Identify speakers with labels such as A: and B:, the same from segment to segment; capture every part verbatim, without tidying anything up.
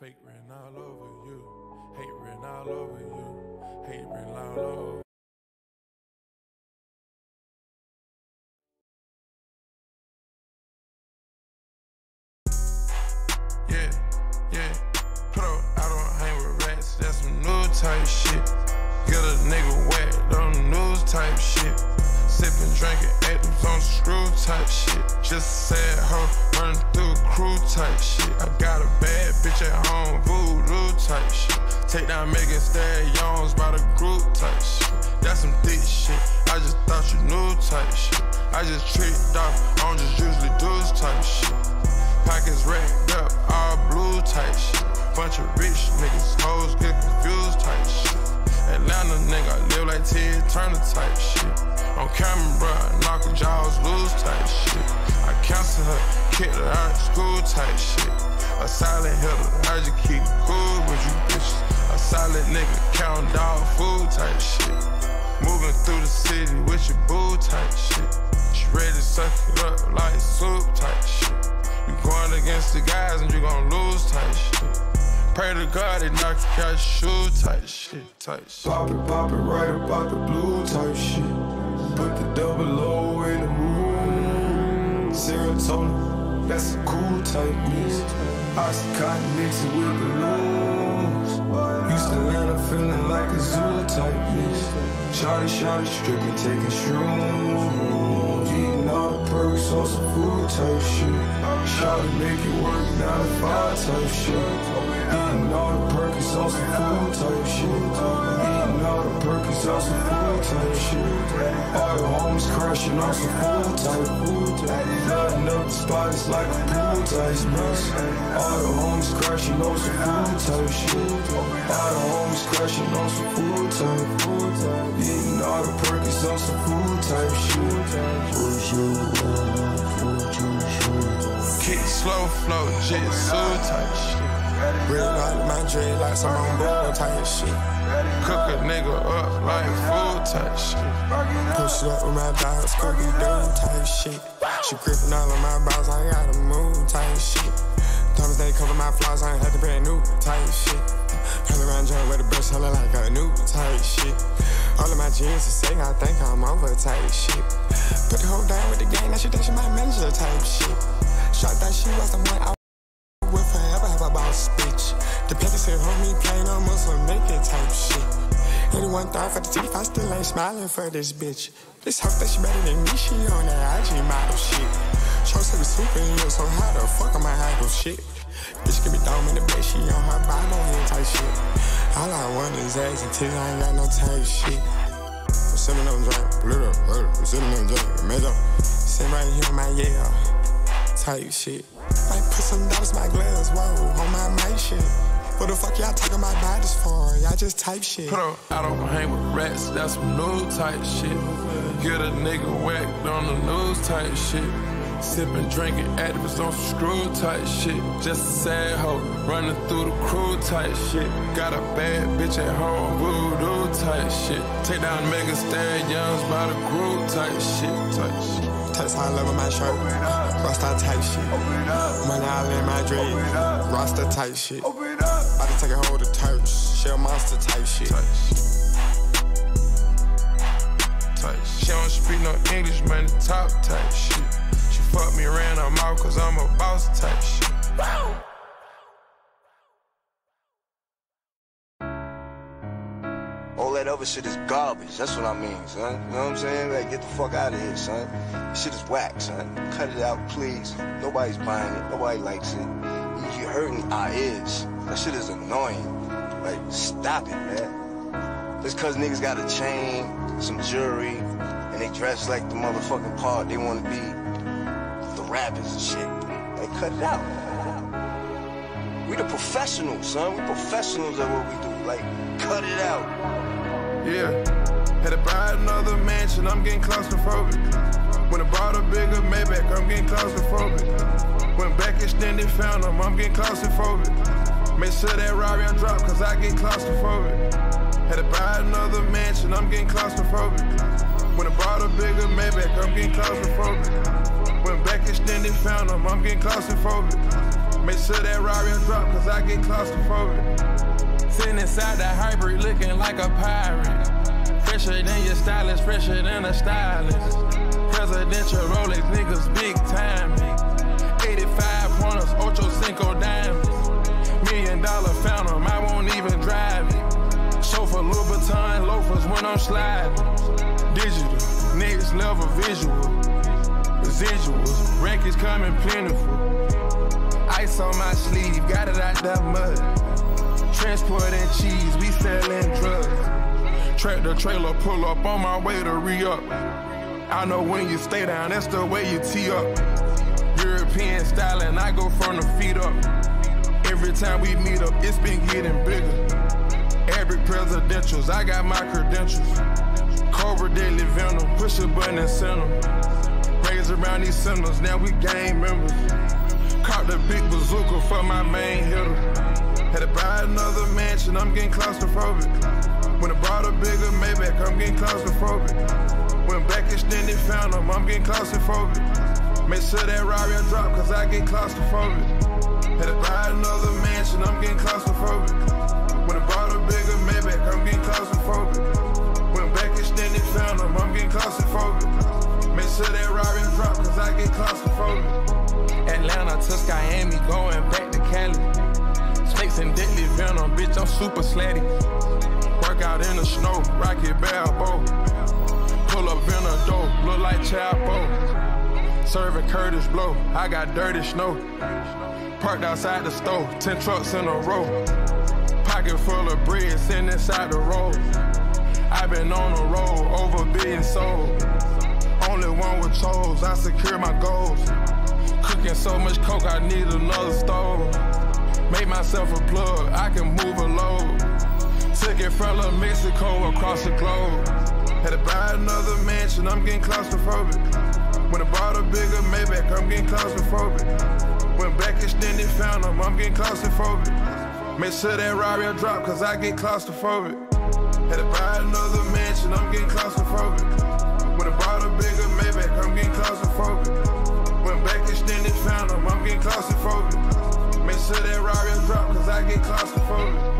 A: Fake written all over you, hate written all over you, hate written all over. Yeah, yeah, put up, I don't hang with rats, that's some new type shit. Get a nigga whacked on the news type shit. Sippin', drinkin', actin' on some screw type shit. Just a sad hoe, running through a crew type shit. I got a bad bitch at home, voodoo type shit. Take down Megan Stallions by the group type shit. That's some thick shit, I just thought you knew type shit. I just tricked off, I don't just usually do this type shit. Pockets racked up, all blue type shit. Bunch of rich niggas, hoes get confused type shit. Atlanta nigga, live like Ted Turner type shit. On camera, knockin' jaws loose type shit. I cancel her, kicked her out of school type shit. A silent hitter, I just keep cool with you bitches. A solid nigga, count dog food type shit. Moving through the city with your boo type shit. She ready to suck it up like soup type shit. You going against the guys and you gon' lose type shit. Pray to God they knock you out your shoe type shit, type shit.
B: Pop it, pop it right about the blue type shit. Put the double O in the room. Serotonin, that's a cool type mix. Oxycontin mixed with the blues. Used to land up feeling like a zoo type mix. Shawty, shawty, stripping, taking shrooms. Eating all the perks on some food type shit. Shawty make it work, nine to five type shit. Eating all the perks on some food type shit. Eating all the perks on some food type shit. All the homies crashing on some food type. Flooding up the spot, it's like a pool type mix. All the homies crashing on some food type shit. All the homies crashing on some food type. Eating all the perks on some food type shit.
A: Kick slow flow, jitsu type shit.
B: Real out my dread like some on board type shit.
A: Cook a nigga up like food type shit.
B: Push it up with my dogs, cookie dough type shit. She gripping all of my balls, I gotta move type shit. Thomas they cover my flaws, I ain't had to brand new type shit. Hell around joint with a brush, hella like a new type shit. All of my jeans are sick, I think I'm over type shit. Put the whole down with the gang, that shit, that shit my manager type shit. Shot that she was the one I will forever have a boss bitch. The paper said, homie, plain on Muslim, make it type shit. eighty-one thought for the teeth, I still ain't smiling for this bitch. This hoe that she better than me, she on that I G model shit. Show said the superhero, so how the fuck am I idle shit? Bitch give me dome in the bed, she on her Bible hand type shit. All I want is ass until I ain't got no type shit. I'm sipping on drink, blue up, I'm sipping on drink, major. Sit right here in my yeah, type shit. Might put some dollars in my gloves, whoa, on my mic shit. What the fuck y'all talking about bodies for? Y'all just type shit.
A: Put up, I don't hang with rats, that's some new type shit. Get a nigga whacked on the news type shit. Sippin', drinkin', activists on some screw type shit. Just a sad hoe, running through the crew type shit. Got a bad bitch at home, voodoo type shit. Take down Megan Stallions by the group type shit, type shit.
B: Text high level my shirt, Rasta type shit. Money all in my dread, Rasta type shit. About to take a hold of turfs, shell monster type shit.
A: Type shit. Type shit. She don't speak no English, man, the top type shit. She fuck me around her mouth cause I'm a boss type shit. Wow.
C: All that other shit is garbage, that's what I mean, son. You know what I'm saying? Like, get the fuck out of here, son. This shit is whack, son. Cut it out, please. Nobody's buying it, nobody likes it. You're hurting our ears. That shit is annoying. Like, stop it, man. Just cause niggas got a chain, some jewelry, and they dress like the motherfucking part they wanna be, the rappers and shit. Like, cut it out. We the professionals, son. We professionals at what we do. Like, cut it out.
A: Yeah, had to buy another mansion, I'm getting claustrophobic. When I bought a bigger Maybach, I'm getting claustrophobic. When back extended, found them, I'm getting claustrophobic. Make sure that Rari on drop, cause I get claustrophobic. Had to buy another mansion, I'm getting claustrophobic. When I bought a bigger Maybach, I'm getting claustrophobic. When back extended, found them, I'm getting claustrophobic. Make sure that Rari drop, cause I get claustrophobic. Sitting inside that hybrid looking like a pirate. Fresher than your stylist, fresher than a stylist. Presidential Rolex niggas big time. eighty-five pointers, Ocho Cinco diamonds. Million dollar phantom, I won't even drive it. Chauffeur Louboutin loafers when I'm sliding. Digital, next level visual. Residuals, records coming plentiful. Ice on my sleeve, got it out that mud. Transporting cheese, we selling drugs. Tractor trailer pull up on my way to re-up. I know when you stay down, that's the way you tee up. European styling, I go from the feet up. Every time we meet up, it's been getting bigger. Every presidentials, I got my credentials. Cobra Deadly Venom, push a button and send them. Raise around these centers, now we gang members. Caught the big bazooka for my main hitter. Had to buy another mansion, I'm getting claustrophobic. When I bought a bigger Maybach, I'm getting claustrophobic. When back extended Phantom, I'm getting claustrophobic. Make sure that Rari drop, cause I get claustrophobic. Had to buy another mansion, I'm getting claustrophobic. When I bought a bigger Maybach, I'm getting claustrophobic. When back extended Phantom, I'm getting claustrophobic. Make sure that Rari drop, cause I get claustrophobic. Atlanta to Miami, going back to Cali. Snakes and deadly venom, bitch, I'm super slatty. Work out in the snow, Rocky Balboa. Pull up in a door, look like Chapo. Serving Curtis Blow, I got dirty snow. Parked outside the store, ten trucks in a row. Pocket full of bread, sitting inside the road. I been on the road, over a billion sold. Only one with chose, I secure my goals. Cooking so much coke, I need another stove. Made myself a plug, I can move a load. Took it from La Mexico across the globe. Had to buy another mansion, I'm getting claustrophobic. When I bought a bigger Maybach, I'm getting claustrophobic. When back extended Phantom, I'm getting claustrophobic. Make sure that Rari drop, cause I get claustrophobic. Had to buy another mansion, I'm getting claustrophobic. When I bought a bigger Maybach, I'm getting claustrophobic. When back extended Phantom, I'm getting claustrophobic. Make sure that Rari drop, cause I get claustrophobic.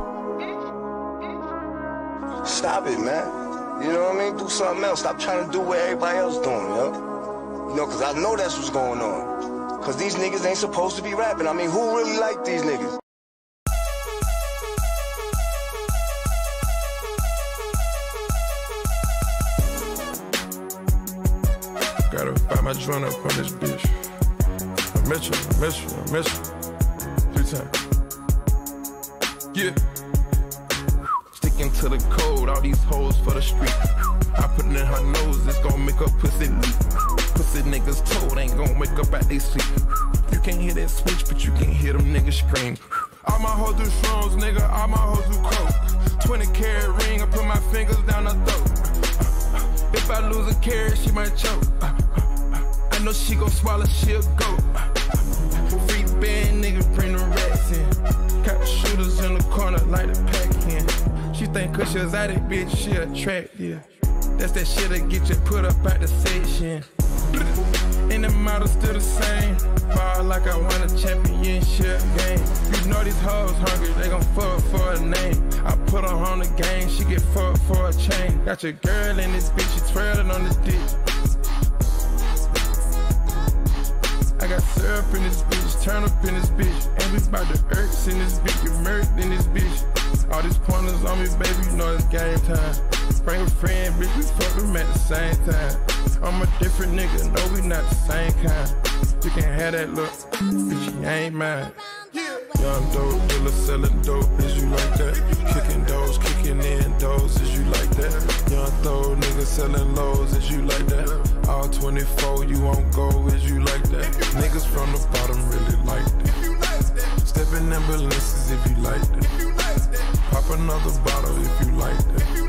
C: Stop it, man. You know what I mean? Do something else. Stop trying to do what everybody else doing, yo. You know, cause I know that's what's going on. Cause these niggas ain't supposed to be rapping. I mean, who really like these niggas?
A: Gotta find my joint up on this bitch. I miss you, I miss you, I miss you. Three times. Yeah. Sticking to the code, all these hoes for the street. I put it in her nose, it's gon' make her pussy leak. Pussy niggas told ain't gon' wake up out they sleep. You can't hear that switch, but you can hear them niggas scream. All my hoes do shrooms, nigga, all my hoes do coke. twenty carat ring, I put my fingers down her throat. If I lose a carrot, she might choke. I know she gon' swallow, she'll go. Free band, nigga, bring the rats in. Got the shooters in the corner, like the pack in. She think cause she's out it, bitch, she attractive. That's that shit that get you put up out the section. And the model still the same. Ball like I won a championship game. You know these hoes hungry, they gon' fuck for a name. I put her on the game, she get fucked for a chain. Got your girl in this bitch, she twirling on this dick. I got syrup in this bitch, turn up in this bitch. And we bout the irks in this bitch, get murked in this bitch. All these pointers on me, baby, you know it's game time. Bring a friend, bitch, we fuck them at the same time. I'm a different nigga, no, we not the same kind. You can have that look, bitch, you ain't mine. Young dope dealer selling dope, is you like that? Kicking doors, kicking in doors, is you like that? Young throw nigga selling lows, is you like that? All twenty-four, you won't go, is you like that? Niggas from the bottom really like that. Stepping ambulances if you like that. Pop another bottle if you like that.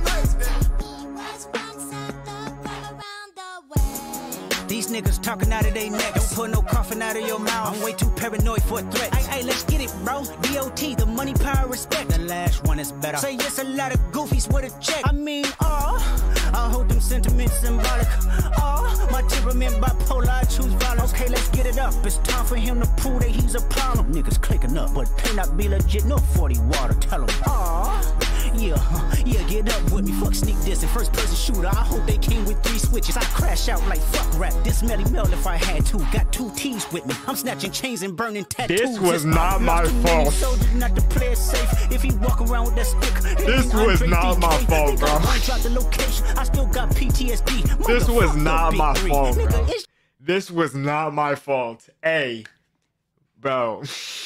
D: These niggas talking out of their neck. Don't put no coffin out of your mouth. I'm way too paranoid for a threat. Hey, hey, let's get it, bro. D O T, the money, power, respect. The last one is better. Say yes, a lot of goofies with a check. I mean, oh, I hold them sentiments symbolic. Oh, my temperament bipolar, I choose violence. Okay, let's get it up. It's time for him to prove that he's a problem. Niggas clicking up, but pay not be legit. No forty water, tell him. Aw. Yeah, huh, yeah, get up with me. Fuck sneak this and first person shooter. I hope they came with three switches. I crash out like fuck rap. This Melly Mel if I had to. Got two T's with me. I'm snatching chains and burning tattoos.
E: This was not my fault.
D: Not to play it safe. If he walk around with that stick.
E: This was not my fault, bro.
D: I dropped the location. I still got P T S D.
E: This was not my fault, bro. This was not my fault. Hey, bro.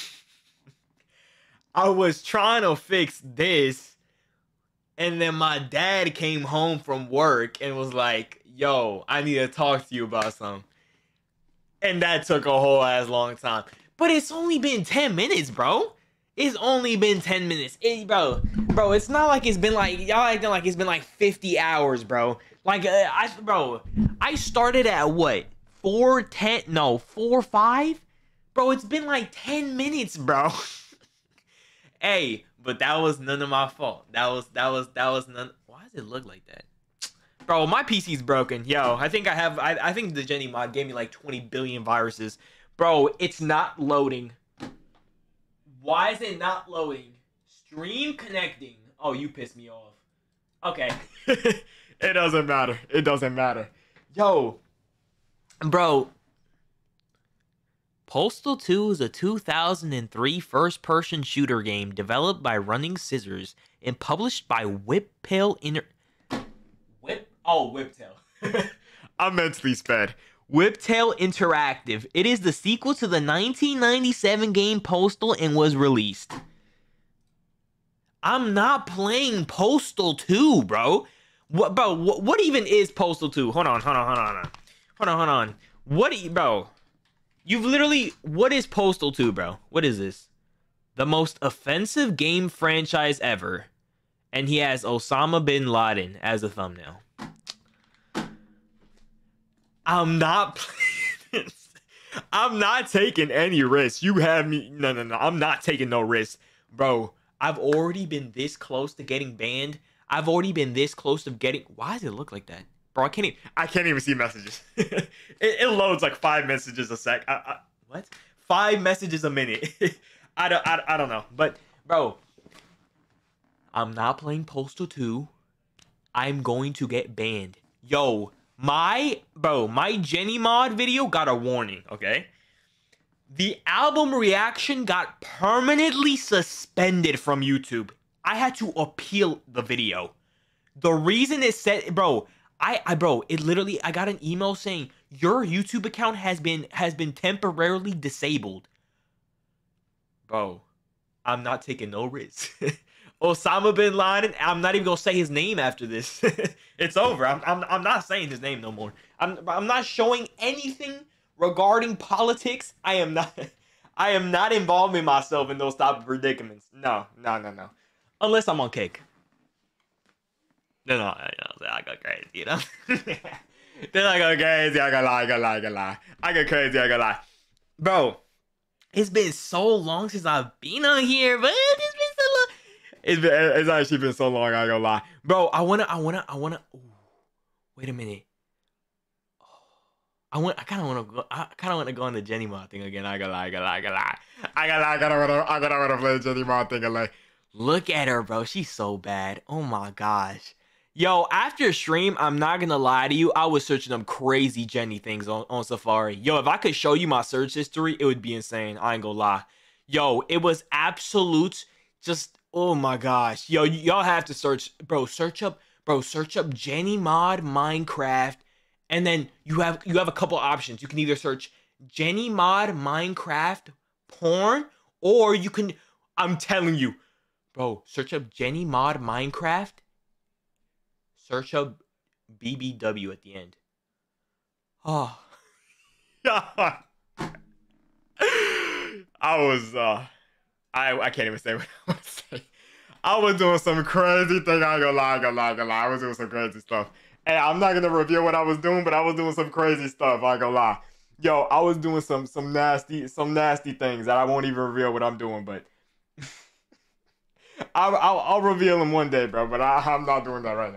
E: I was trying to fix this. And then my dad came home from work and was like, yo, I need to talk to you about something. And that took a whole ass long time. But it's only been ten minutes, bro. It's only been ten minutes. It, bro, bro, it's not like it's been like, y'all acting like it's been like fifty hours, bro. Like, uh, I, bro, I started at what? four ten? No, four five? Bro, it's been like ten minutes, bro. Hey. But that was none of my fault. That was, that was, that was none. Why does it look like that? Bro, my P C's broken. Yo, I think I have, I, I think the Jenny mod gave me like twenty billion viruses. Bro, it's not loading. Why is it not loading? Stream connecting. Oh, you pissed me off. Okay. It doesn't matter. It doesn't matter. Yo, bro. Postal two is a two thousand three first-person shooter game developed by Running Scissors and published by Whiptail Inter... Whip? Oh, Whiptail. I'm mentally sped. Whiptail Interactive. It is the sequel to the nineteen ninety-seven game Postal and was released. I'm not playing Postal two, bro. What, bro, what, what even is Postal two? Hold on, hold on, hold on, hold on. Hold on, hold on. What, bro... You've literally... What is Postal two, bro? What is this? The most offensive game franchise ever. And he has Osama bin Laden as a thumbnail. I'm not playing this. I'm not taking any risks. You have me... No, no, no. I'm not taking no risks. Bro, I've already been this close to getting banned. I've already been this close to getting... Why does it look like that? Bro, I can't even, I can't even see messages. it, it loads like five messages a sec. I, I, what? Five messages a minute. I, don't, I, I don't know. But, bro, I'm not playing Postal two. I'm going to get banned. Yo, my, bro, my Jenny mod video got a warning, okay? The album reaction got permanently suspended from YouTube. I had to appeal the video. The reason it said, bro... I, I, bro, it literally, I got an email saying your YouTube account has been, has been temporarily disabled. Bro, I'm not taking no risks. Osama bin Laden, I'm not even gonna say his name after this. It's over. I'm, I'm, I'm not saying his name no more. I'm, I'm not showing anything regarding politics. I am not, I am not involving myself in those type of predicaments. No, no, no, no. Unless I'm on cake. No, no, no, I go crazy, you know? Then I go crazy, I go lie, I go lie, I go lie. I go crazy, I go lie. Bro, it's been so long since I've been on here, but it's been so long. It's, been, it's actually been so long, I go lie. Bro, I wanna, I wanna, I wanna, ooh, wait a minute. I want, I kinda wanna go, I kinda wanna go on the Jenny mod thing again, I go lie, I go lie, I go lie. I go lie, I gotta wanna, I gotta wanna play the Jenny mod thing again. Look at her, bro, she's so bad. Oh my gosh. Yo, after stream, I'm not gonna lie to you, I was searching them crazy Jenny things on, on Safari. Yo, if I could show you my search history, it would be insane. I ain't gonna lie. Yo, it was absolute, just, oh my gosh. Yo, y'all have to search, bro, search up, bro, search up Jenny mod Minecraft, and then you have, you have a couple options. You can either search Jenny mod Minecraft porn, or you can, I'm telling you, bro, search up Jenny mod Minecraft. Search up B B W at the end. Oh. I was, uh, I, I can't even say what I want to say. I was doing some crazy thing. I ain't gonna lie, I ain't gonna lie, I ain't gonna lie. I was doing some crazy stuff. And I'm not gonna reveal what I was doing, but I was doing some crazy stuff. I ain't gonna lie. Yo, I was doing some, some nasty, some nasty things that I won't even reveal what I'm doing, but I'll, I'll, I'll reveal them one day, bro. But I, I'm not doing that right now.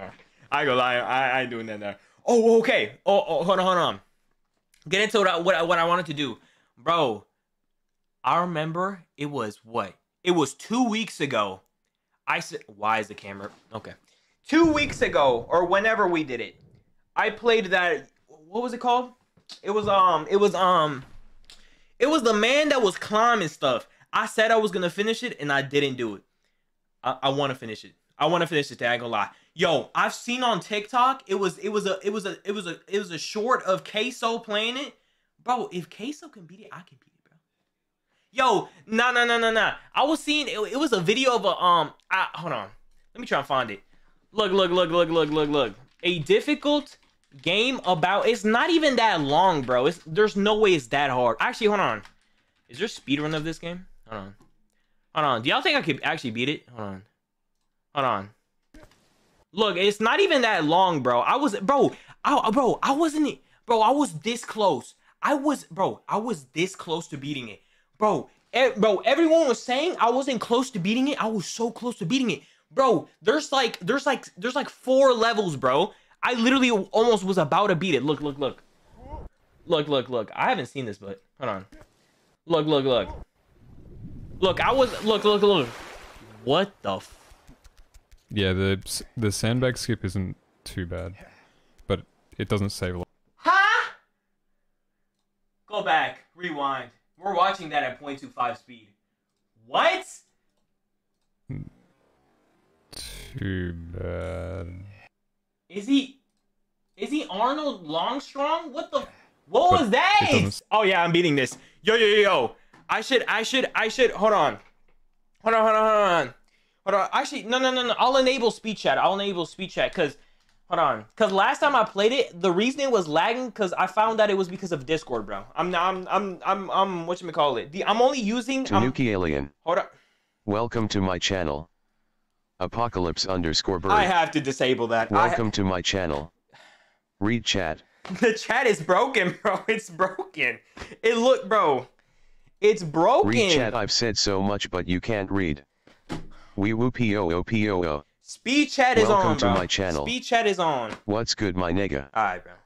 E: I go lie. I, I ain't doing that now. Oh, okay. Oh, oh, hold on, hold on. Get into what I, what I, what I wanted to do, bro. I remember it was what? It was two weeks ago. I said, why is the camera? Okay. Two weeks ago, or whenever we did it, I played that. What was it called? It was um. It was um. It was the man that was climbing stuff. I said I was gonna finish it, and I didn't do it. I, I want to finish it. I want to finish it. I ain't gonna lie. Yo, I've seen on TikTok. It was. It was a. It was a. It was a. It was a short of Queso playing it, bro. If Queso can beat it, I can beat it, bro. Yo, no, no, no, no, no. I was seeing. It, it was a video of a um. I, hold on. Let me try and find it. Look, look, look, look, look, look, look. A difficult game about. It's not even that long, bro. It's there's no way it's that hard. Actually, hold on. Is there speedrun of this game? Hold on. Hold on. Do y'all think I could actually beat it? Hold on. Hold on. Look, it's not even that long, bro. I was, bro, I, bro, I wasn't, bro, I was this close. I was, bro, I was this close to beating it. Bro, e bro, everyone was saying I wasn't close to beating it. I was so close to beating it. Bro, there's like, there's like, there's like four levels, bro. I literally almost was about to beat it. Look, look, look. Look, look, look. I haven't seen this, but hold on. Look, look, look. Look, I was, look, look, look. What the f-
F: Yeah, the the sandbag skip isn't too bad, but it doesn't save a lot.
E: Huh? Go back. Rewind. We're watching that at point two five speed. What?
F: Too bad.
E: Is he... Is he Arnold Longstrong? What the... What
F: But
E: was that?
F: it doesn't-
E: Oh, yeah, I'm beating this. Yo, yo, yo, yo. I should, I should, I should... Hold on. Hold on, hold on, hold on. Hold on. Actually, no, no, no, no. I'll enable speed chat. I'll enable speed chat because... Hold on. Because last time I played it, the reason it was lagging because I found that it was because of Discord, bro. I'm, I'm, I'm, I'm, I'm whatchamacallit. The, I'm only using...
G: Tanuki Alien.
E: Hold on.
G: Welcome to my channel. Apocalypse underscore bird.
E: I have to disable that.
G: Welcome
E: I
G: to my channel. Read chat.
E: The chat is broken, bro. It's broken. It look, bro. It's broken.
G: Read chat. I've said so much, but you can't read. Wee woo p o o p o o.
E: Speed chat is
G: Welcome
E: on,
G: to
E: bro.
G: my channel.
E: Speed chat is on.
G: What's good, my nigga?
E: Alright, bro.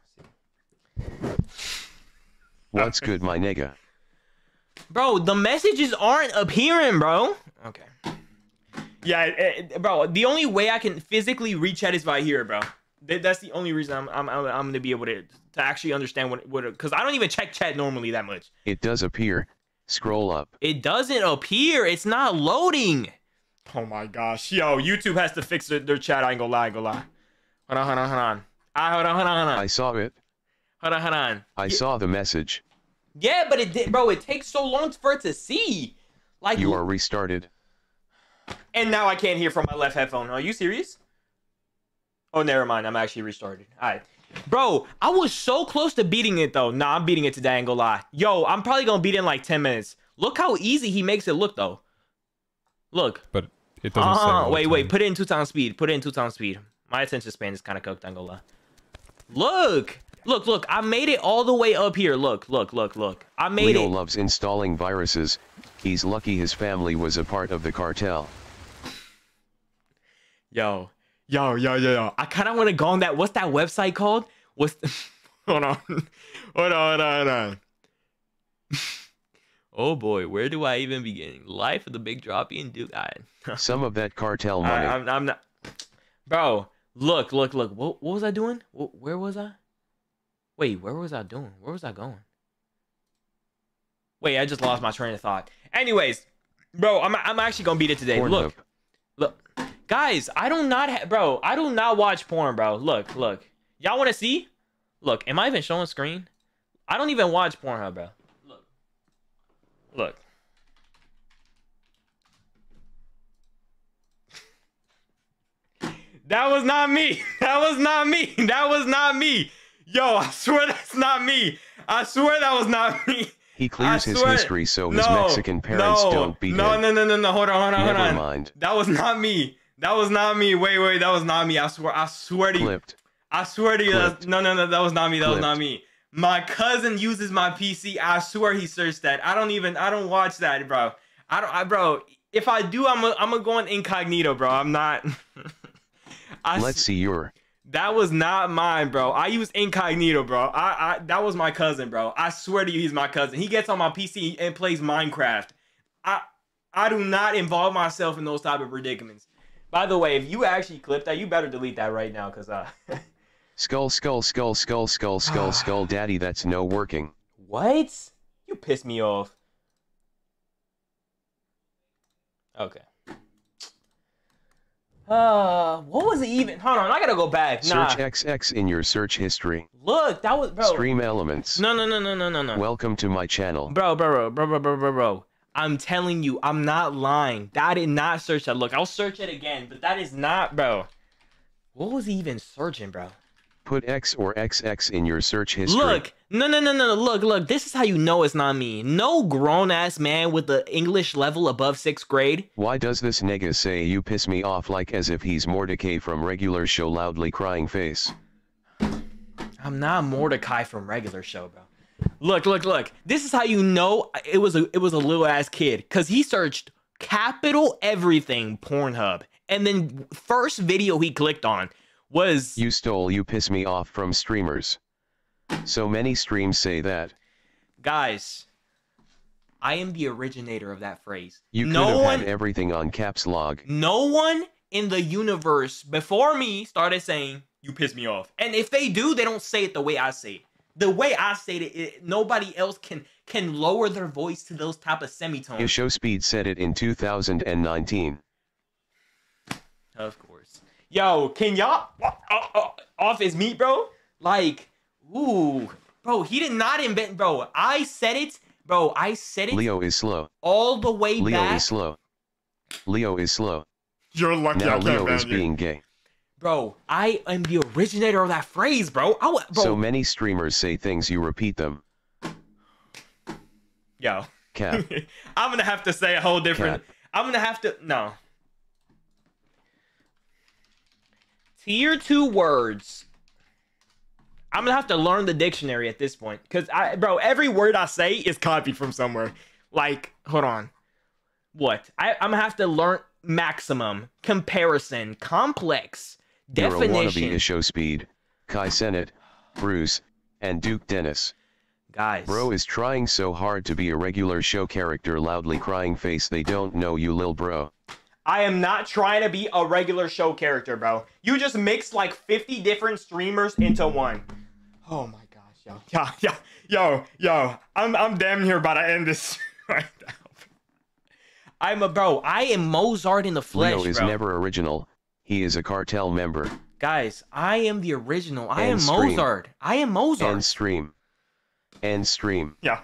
G: What's good, my nigga?
E: Bro, the messages aren't appearing, bro. Okay. Yeah, it, it- bro. The only way I can physically read chat is by here, bro. That, that's the only reason I'm I'm I'm, I'm gonna be able to to actually understand what what because I don't even check chat normally that much.
G: It does appear. Scroll up.
E: It doesn't appear. It's not loading. Oh my gosh, yo, YouTube has to fix their, their chat. I ain't gonna lie, I ain't gonna lie. Hold on, hold on, hold on. Ah, hold on, hold on, hold on.
G: I saw it.
E: Hold on, hold on.
G: I
E: yeah,
G: saw the message.
E: yeah, but it did, bro. It takes so long for it to see. Like
G: You are restarted.
E: And now I can't hear from my left headphone. Are you serious? Oh, never mind. I'm actually restarted. All right. Bro, I was so close to beating it, though. Nah, I'm beating it today. I ain't gonna lie. Yo, I'm probably gonna beat it in like ten minutes. Look how easy he makes it look, though. Look.
F: But it doesn't
E: Uh,
F: save all the
E: wait, wait.
F: time.
E: Put it in two times speed. Put it in two times speed. My attention span is kind of cooked. I ain't gonna lie. Look. Look, look. I made it all the way up here. Look, look, look, look. I made
G: Leo
E: it.
G: loves installing viruses. He's lucky his family was a part of the cartel.
E: Yo, yo, yo, yo, yo. I kind of want to go on that. What's that website called? What's the... Hold on. Hold on, hold on, hold on. Oh boy, where do I even begin? Life of the Big Droppy and Duke. I...
G: Some of that cartel money.
E: I, I'm, I'm not... Bro, look, look, look. What, what was I doing? Wh- Where was I? Wait, where was I doing? Where was I going? Wait, I just lost my train of thought. Anyways, bro, I'm, I'm actually going to beat it today.
G: Pornhub.
E: Look. Look. Guys, I do not have, bro, I do not watch porn, bro. Look, look. Y'all want to see? Look, am I even showing screen? I don't even watch Pornhub, bro. Look. Look. That was not me. That was not me. That was not me. Yo, I swear that's not me. I swear that was not me.
G: He clears
E: I
G: his
E: swear-
G: history so his
E: No,
G: Mexican parents
E: no,
G: don't beat
E: no,
G: him.
E: No, no, no, no. Hold on, hold on, hold
G: Never
E: on.
G: mind.
E: That was not me. That was not me. Wait, wait, that was not me. I swear, I swear to you.
G: Clipped.
E: I swear to you. That's,
G: Clipped.
E: no, no, no. That was not me. That was not
G: Clipped.
E: me. My cousin uses my P C. I swear he searched that. I don't even. I don't watch that, bro. I don't. I, bro. If I do, I'm. A, I'm gonna go on incognito, bro. I'm not. I
G: Let's
E: s-
G: see your.
E: That was not mine, bro. I use incognito, bro. I, I that was my cousin, bro. I swear to you, he's my cousin. He gets on my P C and plays Minecraft. I I do not involve myself in those type of predicaments. By the way, if you actually clip that, you better delete that right now, cause uh.
G: Skull, skull, skull, skull, skull, skull, skull, daddy. That's no working.
E: What? You pissed me off. Okay. Uh, what was it even? Hold on, I gotta go back. Nah.
G: Search X X in your search history.
E: Look, that was bro.
G: Stream elements.
E: No, no, no, no, no, no, no.
G: Welcome to my channel.
E: Bro, bro, bro, bro, bro, bro, bro. I'm telling you, I'm not lying. I did not search that. Look, I'll search it again, but that is not, bro. What was he even searching, bro?
G: Put X or X X in your search history.
E: Look, no, no, no, no, look, look. This is how you know it's not me. No grown-ass man with the English level above sixth grade.
G: Why does this nigga say you piss me off like as if he's Mordecai from regular show loudly crying face?
E: I'm not Mordecai from regular show, bro. Look, look, look. This is how you know it was a it was a little ass kid, cause he searched capital everything Pornhub, and then first video he clicked on was
G: you stole you piss me off from streamers. So many streams say that.
E: Guys, I am the originator of that phrase.
G: You could
E: no
G: have
E: one,
G: had everything on caps log.
E: No one in the universe before me started saying you piss me off, and if they do, they don't say it the way I say it. The way I say it, it nobody else can can lower their voice to those type of semitones.
G: Isho Speed said it in two thousand nineteen.
E: Of course. Yo, can y'all uh, uh, off his meat, bro? Like, ooh, bro, he did not invent, bro. I said it, bro. I said it.
G: Leo is slow.
E: All the way
G: Leo
E: back.
G: Leo is slow. Leo is slow.
E: You're lucky.
G: Now
E: I
G: Leo is
E: you.
G: being gay.
E: Bro, I am the originator of that phrase, bro. I, bro.
G: So many streamers say things, you repeat them.
E: Yo.
G: Cap.
E: I'm gonna have to say a whole different.
G: Cap.
E: I'm gonna have to no. Tier two words. I'm gonna have to learn the dictionary at this point, cause I, bro, every word I say is copied from somewhere. Like, hold on. What? I, I'm gonna have to learn maximum, comparison, complex, definition.
G: You're a wannabe Isho Speed, Kai Sennett, Bruce, and Duke Dennis.
E: Guys.
G: Bro is trying so hard to be a regular show character, loudly crying face. They don't know you, lil bro.
E: I am not trying to be a regular show character, bro. You just mixed like fifty different streamers into one. Oh my gosh, yo. Yo, yo, yo, yo. I'm, I'm damn near about to end this right now. I'm a bro. I am Mozart in the flesh,
G: Leo is
E: bro.
G: never original. He is a cartel member.
E: Guys, I am the original. I
G: And
E: am
G: stream.
E: Mozart. I am Mozart.
G: And stream. And stream.
E: Yeah.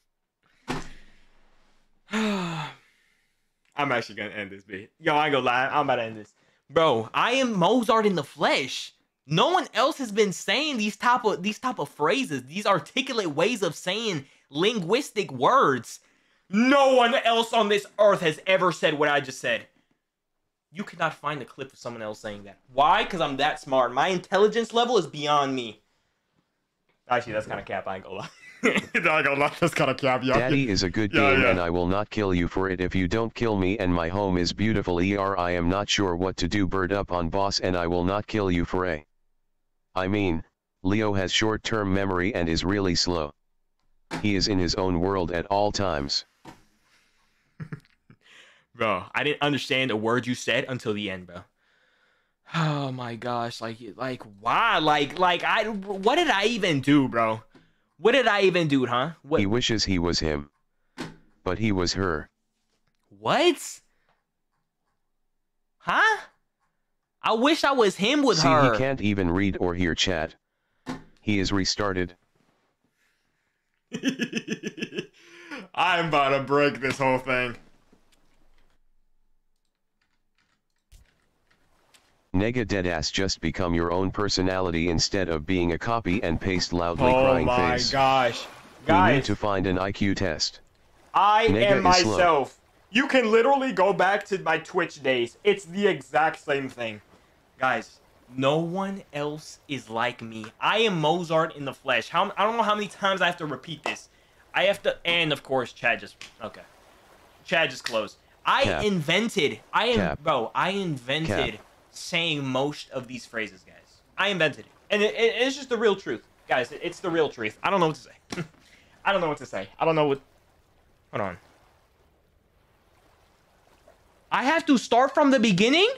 E: I'm actually gonna end this bit. Yo, I ain't gonna lie. I'm about to end this. Bro, I am Mozart in the flesh. No one else has been saying these type of these type of phrases, these articulate ways of saying linguistic words. No one else on this earth has ever said what I just said. You cannot find a clip of someone else saying that. Why? Because I'm that smart. My intelligence level is beyond me. Actually, that's kind of cap. I ain't gonna lie. I ain't gonna lie. That's kind of cap, yo.
G: Daddy is a good
E: Yeah,
G: game
E: yeah.
G: and I will not kill you for it if you don't kill me, and my home is beautiful. Er, I am not sure what to do. Bird up on boss, and I will not kill you for a. I mean, Leo has short-term memory and is really slow. He is in his own world at all times.
E: Bro, I didn't understand a word you said until the end, bro. Oh my gosh, like, like, why? Like, like, I, what did I even do, bro? What did I even do, huh? What?
G: He wishes he was him. But he was her.
E: What? Huh? I wish I was him with
G: See,
E: her.
G: he can't even read or hear chat. He is restarted.
E: I'm about to break this whole thing.
G: Nega deadass, just become your own personality instead of being a copy and paste loudly
E: Oh
G: crying
E: my
G: face.
E: gosh.
G: We need
E: Guys,
G: to find an I Q test.
E: I
G: Nega
E: am
G: is slow.
E: myself. You can literally go back to my Twitch days. It's the exact same thing. Guys, no one else is like me. I am Mozart in the flesh. How I don't know how many times I have to repeat this. I have to, and of course, Chad just, okay. Chad just closed. I
G: Cap.
E: invented, I am,
G: Cap.
E: bro, I invented
G: Cap.
E: saying most of these phrases, guys. I invented it, and it, it, it's just the real truth, guys. It, it's the real truth. I don't know what to say. I don't know what to say. I don't know what. Hold on. I have to start from the beginning?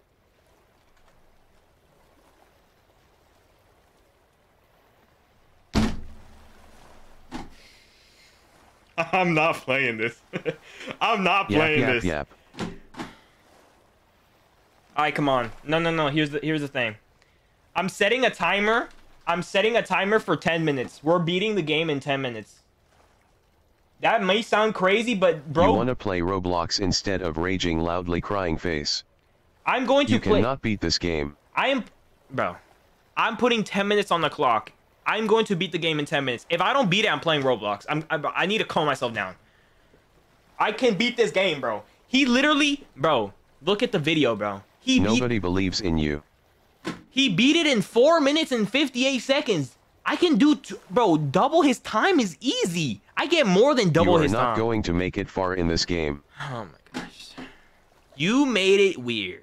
E: I'm not playing this. I'm not playing
G: yap, yap,
E: this.
G: Yap.
E: All right, come on. No, no, no. Here's the here's the thing. I'm setting a timer. I'm setting a timer for ten minutes. We're beating the game in ten minutes. That may sound crazy, but bro,
G: You want to play Roblox instead of raging loudly crying face.
E: I'm going to
G: You
E: play.
G: cannot beat this game.
E: I am, bro. I'm putting ten minutes on the clock. I'm going to beat the game in ten minutes. If I don't beat it, I'm playing Roblox. I'm, I, I need to calm myself down. I can beat this game, bro. He literally, bro. Look at the video, bro. He
G: Nobody
E: beat,
G: believes in you.
E: he beat it in four minutes and fifty-eight seconds. I can do, t bro. Double his time is easy. I get more than double
G: you are
E: his
G: not
E: time.
G: going to make it far in this game.
E: Oh my gosh. You made it weird.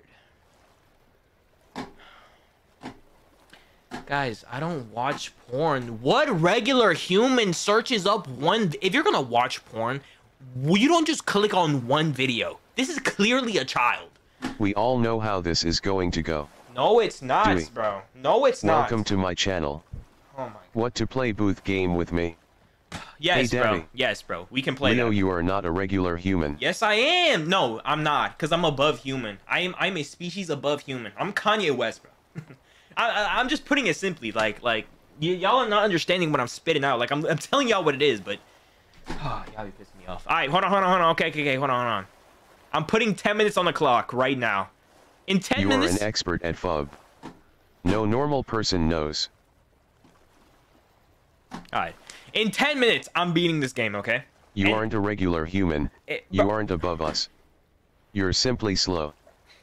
E: Guys, I don't watch porn. What regular human searches up one... If you're gonna watch porn, you don't just click on one video. This is clearly a child.
G: We all know how this is going to go.
E: No, it's not,
G: Dewey.
E: bro. No, it's not.
G: Welcome to my channel.
E: Oh my...
G: What to play booth game with me?
E: Yes,
G: Hey,
E: bro.
G: Daddy.
E: Yes, bro. We can play
G: Leo,
E: that.
G: you are not a regular human.
E: Yes, I am. No, I'm not, because I'm above human. I am I'm a species above human. I'm Kanye West, bro. I, I, I'm just putting it simply, like, like y'all are not understanding what I'm spitting out. Like, I'm, I'm telling y'all what it is, but oh, y'all be pissing me off. All right, hold on, hold on, hold on. Okay, okay, okay, hold on, hold on. I'm putting ten minutes on the clock right now. In ten
G: You
E: minutes.
G: are an expert at F U B. No normal person knows.
E: All right. In ten minutes, I'm beating this game. Okay.
G: You
E: And-
G: aren't a regular human.
E: It-
G: you
E: bro-
G: aren't above us. You're simply slow.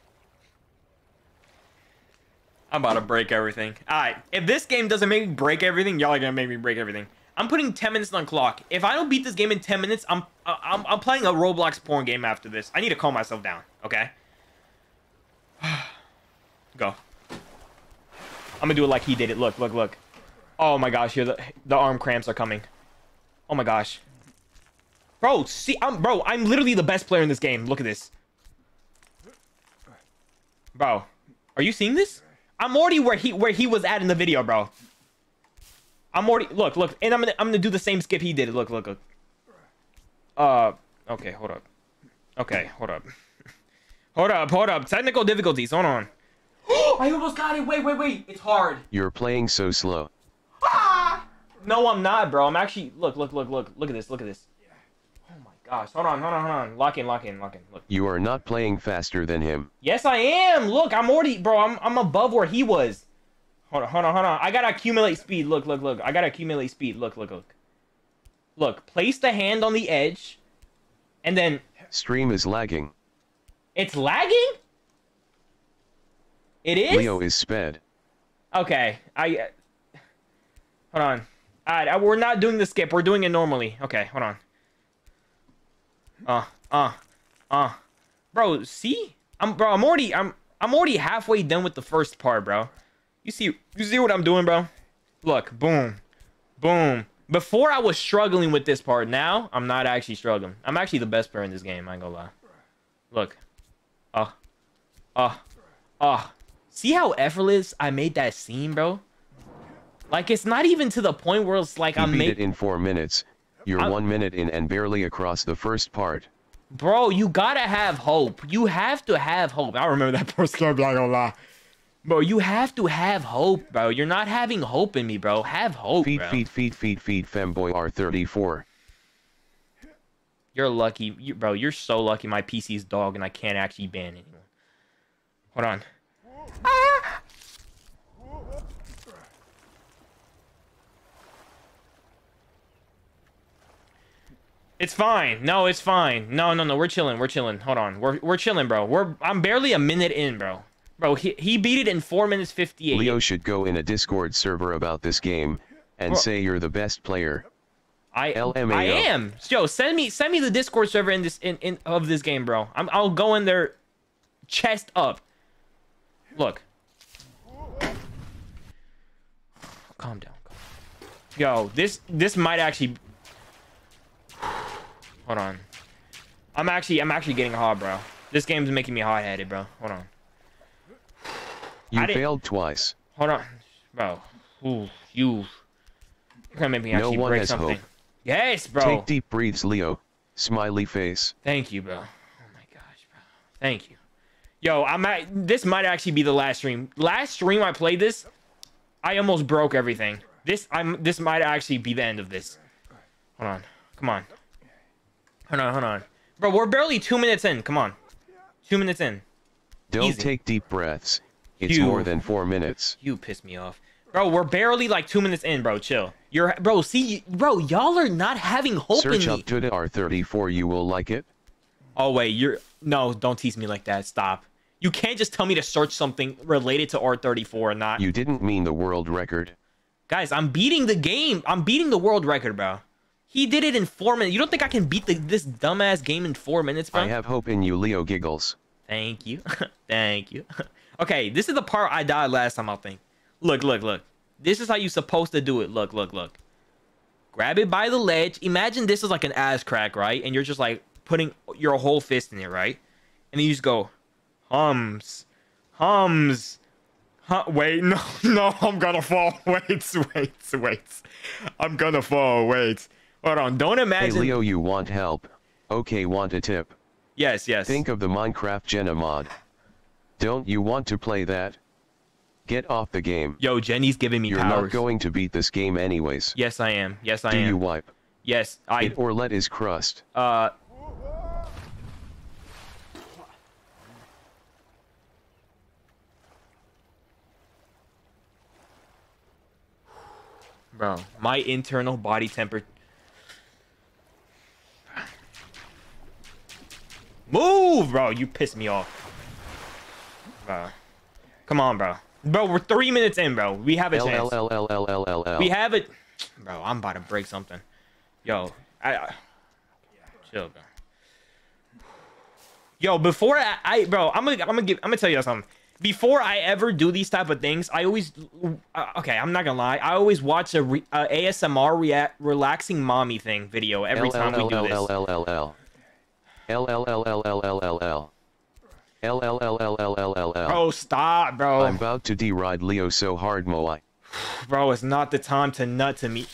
E: I'm about to break everything. Alright, if this game doesn't make me break everything, y'all are gonna make me break everything. I'm putting ten minutes on the clock. If I don't beat this game in ten minutes, I'm, I'm, I'm playing a Roblox porn game after this. I need to calm myself down, okay? Go. I'm gonna do it like he did it. Look, look, look. Oh my gosh, here the, the arm cramps are coming. Oh my gosh. Bro, see, I'm, bro, I'm literally the best player in this game. Look at this. Bro, are you seeing this? I'm already where he where he was at in the video, bro. I'm already look, look, and I'm gonna I'm gonna do the same skip he did. Look, look, look. Uh, okay, hold up. Okay, hold up. Hold up, hold up. Technical difficulties. Hold on. I almost got it. Wait, wait, wait. It's hard.
G: You're playing so slow.
E: No, I'm not, bro. I'm actually look, look, look, look, look at this. Look at this. Oh my gosh. Hold on, hold on, hold on. Lock in, lock in, lock in. Look.
G: You are not playing faster than him.
E: Yes, I am. Look, I'm already, bro. I'm I'm above where he was. Hold on, hold on, hold on. I gotta accumulate speed. Look, look, look. I gotta accumulate speed. Look, look, look. Look. Place the hand on the edge, and then
G: Stream is lagging.
E: it's lagging. It is.
G: Leo is sped.
E: Okay. I. Uh, hold on. All right. We're not doing the skip. We're doing it normally. Okay. Hold on. Uh. Uh. Uh. Bro, see? I'm. Bro. I'm already. I'm. I'm already halfway done with the first part, bro. You see? You see what I'm doing, bro? Look. Boom. Boom. Before I was struggling with this part. Now I'm not actually struggling. I'm actually the best player in this game. I ain't gonna lie. Look. Uh. Uh. Uh. See how effortless I made that scene, bro? Like, it's not even to the point where it's like
G: He
E: I'm
G: beat
E: making...
G: it in four minutes. You're
E: I'm-
G: one minute in and barely across the first part.
E: Bro, you gotta have hope. You have to have hope. I remember that post scared me, I ain't gonna lie. Bro, you have to have hope, bro. You're not having hope in me, bro. Have hope,
G: Feed,
E: bro.
G: feed, feed, feed, feed, femboy R thirty-four.
E: You're lucky. You, bro, you're so lucky my P C's dog and I can't actually ban anyone. Hold on. Ah! It's fine. No, it's fine. No, no, no. We're chilling. We're chilling. Hold on. We're we're chilling, bro. We're I'm barely a minute in, bro. Bro, he he beat it in four minutes fifty-eight.
G: Leo should go in a Discord server about this game and
E: Bro-
G: say you're the best player.
E: I
G: L M A O.
E: I am. Yo, send me send me the Discord server in this in, in of this game, bro. I'm I'll go in there, chest up. Look. calm down. Yo, this this might actually. Hold on. I'm actually I'm actually getting hot, bro. This game's making me hot-headed, bro. Hold on.
G: You failed twice.
E: Hold on, bro. Ooh, you. You're gonna make me actually
G: no one
E: break
G: has
E: something.
G: hope.
E: Yes, bro.
G: Take deep breaths, Leo. Smiley face.
E: Thank you, bro. Oh my gosh, bro. Thank you. Yo, I'm at, this might actually be the last stream. Last stream I played this, I almost broke everything. This I'm this might actually be the end of this. Hold on. Come on. Hold on, hold on. Bro, we're barely two minutes in. Come on. Two minutes in.
G: Don't
E: Easy.
G: take deep breaths. It's
E: You-
G: more than four minutes.
E: You piss me off. Bro, we're barely like two minutes in, bro. Chill. You're bro, see bro, y'all are not having hope
G: Search
E: in
G: up
E: me.
G: to the R thirty-four. You will like it.
E: Oh wait, you're no, don't tease me like that. Stop. You can't just tell me to search something related to R thirty-four and not.
G: You didn't mean the world record.
E: Guys, I'm beating the game. I'm beating the world record, bro. He did it in four minutes. You don't think I can beat the, this dumbass game in four minutes, bro?
G: I have hope in you, Leo giggles.
E: Thank you. Thank you. Okay, this is the part I died last time, I think. Look, look, look. This is how you're supposed to do it. Look, look, look. Grab it by the ledge. Imagine this is like an ass crack, right? And you're just like putting your whole fist in it, right? And then you just go, hums, hums. Huh, wait, no, no, I'm gonna fall. Wait, wait, wait. I'm gonna fall. Wait. Hold on. Don't imagine.
G: Hey, Leo, you want help? Okay, want a tip?
E: Yes, yes.
G: Think of the Minecraft Jenna mod. Don't you want to play that? Get off the game.
E: Yo, Jenny's giving me
G: You're
E: powers.
G: not going to beat this game anyways.
E: Yes, I am. Yes, I
G: Do
E: am.
G: you wipe?
E: Yes, I.
G: It or let is crust.
E: Uh. Bro, my internal body temperature. Move, bro. You piss me off. Bro. Come on, bro. Bro, we're three minutes in, bro. We have a
G: L
E: chance.
G: L L L L L L.
E: We have it. Bro, I'm about to break something. Yo, I, I chill, bro. Yo, before I, I bro, I'm gonna, I'm gonna give, I'm gonna tell you something. Before I ever do these type of things, I always, uh, okay, I'm not gonna lie. I always watch a, re, a A S M R react, relaxing mommy thing video every time we do this.
G: L L L L L. L L L L L L L L. L L L L L L L L.
E: Bro, stop, bro.
G: I'm about to deride Leo so hard, Moai.
E: Bro, it's not the time to nut to me.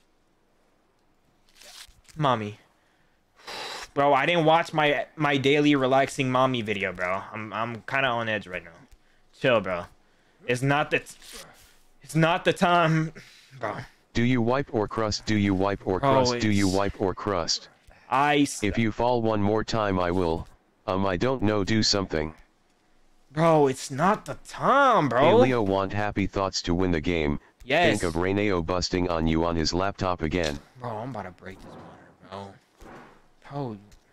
E: Mommy. Bro, I didn't watch my my daily relaxing mommy video, bro. I'm I'm kind of on edge right now. Chill, bro. It's not the it's not the time, bro.
G: Do you wipe or crust? Do you wipe or
E: Bro,
G: crust? Do you
E: it's-
G: wipe or crust?
E: I
G: If you fall one more time, I will. Um, I don't know. Do something.
E: Bro, it's not the time, bro.
G: Hey, Leo, want happy thoughts to win the game?
E: Yes.
G: Think of Reyneo busting on you on his laptop again.
E: Bro, I'm about to break this monitor, bro. Bro.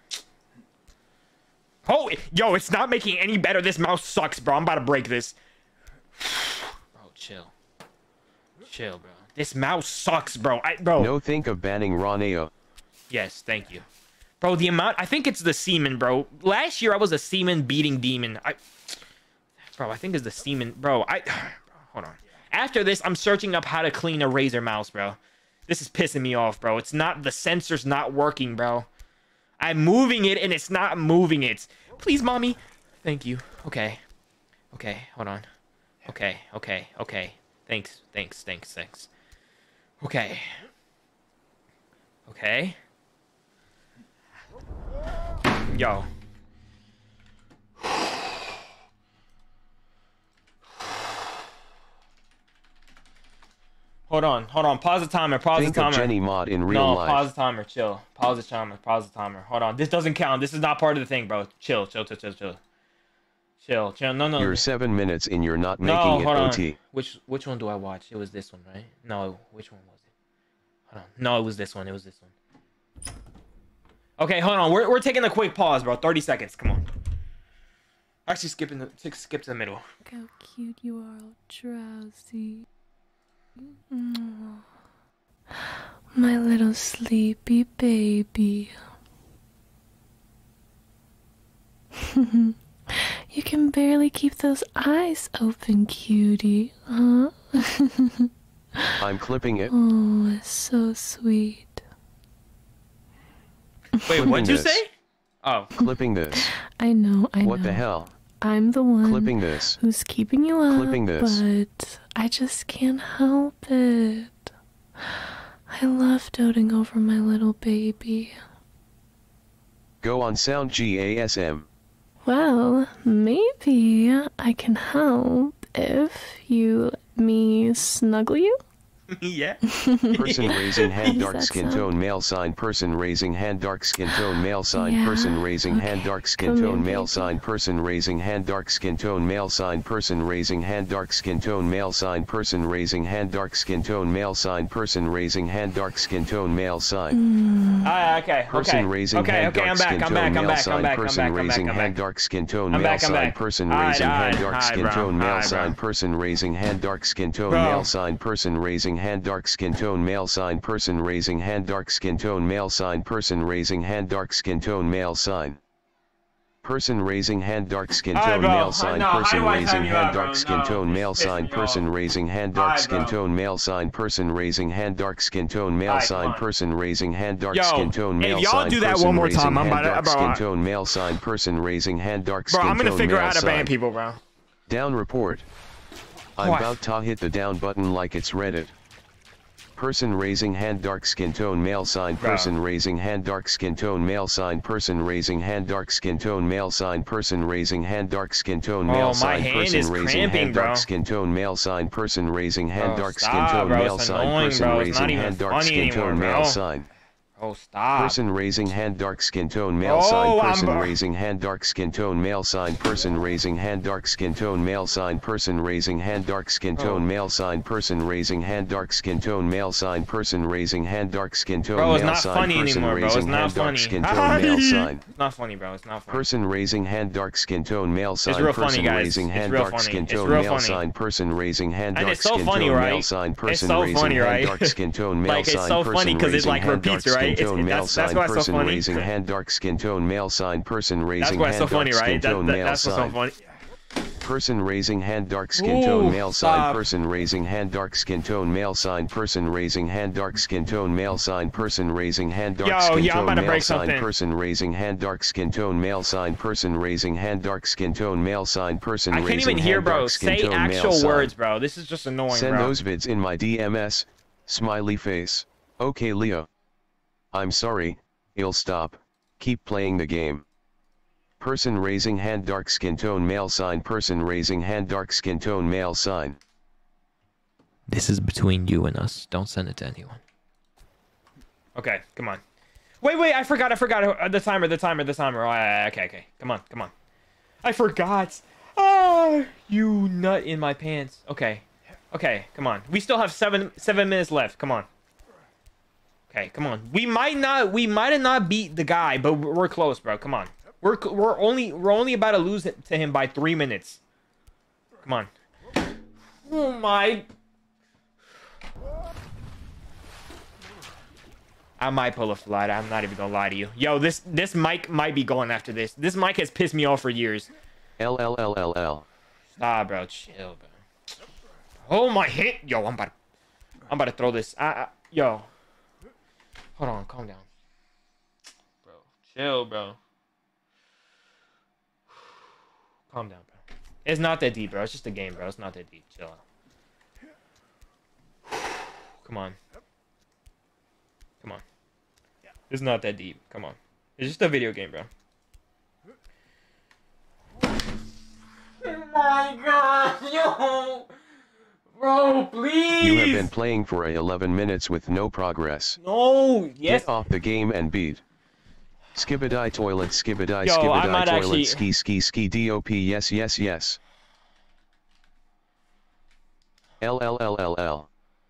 E: Oh, yo, it's not making any better. This mouse sucks, bro. I'm about to break this. Bro, chill. Chill, bro. This mouse sucks, bro. I, bro.
G: No, think of banning Roneo.
E: Yes, thank you. Bro, the amount... I think it's the semen, bro. Last year, I was a semen beating demon. I... Bro, I think it's the semen... Bro, I... Bro, hold on. After this, I'm searching up how to clean a Razer mouse, bro. This is pissing me off, bro. It's not... The sensor's not working, bro. I'm moving it, and it's not moving it. Please, mommy. Thank you. Okay. Okay, hold on. Okay, okay, okay. Thanks, thanks, thanks, thanks. Okay. Okay. Yo. Hold on, hold on. Pause the timer. Pause
G: Think
E: the timer.
G: of Jenny mod in real
E: no,
G: life.
E: pause the timer. Chill. Pause the timer. Pause the timer. Hold on. This doesn't count. This is not part of the thing, bro. Chill, chill, chill, chill, chill. Chill, chill. No, no.
G: You're seven minutes in. You're not
E: no,
G: making it
E: hold on.
G: O T.
E: Which which one do I watch? It was this one, right? No, which one was it? Hold on. No, it was this one. It was this one. Okay, hold on. We're we're taking a quick pause, bro. thirty seconds. Come on. Actually, skipping the skip to the middle.
H: Look how cute you are, all drowsy. Mm. My little sleepy baby. You can barely keep those eyes open, cutie, huh?
G: I'm clipping it.
H: Oh, it's so sweet.
E: Wait, what'd you
G: this.
E: say? Oh.
G: Clipping this.
H: I know, I know.
G: What the hell?
H: I'm the one
G: Clipping this.
H: who's keeping you up,
G: Clipping this.
H: but I just can't help it. I love doting over my little baby.
G: Go on Sound G A S M.
H: Well, maybe I can help if you let me snuggle you.
E: Yeah.
G: Person raising hand,
H: How
G: dark
H: does that
G: skin
H: sound?
G: tone, male sign. Person raising hand, dark skin tone, male sign.
H: Yeah,
G: Person raising hand,
H: okay.
G: dark skin
H: Come
G: tone,
H: here,
G: male
H: baby.
G: sign. Person raising hand, dark skin tone, male sign. Person raising hand, dark skin tone, male sign. Person raising hand, dark skin tone, male sign. Person raising hand, dark skin tone, male sign.
E: Ah, okay.
G: Person
E: okay.
G: raising
E: okay,
G: hand,
E: okay,
G: dark
E: I'm back.
G: skin
E: I'm
G: tone,
E: back. I'm
G: male
E: back. I'm
G: sign.
E: back. I'm
G: Person
E: back. I'm
G: raising
E: back. I'm
G: hand,
E: back.
G: dark skin tone,
E: I'm
G: male
E: back, I'm
G: sign.
E: back.
G: Person
E: Alright,
G: raising hand,
E: alright,
G: dark
E: alright,
G: skin
E: bro.
G: tone, male
E: Alright, bro.
G: sign. Person raising hand, dark skin tone,
E: Bro.
G: male sign. Person raising hand, dark skin tone, male sign. Person raising hand, dark skin tone, male sign. Person raising hand, dark skin tone, male sign. Person raising hand, dark skin
E: Alright,
G: tone,
E: bro.
G: male sign.
E: No, how
G: Person
E: do I
G: raising
E: time you
G: hand,
E: out, bro?
G: dark skin
E: No,
G: tone,
E: this
G: male
E: is pissing
G: sign.
E: me
G: Person
E: off.
G: raising hand, dark
E: Alright,
G: skin
E: bro.
G: tone, male sign. Person raising hand, dark skin tone, male
E: Alright,
G: sign.
E: come on.
G: Person raising hand, dark
E: Yo,
G: skin tone,
E: if
G: male
E: y'all
G: sign.
E: do that
G: Person
E: one more
G: raising
E: time, I'm
G: hand,
E: about to-
G: dark
E: bro,
G: skin
E: I-
G: tone, male sign. Person raising hand, dark
E: Bro,
G: skin
E: I'm gonna
G: tone,
E: figure
G: male
E: out how to ban
G: sign.
E: people, bro.
G: Down report. I'm
E: What?
G: about to hit the down button like it's Reddit. Person raising hand, dark skin tone, male sign.
E: Bro.
G: Person raising hand, dark skin tone, male sign. Person raising hand, dark skin tone, male sign. Person raising hand, dark skin tone,
E: Oh,
G: male
E: my
G: sign.
E: hand
G: Person
E: is
G: raising
E: cramping,
G: hand,
E: bro.
G: dark skin tone, male sign. Person raising hand,
E: Bro,
G: dark skin
E: stop,
G: tone,
E: bro.
G: male
E: It's
G: sign.
E: annoying,
G: Person
E: bro. It's not
G: raising
E: even
G: hand, dark
E: funny
G: skin
E: anymore,
G: tone,
E: bro.
G: male sign.
E: Oh, stop.
G: Person raising hand, dark skin tone, male
E: Oh,
G: sign.
E: I'm
G: Person
E: bro-
G: raising hand, dark skin tone, male sign. Person raising hand, dark skin tone, male sign. Person raising hand, dark skin tone,
E: Oh.
G: male sign. Person raising hand, dark skin tone, male sign. Person raising hand, dark skin tone,
E: Bro, it's
G: male
E: not
G: sign.
E: funny
G: Person
E: anymore, bro. It's
G: raising
E: not
G: hand, dark
E: funny.
G: skin tone, male sign.
E: It's not funny, bro. It's not funny.
G: Person raising hand, dark skin tone, male sign.
E: real funny,
G: Person
E: guys.
G: raising
E: It's
G: hand,
E: real
G: dark
E: funny.
G: skin
E: It's
G: tone,
E: real
G: male
E: funny.
G: sign. Person raising hand,
E: And
G: dark
E: it's so
G: skin
E: funny,
G: tone,
E: right?
G: male sign.
E: It's
G: Person
E: so
G: raising
E: funny,
G: hand,
E: right?
G: dark skin tone, male
E: Like, it's
G: sign.
E: so
G: Person
E: funny 'cause it,
G: raising
E: like,
G: hand,
E: repeats,
G: dark
E: right?
G: skin
E: It's-
G: tone,
E: it-
G: male
E: that's- that's
G: sign.
E: why it's so
G: Person
E: funny.
G: raising hand, dark skin tone, male sign. Person
E: That's
G: raising
E: why it's so
G: hand, dark
E: funny, right?
G: skin
E: That,
G: tone,
E: that,
G: male
E: that's what's so
G: sign.
E: funny.
G: Person raising hand, dark skin
E: Ooh,
G: tone, male sign.
E: stop.
G: Person raising hand, dark skin tone, male sign. Person raising hand, dark skin tone, male sign. Person raising hand, dark
E: Yo,
G: skin
E: yo, I'm
G: tone,
E: about to
G: male
E: break
G: sign.
E: something.
G: Person raising hand, dark skin tone, male sign. Person raising hand, dark skin tone, male sign. Person
E: I can't
G: raising
E: even hear,
G: hand,
E: bro.
G: dark skin
E: Say
G: tone, male
E: actual
G: sign.
E: words, bro. This is just annoying,
G: Send
E: bro.
G: those vids in my D M S. Smiley face. Okay, Leo. I'm sorry. It'll stop. Keep playing the game. Person raising hand, dark skin tone, male sign. Person raising hand, dark skin tone, male sign.
E: This is between you and us. Don't send it to anyone. Okay, come on. Wait, wait, I forgot, I forgot. Uh, the timer, the timer, the timer. Oh, yeah, yeah, okay, okay. Come on, come on. I forgot. Oh, you nut in my pants. Okay. Okay, come on. We still have seven seven minutes left. Come on. Okay, come on. We might not we might have not beat the guy, but we're we're close, bro. Come on. We're cl- we're only we're only about to lose it to him by three minutes. Come on. Oh my. I might pull a flight. I'm not even gonna lie to you. Yo, this this mic might be going after this. This mic has pissed me off for years.
G: L L L L L.
E: Ah, bro, chill, bro. Oh my hit, yo, I'm about, to, I'm about to throw this. I, I, yo, hold on, calm down, bro. Chill, bro. Calm down, bro. It's not that deep, bro. It's just a game, bro. It's not that deep. Chill out. Come on. Come on. It's not that deep. Come on. It's just a video game, bro. Oh my god, yo! Bro, please!
G: You have been playing for a eleven minutes with no progress.
E: No, yes.
G: Get off the game and beat. Skibidi toilet, skibidi,
E: Yo, I
G: skibidi
E: might
G: toilet,
E: actually-
G: ski, ski, ski, dop, yes, yes, yes. L L L L L.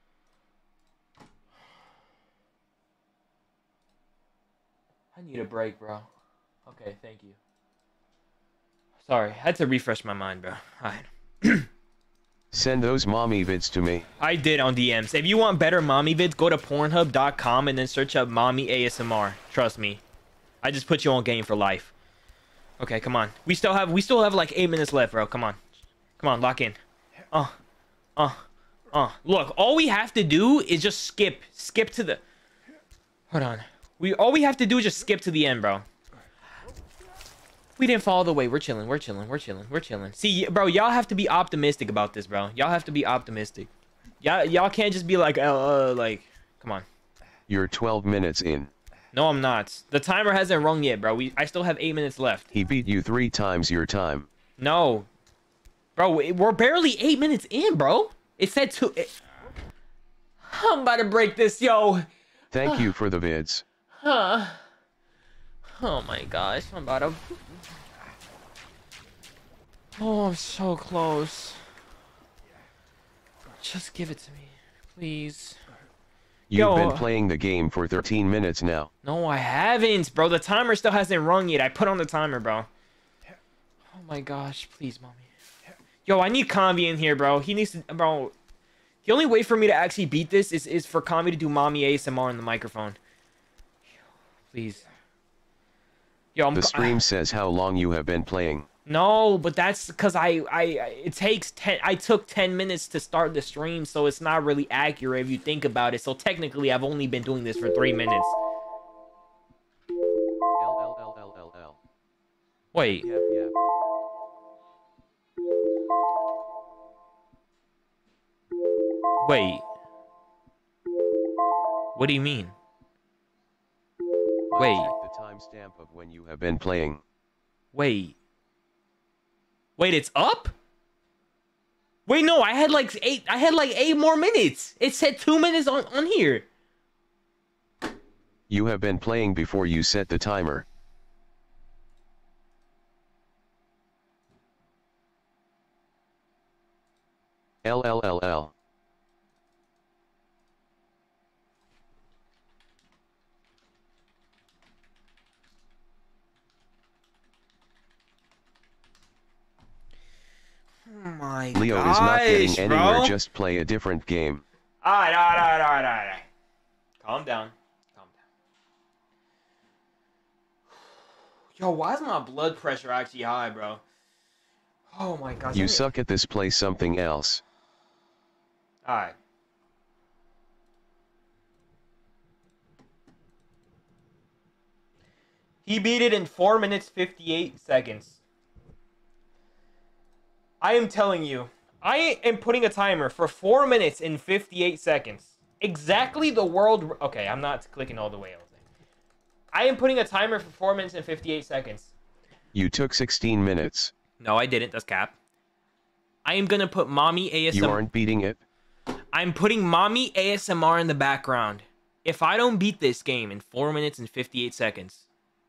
E: I need a break, bro. Okay, thank you. Sorry, I had to refresh my mind, bro. Alright.
G: Send those mommy vids to me.
E: I did on D Ms. If you want better mommy vids, go to pornhub dot com and then search up mommy A S M R. Trust me. I just put you on game for life. Okay, come on. We still have we still have like eight minutes left, bro. Come on. Come on, lock in. Uh. Uh. Uh, look, all we have to do is just skip. Skip to the... Hold on. We All we have to do is just skip to the end, bro. We didn't fall all the way. We're chilling. We're chilling. We're chilling. We're chilling. See, bro, y'all have to be optimistic about this, bro. Y'all have to be optimistic. Y'all y'all can't just be like, uh, uh, like, come on.
G: You're twelve minutes in.
E: No, I'm not. The timer hasn't rung yet, bro. We I still have eight minutes left.
G: He beat you three times your time.
E: No. Bro, we're barely eight minutes in, bro. It said two. It... I'm about to break this, yo.
G: Thank you for the vids.
E: Huh. Oh my gosh, I'm about to... Oh, I'm so close. Just give it to me, please.
G: You've
E: Yo.
G: been playing the game for thirteen minutes now.
E: No, I haven't, bro. The timer still hasn't rung yet. I put on the timer, bro. Oh my gosh, please, mommy. Yo, I need Convy in here, bro. He needs to, bro. The only way for me to actually beat this is, is for Convy to do mommy A S M R on the microphone. Please. Yo, I'm...
G: The stream says how long you have been playing.
E: No, but that's because I, I, it takes ten, I took ten minutes to start the stream, so it's not really accurate if you think about it. So technically, I've only been doing this for three minutes.
G: L L L L L L.
E: Wait.
G: Yep, yep.
E: Wait. What do you mean? Wait.
G: Check the timestamp of when you have been playing.
E: Wait. Wait, it's up? Wait, no, I had like eight, I had like eight more minutes. It said two minutes on, on here.
G: You have been playing before you set the timer. L L L L.
E: Oh my
G: Leo
E: gosh,
G: is not getting anywhere,
E: bro.
G: just play a different game.
E: Alright, alright, alright, alright, alright. Calm down. Calm down. Yo, why is my blood pressure actually high, bro? Oh my gosh.
G: You suck at this, play something else.
E: Alright. He beat it in four minutes fifty-eight seconds. I am telling you, I am putting a timer for four minutes and fifty-eight seconds. Exactly the world... Okay, I'm not clicking all the way. I am putting a timer for four minutes and fifty-eight seconds.
G: You took sixteen minutes.
E: No, I didn't. That's cap. I am going to put mommy A S M R...
G: You aren't beating it?
E: I'm putting mommy A S M R in the background. If I don't beat this game in four minutes and fifty-eight seconds...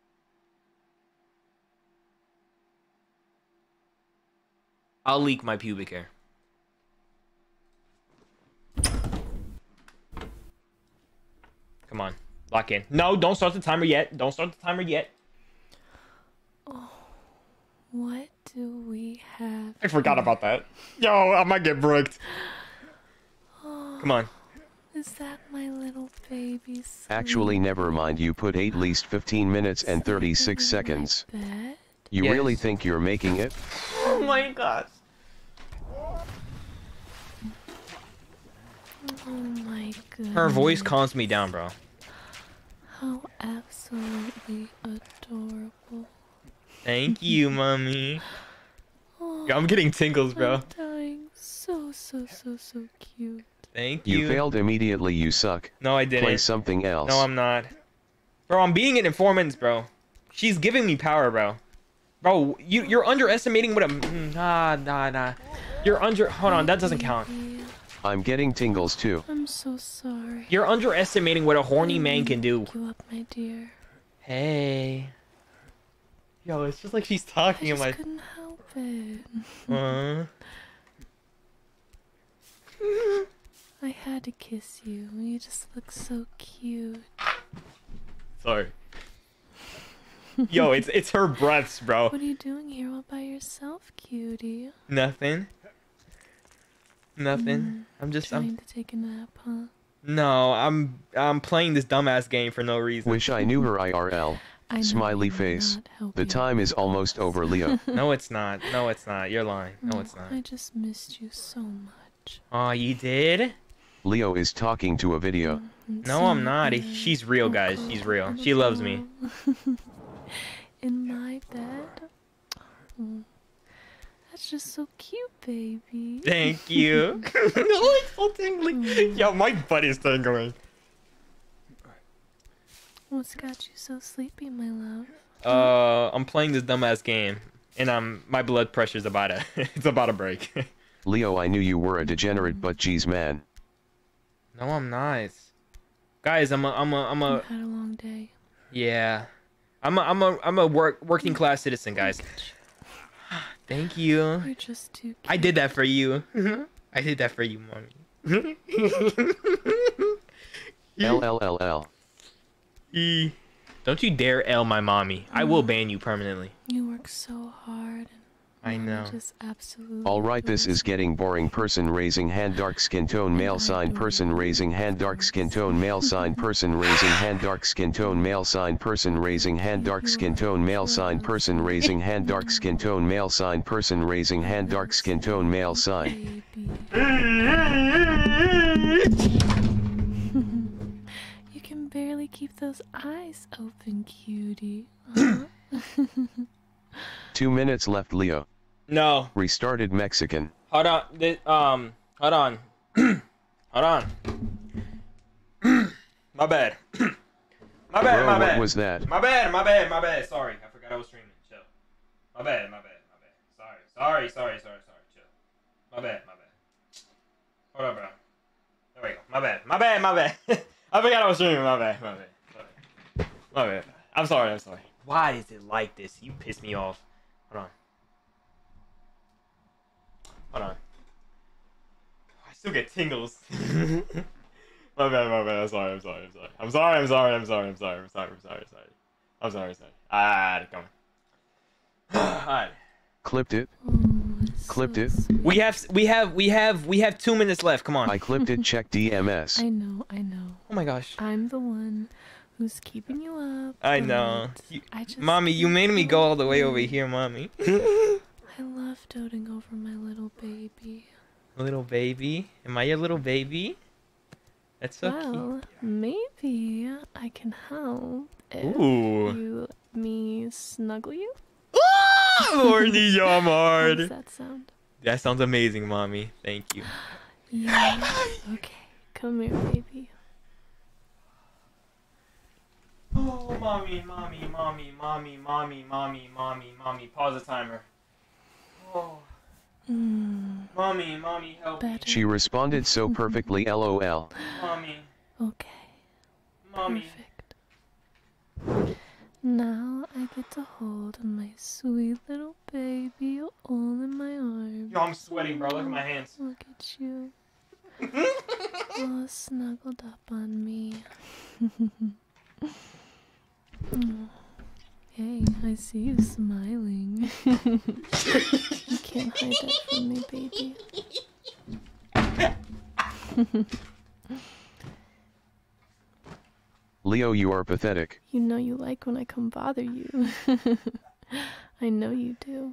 E: I'll leak my pubic hair. Come on. Lock in. No, don't start the timer yet. Don't start the timer yet.
H: Oh, what do we have?
E: I forgot about that. Yo, I might get brooked.
H: Oh,
E: come on.
H: Is that my little baby?
G: Actually, never mind. You put at least fifteen minutes and thirty-six seconds. You
E: yes.
G: really think you're making it?
E: Oh my god.
H: Oh my god.
E: Her voice calms me down, bro.
H: How absolutely adorable.
E: Thank you, mommy.
H: Oh,
E: Yo, I'm getting tingles, bro.
H: I'm dying. So, so, so, so cute.
E: Thank you.
G: You failed immediately, you suck.
E: No, I didn't.
G: Play something else.
E: No, I'm not. Bro, I'm beating it in four minutes, bro. She's giving me power, bro. Bro, you, you're underestimating what a... Nah, nah, nah. You're under... Hold on, that doesn't count.
G: I'm getting tingles, too.
H: I'm so sorry.
E: You're underestimating what a horny man can do.
H: Pick you up, my dear.
E: Hey. Yo, it's just like she's talking
H: I
E: in
H: just
E: my...
H: couldn't help it.
E: Uh...
H: I had to kiss you. You just look so cute.
E: Sorry. Yo, it's it's her breaths, bro.
H: What are you doing here all by yourself, cutie?
E: Nothing. Nothing.
H: Mm,
E: I'm just
H: trying
E: I'm
H: to take a nap, huh?
E: No, I'm I'm playing this dumbass game for no reason.
G: Wish I knew her I R L.
H: I know
G: Smiley
H: you will
G: face.
H: not help
G: The
H: you.
G: time is almost over, Leo.
E: No, it's not. No, it's not. You're lying. No, it's not.
H: I just missed you so much. message.
E: Oh, you did?
G: Leo is talking to a video.
E: No, I'm not. She's real, guys. She's real. She loves me.
H: In my bed. Oh, that's just so cute, baby.
E: Thank you. Oh, it's so tingly. Yo, my butt is tingling.
H: What's got you so sleepy, my love?
E: Uh, I'm playing this dumbass game, and I'm my blood pressure's about to it's about to break.
G: Leo, I knew you were a degenerate, but geez, man.
E: No, I'm not. Guys, I'm a I'm a I'm a
H: You had a long day.
E: yeah. I'm a I'm a I'm a work working class citizen, guys. Thank you.
H: You're just too cute.
E: I did that for you. I did that for you, mommy.
G: L L L L.
E: E. Don't you dare L my mommy. I will ban you permanently.
H: You work so hard.
E: I know.
H: Just absolutely.
G: All right, this is getting boring. Person raising hand, dark skin tone, male sign. Person raising hand, dark skin tone, male sign. Person raising hand, dark skin tone, male sign. Person raising hand, dark skin tone, male sign. Person raising hand, dark skin tone, male sign. Person raising hand, dark skin tone, male sign.
H: You can barely keep those eyes open, cutie.
G: Two minutes left, Leo.
E: No.
G: Restarted Mexican.
E: Hold on. This, um. Hold on. Hold on. My bad. My bad.
G: Bro,
E: my
G: what
E: bad.
G: was that?
E: My bad. My bad. My bad. Sorry, I forgot I was streaming. Chill. My bad. My bad. My bad. Sorry. Sorry. Sorry. Sorry. Sorry. Chill. My bad. My bad. Hold on, bro. There we go. My bad. My bad. My bad. I forgot I was streaming. My bad. My bad. My bad. My bad. I'm sorry. I'm sorry. Why is it like this? You piss me off. Hold on. Hold on. I still get tingles. My bad, my bad. I'm sorry, I'm sorry, I'm sorry. I'm sorry, I'm sorry, I'm sorry, I'm sorry, I'm sorry, I'm sorry, I'm sorry. I'm sorry, I'm sorry. Ah, come on. Alright.
G: Clipped it. Clipped it.
E: We have, we have, we have, we have two minutes left. Come on.
G: I clipped it. Check D M S.
H: I know, I know.
E: Oh my gosh.
H: I'm the one who's keeping you up.
E: I know.
H: but
E: You,
H: I just
E: mommy, you made me go all the way over here, mommy.
H: I love doting over my little baby.
E: Little baby? Am I your little baby? That's so
H: Well,
E: cute.
H: maybe I can help if
E: Ooh.
H: you let me snuggle you.
E: Horny, yo, I'm
H: How
E: hard.
H: does that sound?
E: That sounds amazing, mommy. Thank you.
H: Yeah. Okay, come here, baby.
E: Oh, mommy, mommy, mommy, mommy, mommy, mommy, mommy, mommy. Pause the timer. Oh.
H: Mm,
E: Mommy, mommy, help me.
H: better.
G: She responded so perfectly. LOL.
E: Mommy,
H: Okay,
E: mommy.
H: perfect. Now I get to hold my sweet little baby all in my arms.
E: Yo, I'm sweating, bro. Look at my hands.
H: Look at you. All snuggled up on me. Oh. Hey, I see you smiling. You can't hide that from me, baby.
G: Leo, you are pathetic.
H: You know you like when I come bother you. I know you do.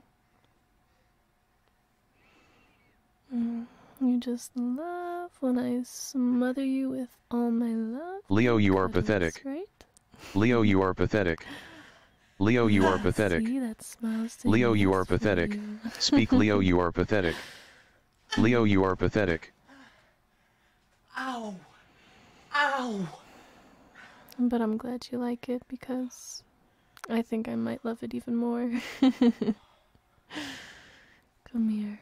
H: Mm, you just love when I smother you with all my love.
G: Leo, you are
H: Cuddles,
G: pathetic.
H: right?
G: Leo, you are pathetic. Leo, you are pathetic.
H: See, that smile's to
G: Leo, you
H: yes
G: are
H: for
G: pathetic.
H: you.
G: Speak, Leo, you are pathetic. Leo, you are pathetic.
E: Ow. Ow.
H: But I'm glad you like it because I think I might love it even more. Come here.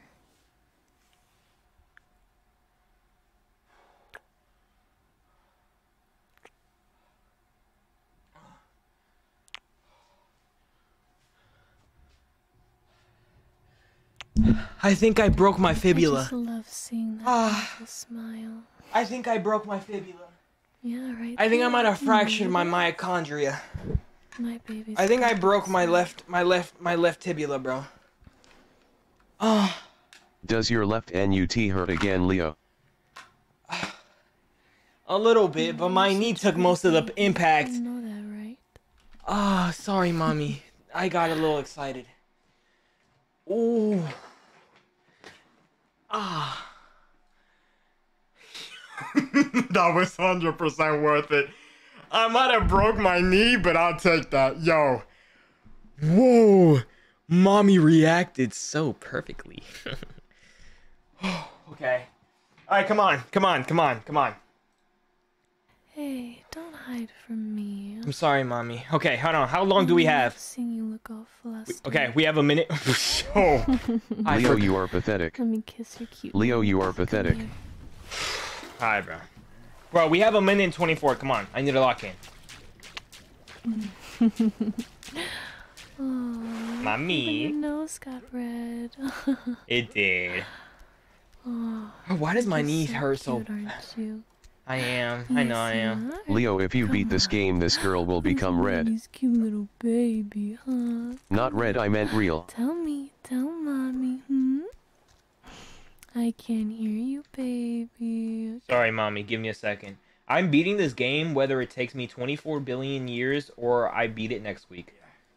E: I think I broke my
H: I
E: fibula.
H: just love seeing that
E: Ah.
H: little smile.
E: I think I broke my fibula.
H: Yeah, right.
E: I think I
H: there.
E: might have fractured my
H: Mhm.
E: mitochondria.
H: My baby's
E: I think I
H: got
E: broke my
H: this.
E: left, my left, my left tibula, bro. Oh,
G: Does your left N U T hurt again, Leo?
E: a little bit, but my knee took most of the impact.
H: You know that, right?
E: Ah, sorry, mommy. I got a little excited. Ooh. Ah. That was one hundred percent worth it. I might have broke my knee, but I'll take that. Yo. Whoa. Mommy reacted so perfectly. Okay. All right, come on. Come on. Come on. Come on.
H: Hey, don't hide from me.
E: I'm sorry, Mommy. Okay, hold on. How long do we have?
H: Seeing you look all flustered.
E: Okay, we have a minute. Oh. I
G: Leo,
E: forgot.
G: you are pathetic.
H: Let me kiss your cute.
G: Leo, you
H: lips.
G: are pathetic.
H: Come
E: All right, bro. Bro, we have a minute and twenty-four. Come on. I need to lock in.
H: here. Oh,
E: Mommy.
H: even your nose got red.
E: It did.
H: Oh,
E: Why does my
H: you're
E: knees
H: so
E: hurt so
H: cute, aren't you?
E: I am. I know I
H: Yes,
E: am.
H: you are.
G: Leo, if you beat this
H: Come on.
G: game, this girl will become red.
H: He's cute little baby, huh?
G: Not red, I meant real.
H: Tell me, tell mommy, hmm? I can't hear you, baby.
E: Sorry, Mommy. Give me a second. I'm beating this game whether it takes me twenty-four billion years or I beat it next week.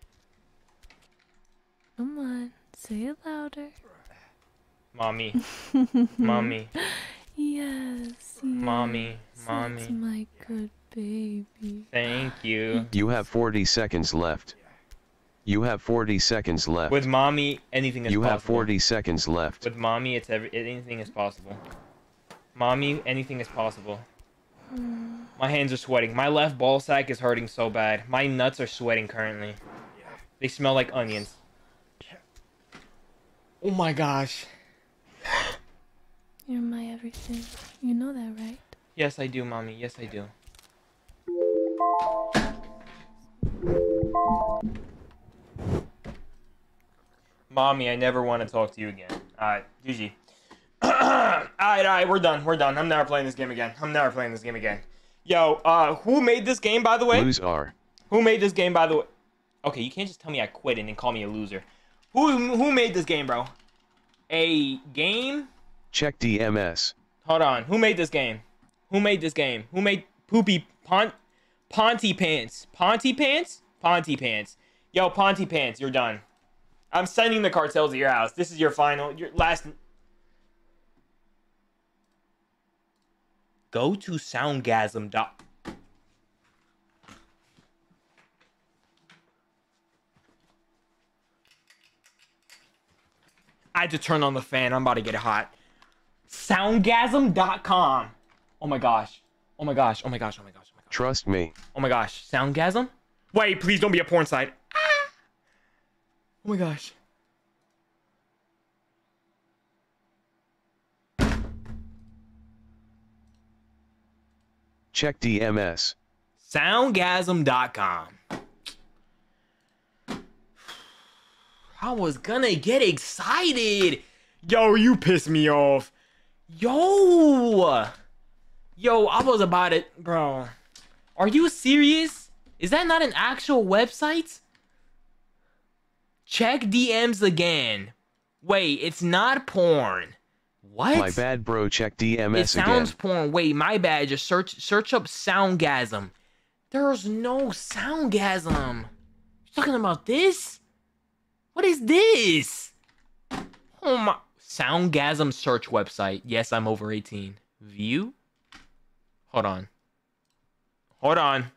H: Come on, say it louder.
E: Mommy. Mommy.
H: Yes, yes.
E: Mommy.
H: That's
E: Mommy.
H: my good baby.
E: Thank you.
G: You have forty seconds left. You have forty seconds left.
E: With Mommy, anything is
G: You
E: possible.
G: have forty seconds left.
E: With Mommy, it's every anything is possible. Mommy, anything is possible. My hands are sweating. My left ball sack is hurting so bad. My nuts are sweating currently. They smell like onions. Oh my gosh.
H: You're my everything. You know that, right?
E: Yes, I do, Mommy. Yes, I do. Mommy, I never want to talk to you again. Alright, G G. Alright, alright, we're done. We're done. I'm never playing this game again. I'm never playing this game again. Yo, uh, who made this game, by the way?
G: Lose R.
E: Who made this game, by the way? Okay, you can't just tell me I quit and then call me a loser. Who who made this game, bro? A game?
G: Check D M S.
E: Hold on. Who made this game? Who made this game? Who made Poopy Pont Ponty Pants? Ponty Pants? Ponty Pants. Yo, Ponty Pants, you're done. I'm sending the cartel to your house. This is your final, your last. Go to Soundgasm. Dot. I had to turn on the fan. I'm about to get hot. Soundgasm dot com. Oh my gosh. Oh my gosh. Oh my gosh. Oh my gosh. Oh my gosh.
G: Trust me.
E: Oh my gosh. Soundgasm? Wait, please don't be a porn site. Ah! Oh my gosh.
G: Check D M S.
E: Soundgasm dot com. I was gonna get excited. Yo, you pissed me off. Yo. Yo, I was about it, bro. Are you serious? Is that not an actual website? Check D Ms again. Wait, it's not porn. What?
G: My bad, bro. Check D M
E: It
G: S
E: sounds
G: again.
E: porn. Wait, my bad. Just search search up Soundgasm. There's no Soundgasm. You talking about this? What is this? Oh my. Soundgasm search website. Yes, I'm over eighteen. View? Hold on. Hold on.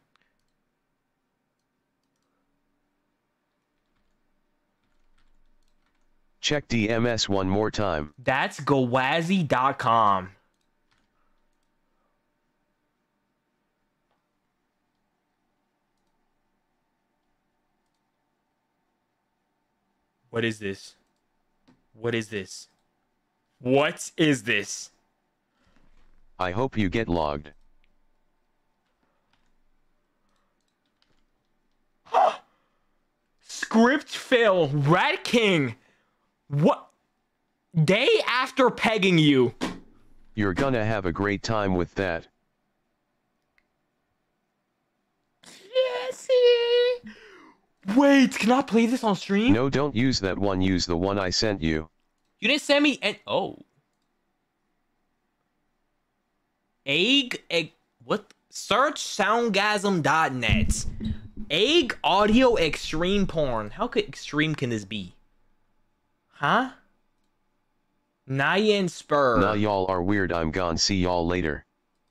G: Check D M S one more time.
E: That's Gawazi dot com. What is this? What is this? What is this?
G: I hope you get logged.
E: Script fail. Rat King. What? Day after pegging you.
G: You're gonna have a great time with that.
E: Jesse. Wait, can I play this on stream?
G: No, don't use that one. Use the one I sent you.
E: You didn't send me an oh. Egg egg what? Search soundgasm dot net. Egg audio extreme porn. How could extreme can this be? Huh? Nyan Spur.
G: Nah, y'all are weird. I'm gone. See y'all later.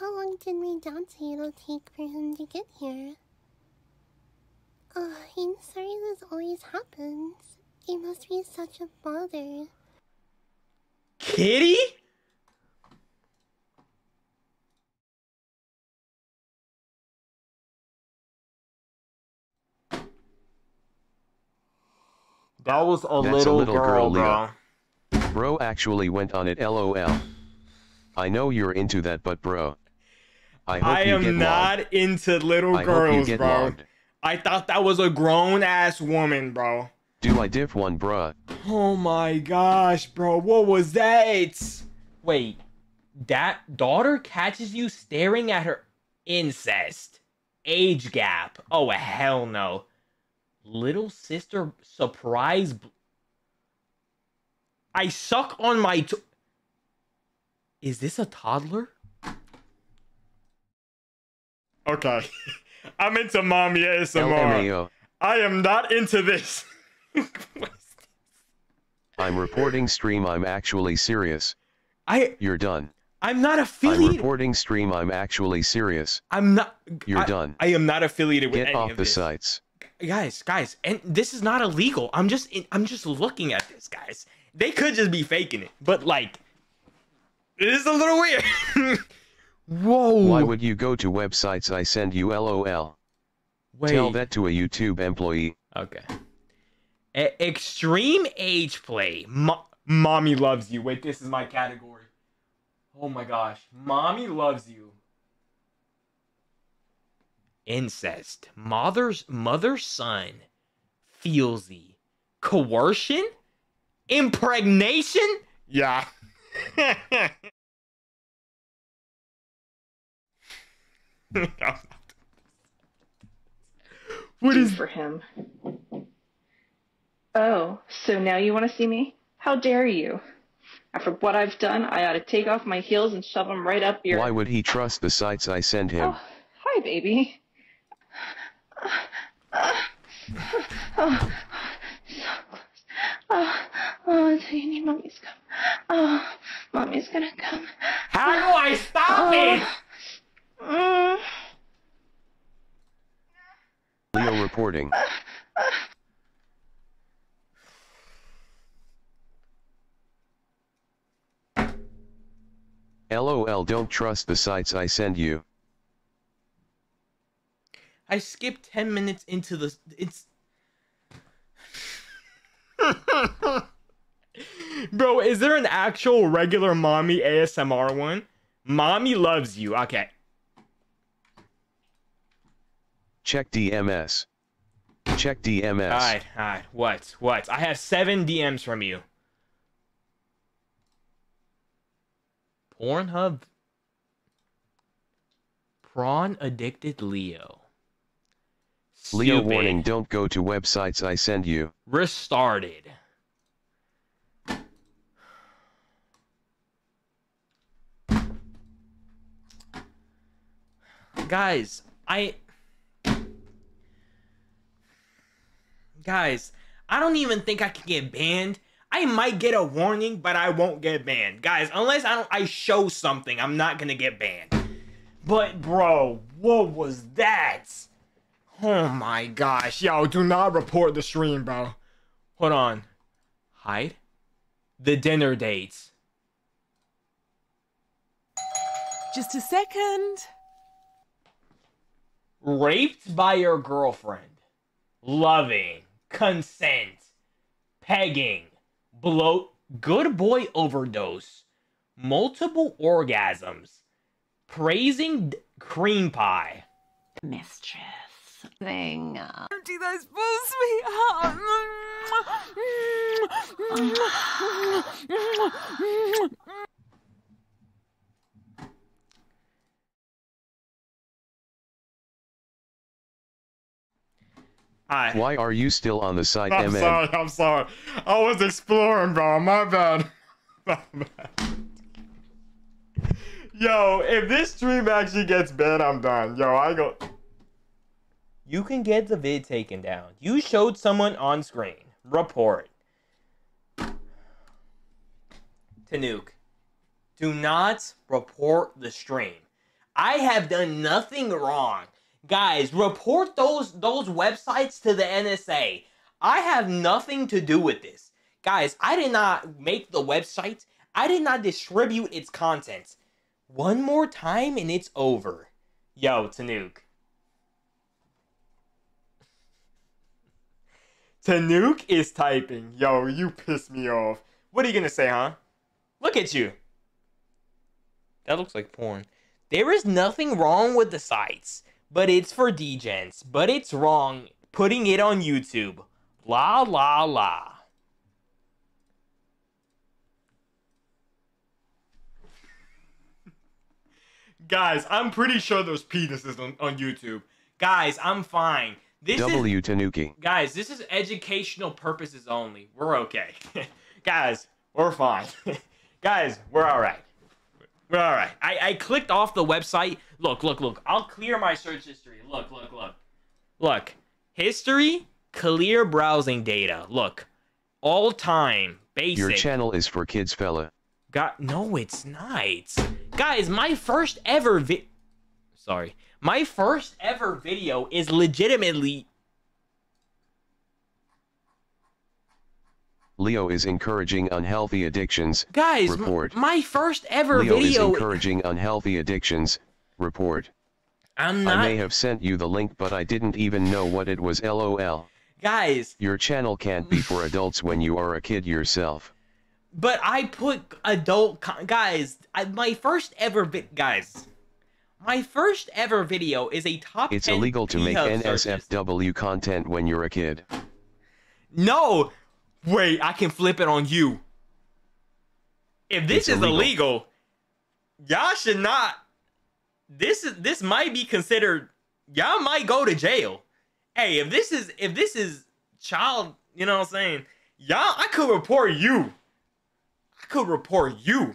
I: how long did my dad say it'll take for him to get here? Oh, I'm sorry this always happens. It must be such a bother.
E: Kitty? That was a
G: That's
E: little,
G: a little girl,
E: girl, bro.
G: Leo. Bro actually went on it, lol. I know you're into that, but bro, I hope
E: I
G: you
E: am
G: get
E: not
G: logged.
E: into little
G: I hope you
E: girls,
G: get
E: bro.
G: logged.
E: I thought that was a grown-ass woman, bro.
G: Do I diff one, bruh?
E: Oh my gosh, bro. What was that? Wait. That daughter catches you staring at her incest. Age gap. Oh, hell no. Little sister surprise. I suck on my... T Is this a toddler? Okay. I'm into mommy A S M R.
G: L M A O.
E: I am not into this.
G: I'm reporting stream, I'm actually serious.
E: I
G: You're done.
E: I'm not
G: I'm
E: affiliated.
G: reporting stream, I'm actually serious.
E: I'm not.
G: You're
E: I,
G: done.
E: I am not affiliated with
G: Get
E: any
G: off
E: of
G: the
E: this.
G: sites.
E: Guys, guys, and this is not illegal. I'm just, I'm just looking at this, guys. They could just be faking it, but like, it is a little weird. Whoa.
G: Why would you go to websites I send you, lol?
E: Wait.
G: Tell that to a YouTube employee.
E: Okay. E- extreme age play. Mo- mommy loves you. Wait, this is my category. Oh my gosh. Mommy loves you. Incest. Mother's mother's son. Feelsy. Coercion? Impregnation? Yeah. What is
J: for him? Oh, so now you want to see me? How dare you? After what I've done, I ought to take off my heels and shove them right up your...
G: Why would he trust the sites I send him?
J: Oh, hi, baby. Oh, so close. Oh, oh, do you need mommy's come? Oh, mommy's gonna come.
E: How do I stop
J: oh.
E: it?
J: Mm.
G: Leo reporting. LOL, don't trust the sites I send you.
E: I skipped ten minutes into the... It's... Bro, is there an actual regular mommy A S M R one? Mommy loves you. Okay.
G: Check D M S. Check D M S.
E: Alright, alright. What? What? I have seven D Ms from you. Pornhub. Prawn addicted Leo.
G: Leo
E: Stupid.
G: warning, don't go to websites I send you.
E: Restarted. Guys, I... Guys, I don't even think I can get banned. I might get a warning, but I won't get banned. Guys, unless I don't I show something, I'm not gonna get banned. But bro, what was that? Oh my gosh. Yo, do not report the stream, bro. Hold on. Hide? The dinner dates.
K: Just a second.
E: Raped by your girlfriend. Loving. Consent. Pegging. Bloat. Good boy overdose. Multiple orgasms. Praising d- cream pie.
K: Mistress. Thing. Empty those balls, sweetheart.
E: Hi.
G: Why are you still on the site,
E: I'm
G: M N?
E: sorry, I'm sorry. I was exploring, bro. My bad. My bad. Yo, if this stream actually gets banned, I'm done. Yo, I go... You can get the vid taken down. You showed someone on screen. Report. Tanook. Do not report the stream. I have done nothing wrong. Guys, report those those websites to the N S A. I have nothing to do with this. Guys, I did not make the website. I did not distribute its content. One more time and it's over. Yo, Tanook. Tanook is typing. Yo, you piss me off. What are you gonna say, huh? Look at you. That looks like porn. There is nothing wrong with the sites, but it's for degens. But it's wrong putting it on YouTube. La la la. Guys, I'm pretty sure there's penises on, on YouTube. Guys, I'm fine. This
G: W
E: is,
G: Tanuki.
E: Guys, this is educational purposes only. We're okay. Guys, we're fine. Guys, we're alright. We're alright. I, I clicked off the website. Look, look, look. I'll clear my search history. Look, look, look. Look. History, clear browsing data. Look. All time, basic.
G: Your channel is for kids, fella.
E: God, no, it's not. Guys, my first ever vi- Sorry. My first ever video is legitimately...
G: Leo is encouraging unhealthy addictions.
E: Guys,
G: report.
E: My first ever
G: Leo
E: video...
G: is encouraging unhealthy addictions. Report.
E: I'm not...
G: I may have sent you the link, but I didn't even know what it was, lol.
E: Guys...
G: Your channel can't be for adults when you are a kid yourself.
E: But I put adult... Con guys, I, my first ever... Vi guys... My first ever video is a top
G: It's
E: ten
G: illegal to make
E: P-Hub
G: N S F W
E: searches.
G: content when you're a kid.
E: No! Wait, I can flip it on you. If this
G: It's
E: is
G: illegal.
E: illegal, y'all should not... This is this might be considered... Y'all might go to jail. Hey, if this is... If this is child... You know what I'm saying? Y'all... I could report you. I could report you.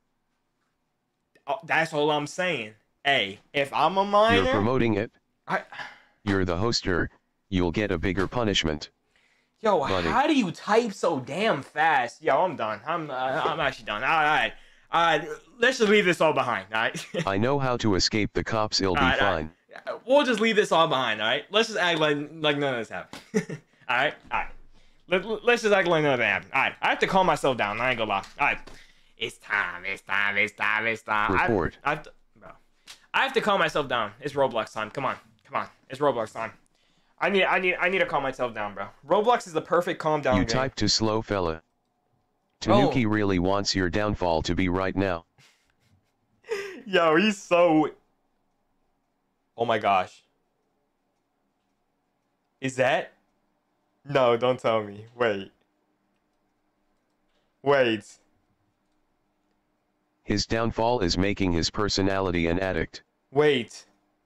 E: Oh, that's all I'm saying. Hey, if I'm a minor...
G: You're promoting it.
E: I...
G: You're the hoster. You'll get a bigger punishment.
E: Yo,
G: Buddy.
E: how do you type so damn fast? Yo, I'm done. I'm uh, I'm actually done. All right, all right. Let's just leave this all behind. All right.
G: I know how to escape the cops. It'll be
E: All right, all
G: fine.
E: right. We'll just leave this all behind. All right. Let's just act like like none of this happened. all right. All right. Let, let's just act like none of that happened. All right. I have to calm myself down. I ain't gonna lie. All right. It's time. It's time. It's time. It's time.
G: Report.
E: I, I have to, bro. I have to calm myself down. It's Roblox time. Come on. Come on. It's Roblox time. I need, I need, I need to calm myself down, bro. Roblox is the perfect calm down
G: You
E: game.
G: type too slow, fella. Tanuki really wants your downfall to be right now.
E: Yo, he's so... Oh my gosh. Is that... No, don't tell me. Wait. Wait.
G: His downfall is making his personality an addict.
E: Wait.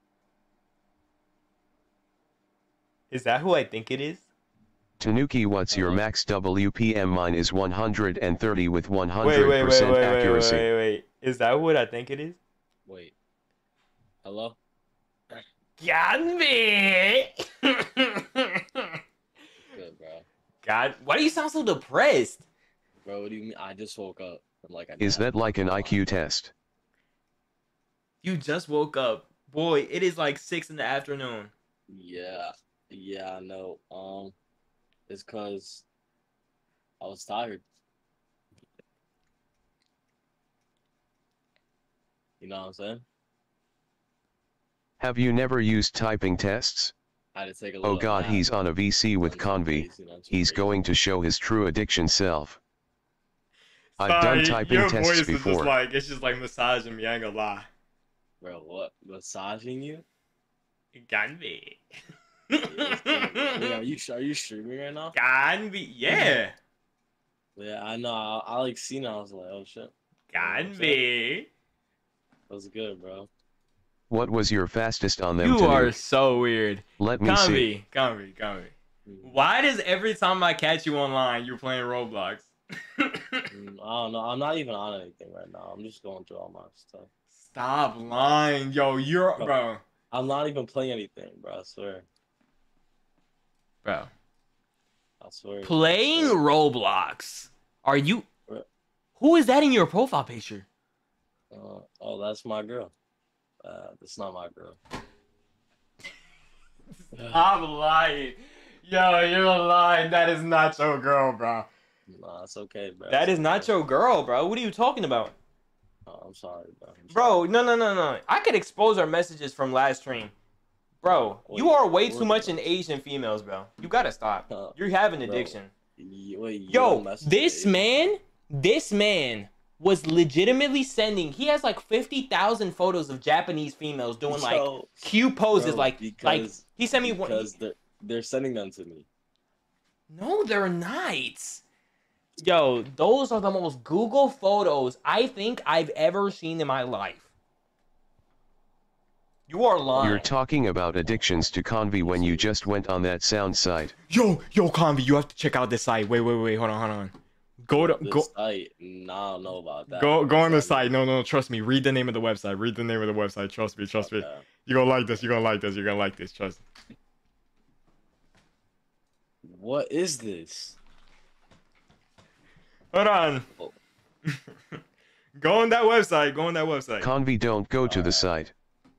E: Is that who I think it is?
G: Tanuki, what's your max W P M? Mine is one hundred thirty with one
E: Wait,
G: hundred
E: wait, wait,
G: percent
E: wait, wait,
G: accuracy.
E: wait, wait, wait. Is that what I think it is?
L: Wait. Hello?
E: Got me!
L: Good, bro.
E: God, why do you sound so depressed?
L: Bro, what do you mean? I just woke up. I'm like, I
G: Is that like an I Q test?
E: You just woke up. Boy, it is like six in the afternoon.
L: Yeah. Yeah, I know. Um, it's cause I was tired. You know what I'm saying?
G: Have you never used typing tests?
L: I had to take a little
G: Oh god,
L: nap.
G: he's on a V C with Convi. He's going to show his true addiction self. I've done typing
E: your
G: tests
E: voice is
G: before.
E: just like, it's just like massaging me, I ain't gonna lie.
L: Bro, what? Massaging you?
E: It got me.
L: Wait, are you are you streaming right now?
E: Got me, yeah.
L: Yeah, I know. I, I like seen it. I was like, oh shit.
E: Got me.
L: That was good, bro.
G: What was your fastest on them?
E: You
G: Tanuki?
E: are so weird.
G: Let me see.
E: Convi, Convi, Convi. Why does every time I catch you online, you're playing Roblox?
L: Mm, I don't know. I'm not even on anything right now. I'm just going through all my stuff.
E: Stop lying, yo. You're
L: Bro,
E: bro.
L: I'm not even playing anything, bro. I swear.
E: Bro.
L: I swear.
E: Playing
L: I swear.
E: Roblox. Are you?
L: Bro.
E: Who is that in your profile picture?
L: Uh, oh, that's my girl. Uh, that's not my girl.
E: I'm lying. Yo, you're lying. That is not your girl, bro.
L: Nah, it's okay, bro.
E: That
L: It's
E: is not
L: okay.
E: your girl, bro. What are you talking about?
L: Oh, I'm sorry, bro. I'm
E: Bro, no, no, no, no. I could expose our messages from last stream. Bro, you
L: Wait,
E: are way
L: what
E: too much
L: was-
E: in Asian females, bro. You gotta stop.
L: Uh,
E: You have an
L: bro,
E: addiction.
L: y- wait, you
E: Yo,
L: don't mess with
E: this
L: Asian-
E: man, this man was legitimately sending. He has like fifty thousand photos of Japanese females doing like
L: Yo,
E: cute poses,
L: bro,
E: like like
L: because-
E: he sent me one.
L: because they're they're sending them to me.
E: No, they're not. Yo, those are the most Google photos I think I've ever seen in my life. You are lying.
G: You're talking about addictions to Convi when you just went on that sound site.
E: Yo, yo, Convi, you have to check out this site. Wait, wait, wait, hold on, hold on. Go to
L: This
E: go
L: site, nah, I don't know about that.
E: go go on the site. No, no, trust me. Read the name of the website. Read the name of the website. Trust me, trust me.
L: Okay.
E: You're gonna like this. You're gonna like this. You're gonna like this. Trust me.
L: What is this?
E: Hold on.
L: Oh.
E: Go on that website. Go on that website.
G: Convi, don't go to the site.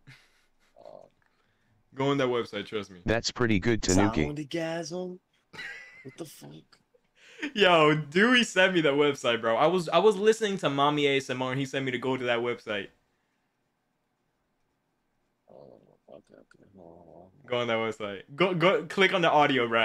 E: Go on that website. Trust me.
G: That's pretty good, Tanuki.
L: Soundgasm? What the fuck?
E: Yo, Dewey sent me that website, bro. I was I was listening to Mommy A S M R and he sent me to go to that website.
L: Oh, okay, okay. Oh,
E: Go on that website. Go go click on the audio, bro.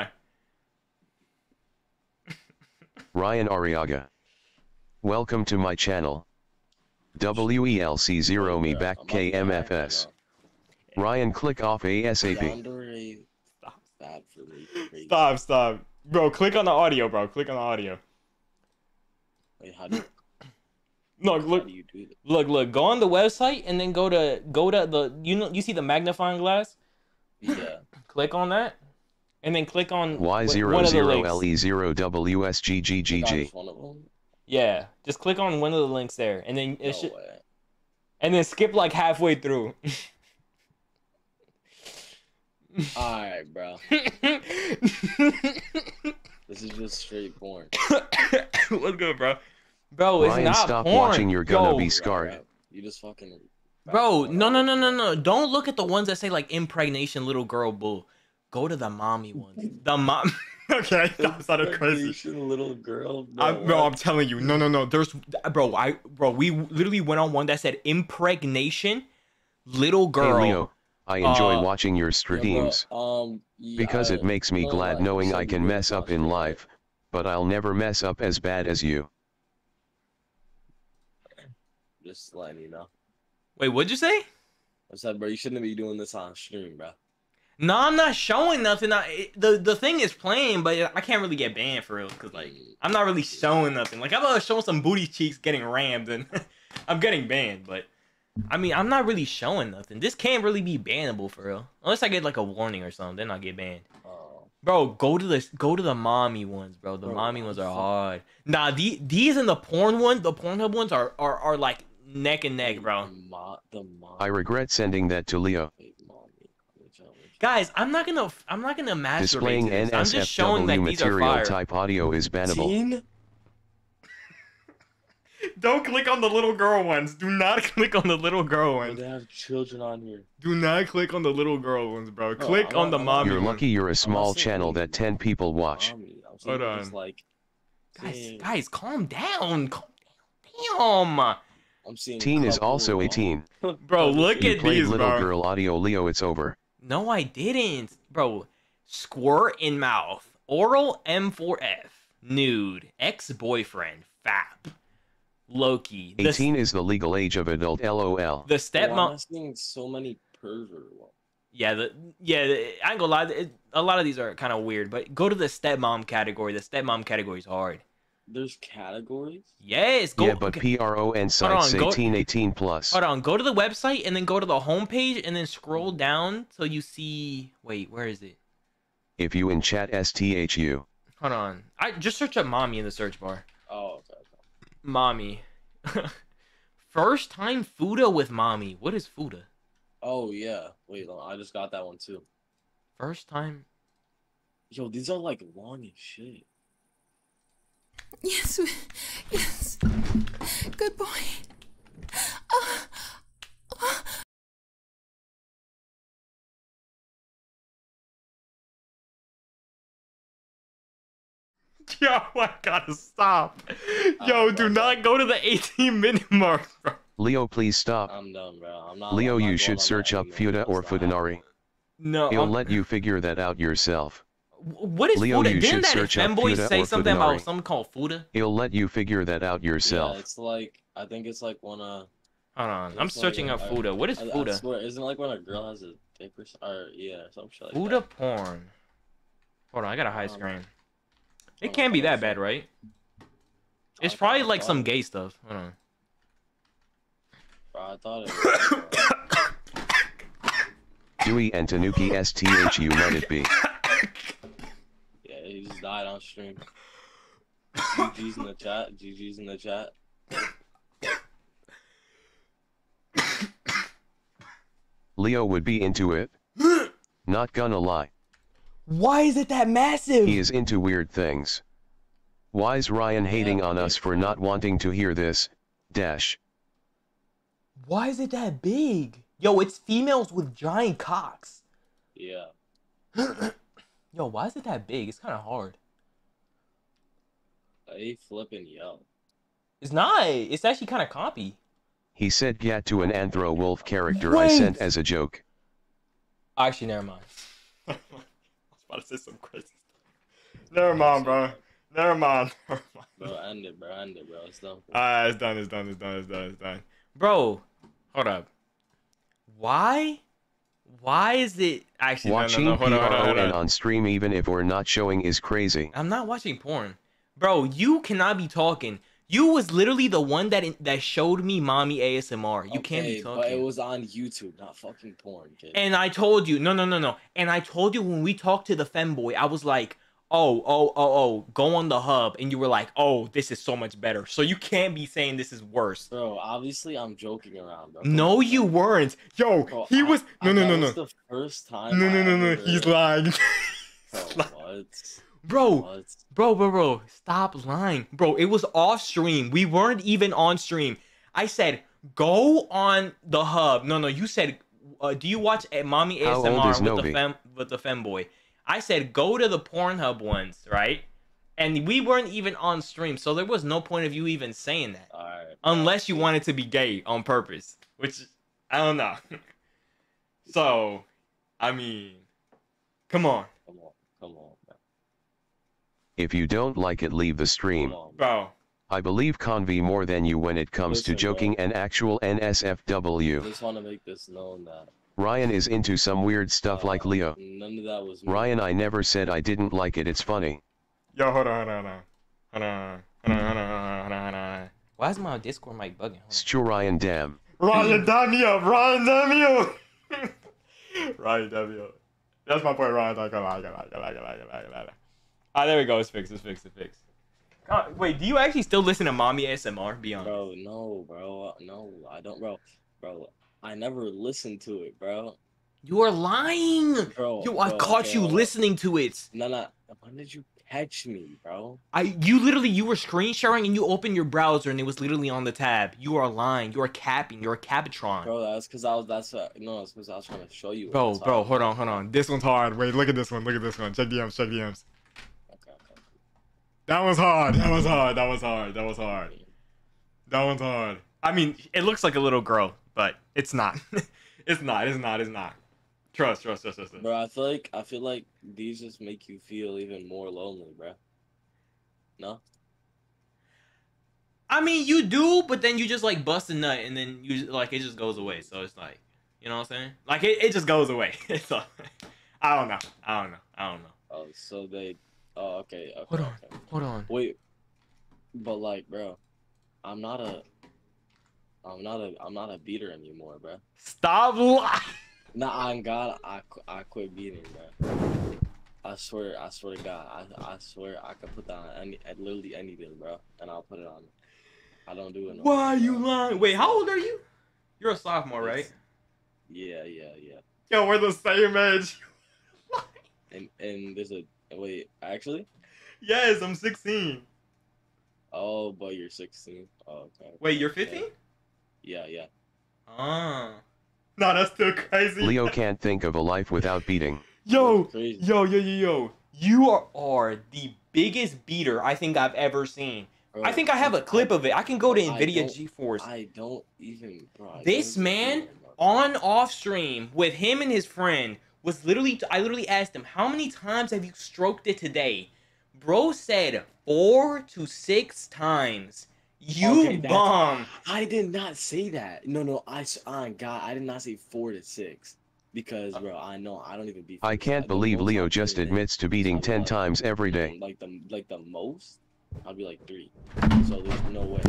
G: Ryan Ariaga. Welcome to my channel. W E L C zero me back K M F S. Ryan, click off ASAP.
L: Yandere,
E: Stop.
L: bad for me. Crazy.
E: Stop, stop. Bro, click on the audio, bro. Click on the audio.
L: Wait, how do you,
E: Look,
L: how
E: look,
L: do you do that?
E: look, look. Go on the website and then go to go to the you know you see the magnifying glass?
L: Yeah.
E: Click on that. And then click on
G: Y
E: one
G: zero
E: of the
G: zero
E: links.
G: L E zero W S G G G
L: Got
G: G.
L: one of them?
E: Yeah, just click on one of the links there, and then it
L: No
E: should,
L: way.
E: and then skip like halfway through.
L: Alright, bro. This is just straight porn.
E: What's good, bro? Bro, it's
G: Ryan,
E: not
G: stop
E: porn.
G: watching, you're gonna
E: Yo,
G: be scarred.
L: Bro, you just fucking.
E: Bro, no, no, no, no, no. Don't look at the ones that say like impregnation little girl bull. Go to the mommy ones. The mom. Okay, that sounded crazy.
L: Impregnation little girl. Bro,
E: I, bro, I'm
L: what?
E: telling you, no, no, no. There's, bro, I, bro, we literally went on one that said impregnation little girl.
G: Hey Leo, I enjoy
E: uh,
G: watching your
L: Yeah,
G: streams.
L: bro, um, yeah,
G: Because it
L: I-
G: makes me
L: no,
G: glad
L: like,
G: knowing
L: so
G: I
L: you
G: can
L: really
G: mess up
L: watch
G: in
L: it.
G: life, but I'll never mess up as bad as you.
L: Just letting you know.
E: Wait, what'd you say?
L: I said, bro, you shouldn't be doing this on stream, bro.
E: No, I'm not showing nothing. I, it- the the thing is playing, but I can't really get banned for real because like I'm not really showing nothing. Like I'm uh, showing some booty cheeks getting rammed, and I'm getting banned. But I mean, I'm not really showing nothing. This can't really be bannable for real, unless I get like a warning or something. Then I'll get banned.
L: Oh,
E: Bro, go to the go to the mommy ones, bro. The
L: Bro,
E: mommy ones are
L: fuck.
E: hard. Nah, the, these and the porn one, the Pornhub ones are are, are like neck and neck, bro.
L: The mo- the mo-
G: I regret sending that to Leo.
L: Wait, mommy. Which one, which
E: Guys, I'm not gonna I'm not gonna masturbate
G: Displaying
E: to this. I'm just showing that
G: N S F W
E: these are
G: material
E: fire.
G: type audio is
L: one?
G: bannable.
L: Teen?
E: Don't click on the little girl ones. Do not click on the little girl
L: Bro,
E: ones.
L: they have children on here.
E: Do not click on the little girl ones, bro.
L: Bro,
E: Click
L: I'm
E: on
L: not-
E: the
L: I'm not-
E: mommy
G: You're
E: ones.
G: lucky you're a small
L: saying
G: channel
L: anything.
G: that ten people watch.
L: Mommy. I'm saying
E: Hold
L: just
E: on.
L: like.
E: Guys,
L: seeing-
E: guys, calm down. Calm down. Damn.
L: I'm seeing.
G: Teen is
L: couple
G: also
L: of-
G: eighteen.
E: Bro, look
G: You
E: at
G: played
E: these,
G: little
E: bro.
G: girl audio, Leo, it's over.
E: No, I didn't. Bro, squirt in mouth. Oral M four F. Nude. Ex-boyfriend. Fap. Loki. The,
G: eighteen is the legal age of adult, lol.
E: the
L: Bro,
E: stepmom.
L: I'm seeing so many pervert ones.
E: Yeah, the yeah, the, I ain't gonna lie. It, a lot of these are kind of weird, but go to the stepmom category. The stepmom category is hard.
L: There's categories.
E: Yes, go.
G: Yeah, but
E: okay,
G: P R O N
E: on,
G: sites say
E: go-
G: teen eighteen plus.
E: hold on. Go to the website and then go to the homepage and then scroll down till you see. Wait, where is it?
G: If you in chat S T H U.
E: Hold on. I just search up mommy in the search bar.
L: Oh, okay. okay.
E: Mommy. First time Fuda with mommy. What is Fuda?
L: Oh yeah. Wait, I just got that one too.
E: First time.
L: Yo, these are like long as shit.
K: Yes, we- yes. Good boy.
E: Yo, I gotta stop. Yo, do not go to the eighteen minute mark, bro.
G: Leo, please stop.
L: I'm done, bro. I'm not.
G: Leo,
L: I'm not
G: you should
L: going on
G: search
L: that
G: up
L: anymore.
G: Fuda or
L: That's not
G: Fudanari.
E: No,
G: He'll
E: I'm-
G: let you figure that out yourself.
E: What is
G: Leo,
E: Fuda?
G: you
E: Didn't
G: should
E: that
G: search up
E: femboy
G: Fuda
E: say
G: or
E: something about
G: Fudanari.
E: something called Fuda?
G: He'll let you figure that out
L: Yeah,
G: yourself.
L: it's like I think it's like when a.
E: Hold on, I'm
L: it's like
E: searching
L: a-
E: up
L: I-
E: Fuda. What is
L: I- I
E: Fuda?
L: swear, isn't it like when a girl has a dick or, s- or yeah, some shit like
E: Fuda
L: that.
E: porn. Hold on, I got a high
L: Um,
E: screen.
L: oh,
E: It can't be that
L: oh,
E: bad, right? It's
L: I
E: probably
L: thought-
E: like
L: I
E: some
L: thought-
E: gay stuff. Hold on.
L: Bro, I thought it was.
G: Dewey and Tanuki S T H U let it be.
L: Yeah, he just died on stream. G G's in the chat. G G's in the chat.
G: Leo would be into it. Not gonna lie.
E: Why is it that massive?
G: He is into weird things. Why's Ryan hating on us for not wanting to hear this? Dash.
E: Why is it that big? Yo, it's females with giant cocks.
L: Yeah.
E: Yo, why is it that big? It's kind of hard.
L: They flipping yo.
E: It's not. It's actually kind of compy.
G: He said gat to an Anthro Wolf character I
E: Wait.
G: sent as a joke.
E: Actually, never mind. I was about to say some crazy stuff. Never mind, bro. Never mind. Never mind.
L: Bro, end it, bro. End it, bro. It's done.
E: Ah, it's done. It's done. It's done. It's done. It's done. Bro, hold up. Why? Why is it actually?
G: Watching
E: no, no, no. Hold on, hold on, hold
G: PRON
E: on.
G: on stream even if we're not showing is crazy.
E: I'm not watching porn, bro. You cannot be talking. You was literally the one that that showed me mommy A S M R. You can't be
L: Okay,
E: talking.
L: but it was on YouTube, not fucking porn, kid.
E: And I told you, no, no, no, no. And I told you when we talked to the femboy, I was like, oh, oh, oh, oh, go on the hub. And you were like, oh, this is so much better. So you can't be saying this is worse.
L: Bro, obviously I'm joking around, bro.
E: No, you weren't. Yo,
L: Bro,
E: he
L: I-
E: was.
L: I-
E: No, no,
L: that
E: no,
L: was
E: no.
L: the first time.
E: No,
L: I
E: no, no, no.
L: ever
E: He's
L: heard-
E: lying.
L: Bro, what?
E: Bro,
L: What?
E: bro, bro, bro, stop lying. Bro, it was off stream. We weren't even on stream. I said, go on the hub. No, no, you said, uh, do you watch uh, Mommy
G: How
E: A S M
G: old
E: R
G: is
E: with the,
G: Novi?
E: fem with the femboy? I said, go to the Pornhub ones, right? And we weren't even on stream, so there was no point of you even saying that.
L: Alright.
E: Unless you wanted to be gay on purpose, which, I don't know. So, I mean, come on.
L: Come on, come on, bro.
G: If you don't like it, leave the stream.
L: Come on,
E: Bro,
G: I believe Convi more than you when it comes to
L: Listen,
G: joking
L: bro.
G: and actual N S F W.
L: I just want to make this known that
G: Ryan is into some weird stuff like
L: uh,
G: Leo.
L: none of that was me.
G: Ryan, I never said I didn't like it, it's funny.
E: yo, hold on, hold on, hold on. Hold on, hold on, hold on, hold on, hold on, hold on. Why is my Discord mic bugging? Hold
G: Stu Ryan, damn.
E: on. Ryan, damn me up. Ryan, damn me up. Ryan, damn me up. That's my point, Ryan. Like, like, like, like, like, like, like, like. Ah, there we go. It's fixed. It's fixed. It's fixed. Uh, wait, do you actually still listen to Mommy A S M R? Be honest.
L: Bro, no, bro, no, I don't, bro, bro. I never listened to it, bro.
E: You are lying.
L: Bro,
E: Yo, I
L: bro,
E: caught
L: okay,
E: you
L: hold on.
E: listening to it.
L: No, no. When did you catch me, bro?
E: I, you literally, you were screen sharing and you opened your browser and it was literally on the tab. You are lying. You are capping. You're a capitron.
L: Bro, that's because I was. That's what, no, that's because I was trying to show you.
E: Bro,
L: That's
E: bro,
L: how-
E: hold on, hold on. This one's hard. Wait, look at this one. Look at this one. Check D Ms. Check D Ms.
L: Okay, okay.
E: That was hard. That was hard. That was hard. That was hard. That one's hard. I mean, it looks like a little girl, but it's not. It's not. It's not. It's not. Trust, trust, trust, trust. trust.
L: Bro, I feel like I feel like these just make you feel even more lonely, bro. No.
E: I mean, you do, but then you just like bust a nut, and then you just, like it just goes away. So it's like, you know what I'm saying? Like it, it just goes away. It's like, I don't know. I don't know. I don't know.
L: Oh, so they. Oh, okay. okay
E: Hold on.
L: okay.
E: Hold on.
L: Wait, but like, bro, I'm not a. I'm not a. I'm not a beater anymore, bro.
E: Stop lying.
L: Nah, on God, I qu- I quit beating, bro. I swear, I swear to God, I I swear I could put that on any, at literally anything, bro, and I'll put it on. I don't do it. No
E: Why
L: more,
E: are you
L: bro.
E: lying? Wait, how old are you? You're a sophomore, right?
L: It's- Yeah, yeah, yeah.
E: Yo, we're the same age.
L: And and there's a wait, actually.
E: Yes, I'm sixteen.
L: Oh, but you're sixteen. Oh, okay.
E: Wait, you're fifteen?
L: Yeah, yeah.
E: Ah. No, that's still crazy.
G: Leo can't think of a life without beating.
E: Yo,
L: Crazy.
E: yo, yo, yo, yo. You are, are the biggest beater I think I've ever seen.
L: Bro,
E: I think I have a clip of it. I can go to
L: I
E: NVIDIA
L: don't-
E: GeForce.
L: I don't even. Bro, I
E: This
L: don't even
E: man
L: know, bro.
E: on off stream with him and his friend was literally. I literally asked him, "How many times have you stroked it today?" Bro said four to six times. You
L: Okay, that's-
E: bum.
L: I did not say that. No, no. I. s- On God, I did not say four to six. Because, bro, I know I don't even be.
G: I can't
L: the
G: believe
L: most
G: Leo
L: I'd
G: just
L: be like-
G: admits to beating
L: I'd be
G: ten
L: like-
G: times every day.
L: Like the like the most, I'd be like three. So there's no way.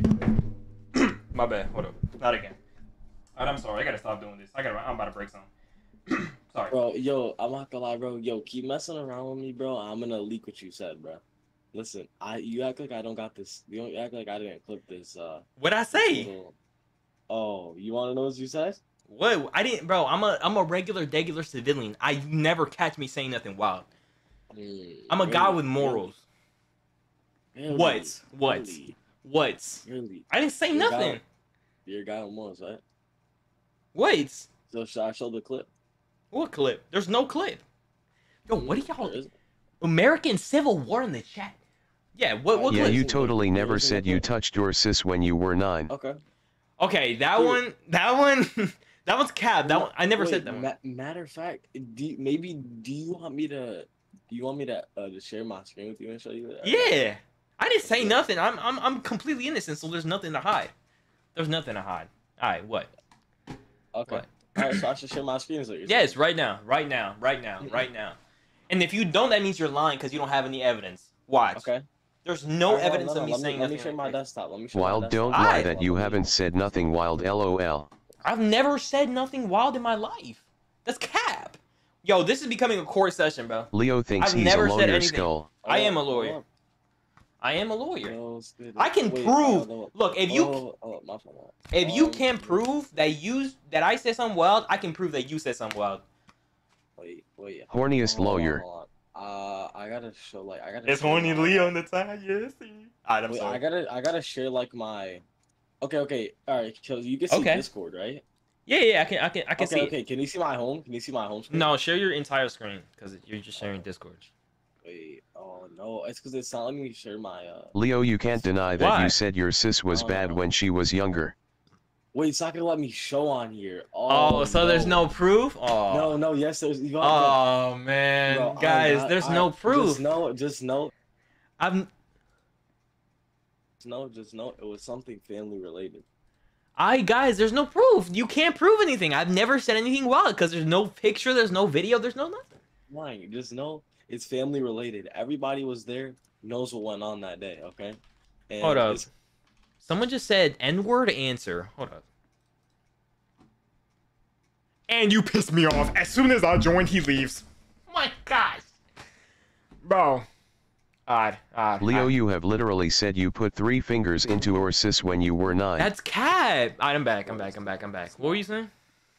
E: My bad. Hold up. Not again. Alright, I'm sorry. I gotta stop doing this. I gotta. I'm about to break something. Sorry.
L: Bro, yo, I'm not gonna lie, bro. Yo, keep messing around with me, bro. I'm gonna leak what you said, bro. Listen, I you act like I don't got this. You don't act like I didn't clip this. Uh,
E: What'd I say?
L: little- Oh, you want to know what you said?
E: What? I didn't, bro. I'm a. I'm a regular, regular civilian. I you never catch me saying nothing wild.
L: Mm,
E: I'm a guy
L: really?
E: with morals.
L: Really?
E: What? What?
L: Really?
E: What?
L: Really?
E: I didn't say
L: You're a guy
E: nothing.
L: with- You're a guy with morals, right?
E: Wait.
L: So should I show the clip?
E: What clip? There's no clip. Yo, what are y'all?
L: There is-
E: American Civil War in the chat. Yeah. What? What
G: Yeah,
E: clip?
G: you totally never said you touched your sis when you were nine.
L: Okay.
E: Okay, that
L: Dude.
E: one. That one. That one's cab. That one. I never
L: Wait,
E: said that one.
L: ma- matter of fact, do you- maybe do you want me to? Do you want me to uh, to share my screen with you and show you that?
E: Yeah. I didn't say nothing. I'm. I'm. I'm completely innocent. So there's nothing to hide. There's nothing to hide. All right. What?
L: Okay.
E: What?
L: All right, so I should share my screen. Is what you're
E: Yes. Right now. Right now. Right now. Right now. And if you don't, that means you're lying because you don't have any evidence. Watch.
L: saying? Okay.
E: There's no
L: All right,
E: evidence
L: no, no,
E: of me
L: let me,
E: saying
L: let me
E: nothing.
L: share my
E: like that.
L: desktop. Let me share my
G: Wild,
L: desktop.
G: don't
E: Alright.
G: lie that you haven't said nothing wild, lol.
E: I've never said nothing wild in my life. That's cap. Yo, this is becoming a court session, bro.
G: Leo thinks
E: I've
G: he's
E: never
G: a
E: said
G: lawyer
E: anything.
G: skull.
E: I am a
L: Hold
E: lawyer.
L: up,
E: I am a lawyer.
L: hold up.
E: I can
L: Wait,
E: prove.
L: hold up.
E: Look, if you
L: Oh, oh, my fault.
E: if you
L: Um,
E: can prove that you that I said something wild, I can prove that you said something wild.
L: Wait, wait.
G: Horniest
L: hold on,
G: lawyer.
L: hold on. Uh, I gotta show like I gotta.
E: It's
L: share
E: horny
L: my-
E: Leo in the time. Yes. Alright, I'm
L: Wait,
E: sorry.
L: I gotta, I gotta share like my. Okay, okay, all right. So you can see
E: Okay.
L: Discord, right?
E: Yeah, yeah, I can, I can, I can
L: okay,
E: see.
L: okay. Can you see my home? Can you see my home screen?
E: No, share your entire screen because you're just sharing Discord.
L: Wait. Oh no, it's because it's not letting me share my. uh
G: Leo, you can't deny that
E: Why?
G: you said your sis was bad when she was younger.
L: Wait, it's not gonna let me show on here.
E: Oh,
L: Oh,
E: so there's no proof? Oh.
L: No, no. Yes, there's. You got
E: Oh man,
L: Bro, I
E: guys,
L: got-
E: there's
L: I-
E: no proof.
L: Just know, just know,
E: I'm.
L: just know, just know. It was something family related.
E: I guys, there's no proof. You can't prove anything. I've never said anything wild because there's no picture, there's no video, there's no nothing.
L: Lying. Just know it's family related. Everybody was there, knows what went on that day. Okay. And
E: Hold up.
L: it's-
E: Someone just said N-word answer. Hold up. And you pissed me off. As soon as I joined, he leaves. My gosh. Bro. Odd, odd.
G: Leo,
E: odd.
G: you have literally said you put three fingers into your sis when you were nine.
E: That's cat. Alright, I'm back. I'm back. I'm back. I'm back. What were you saying?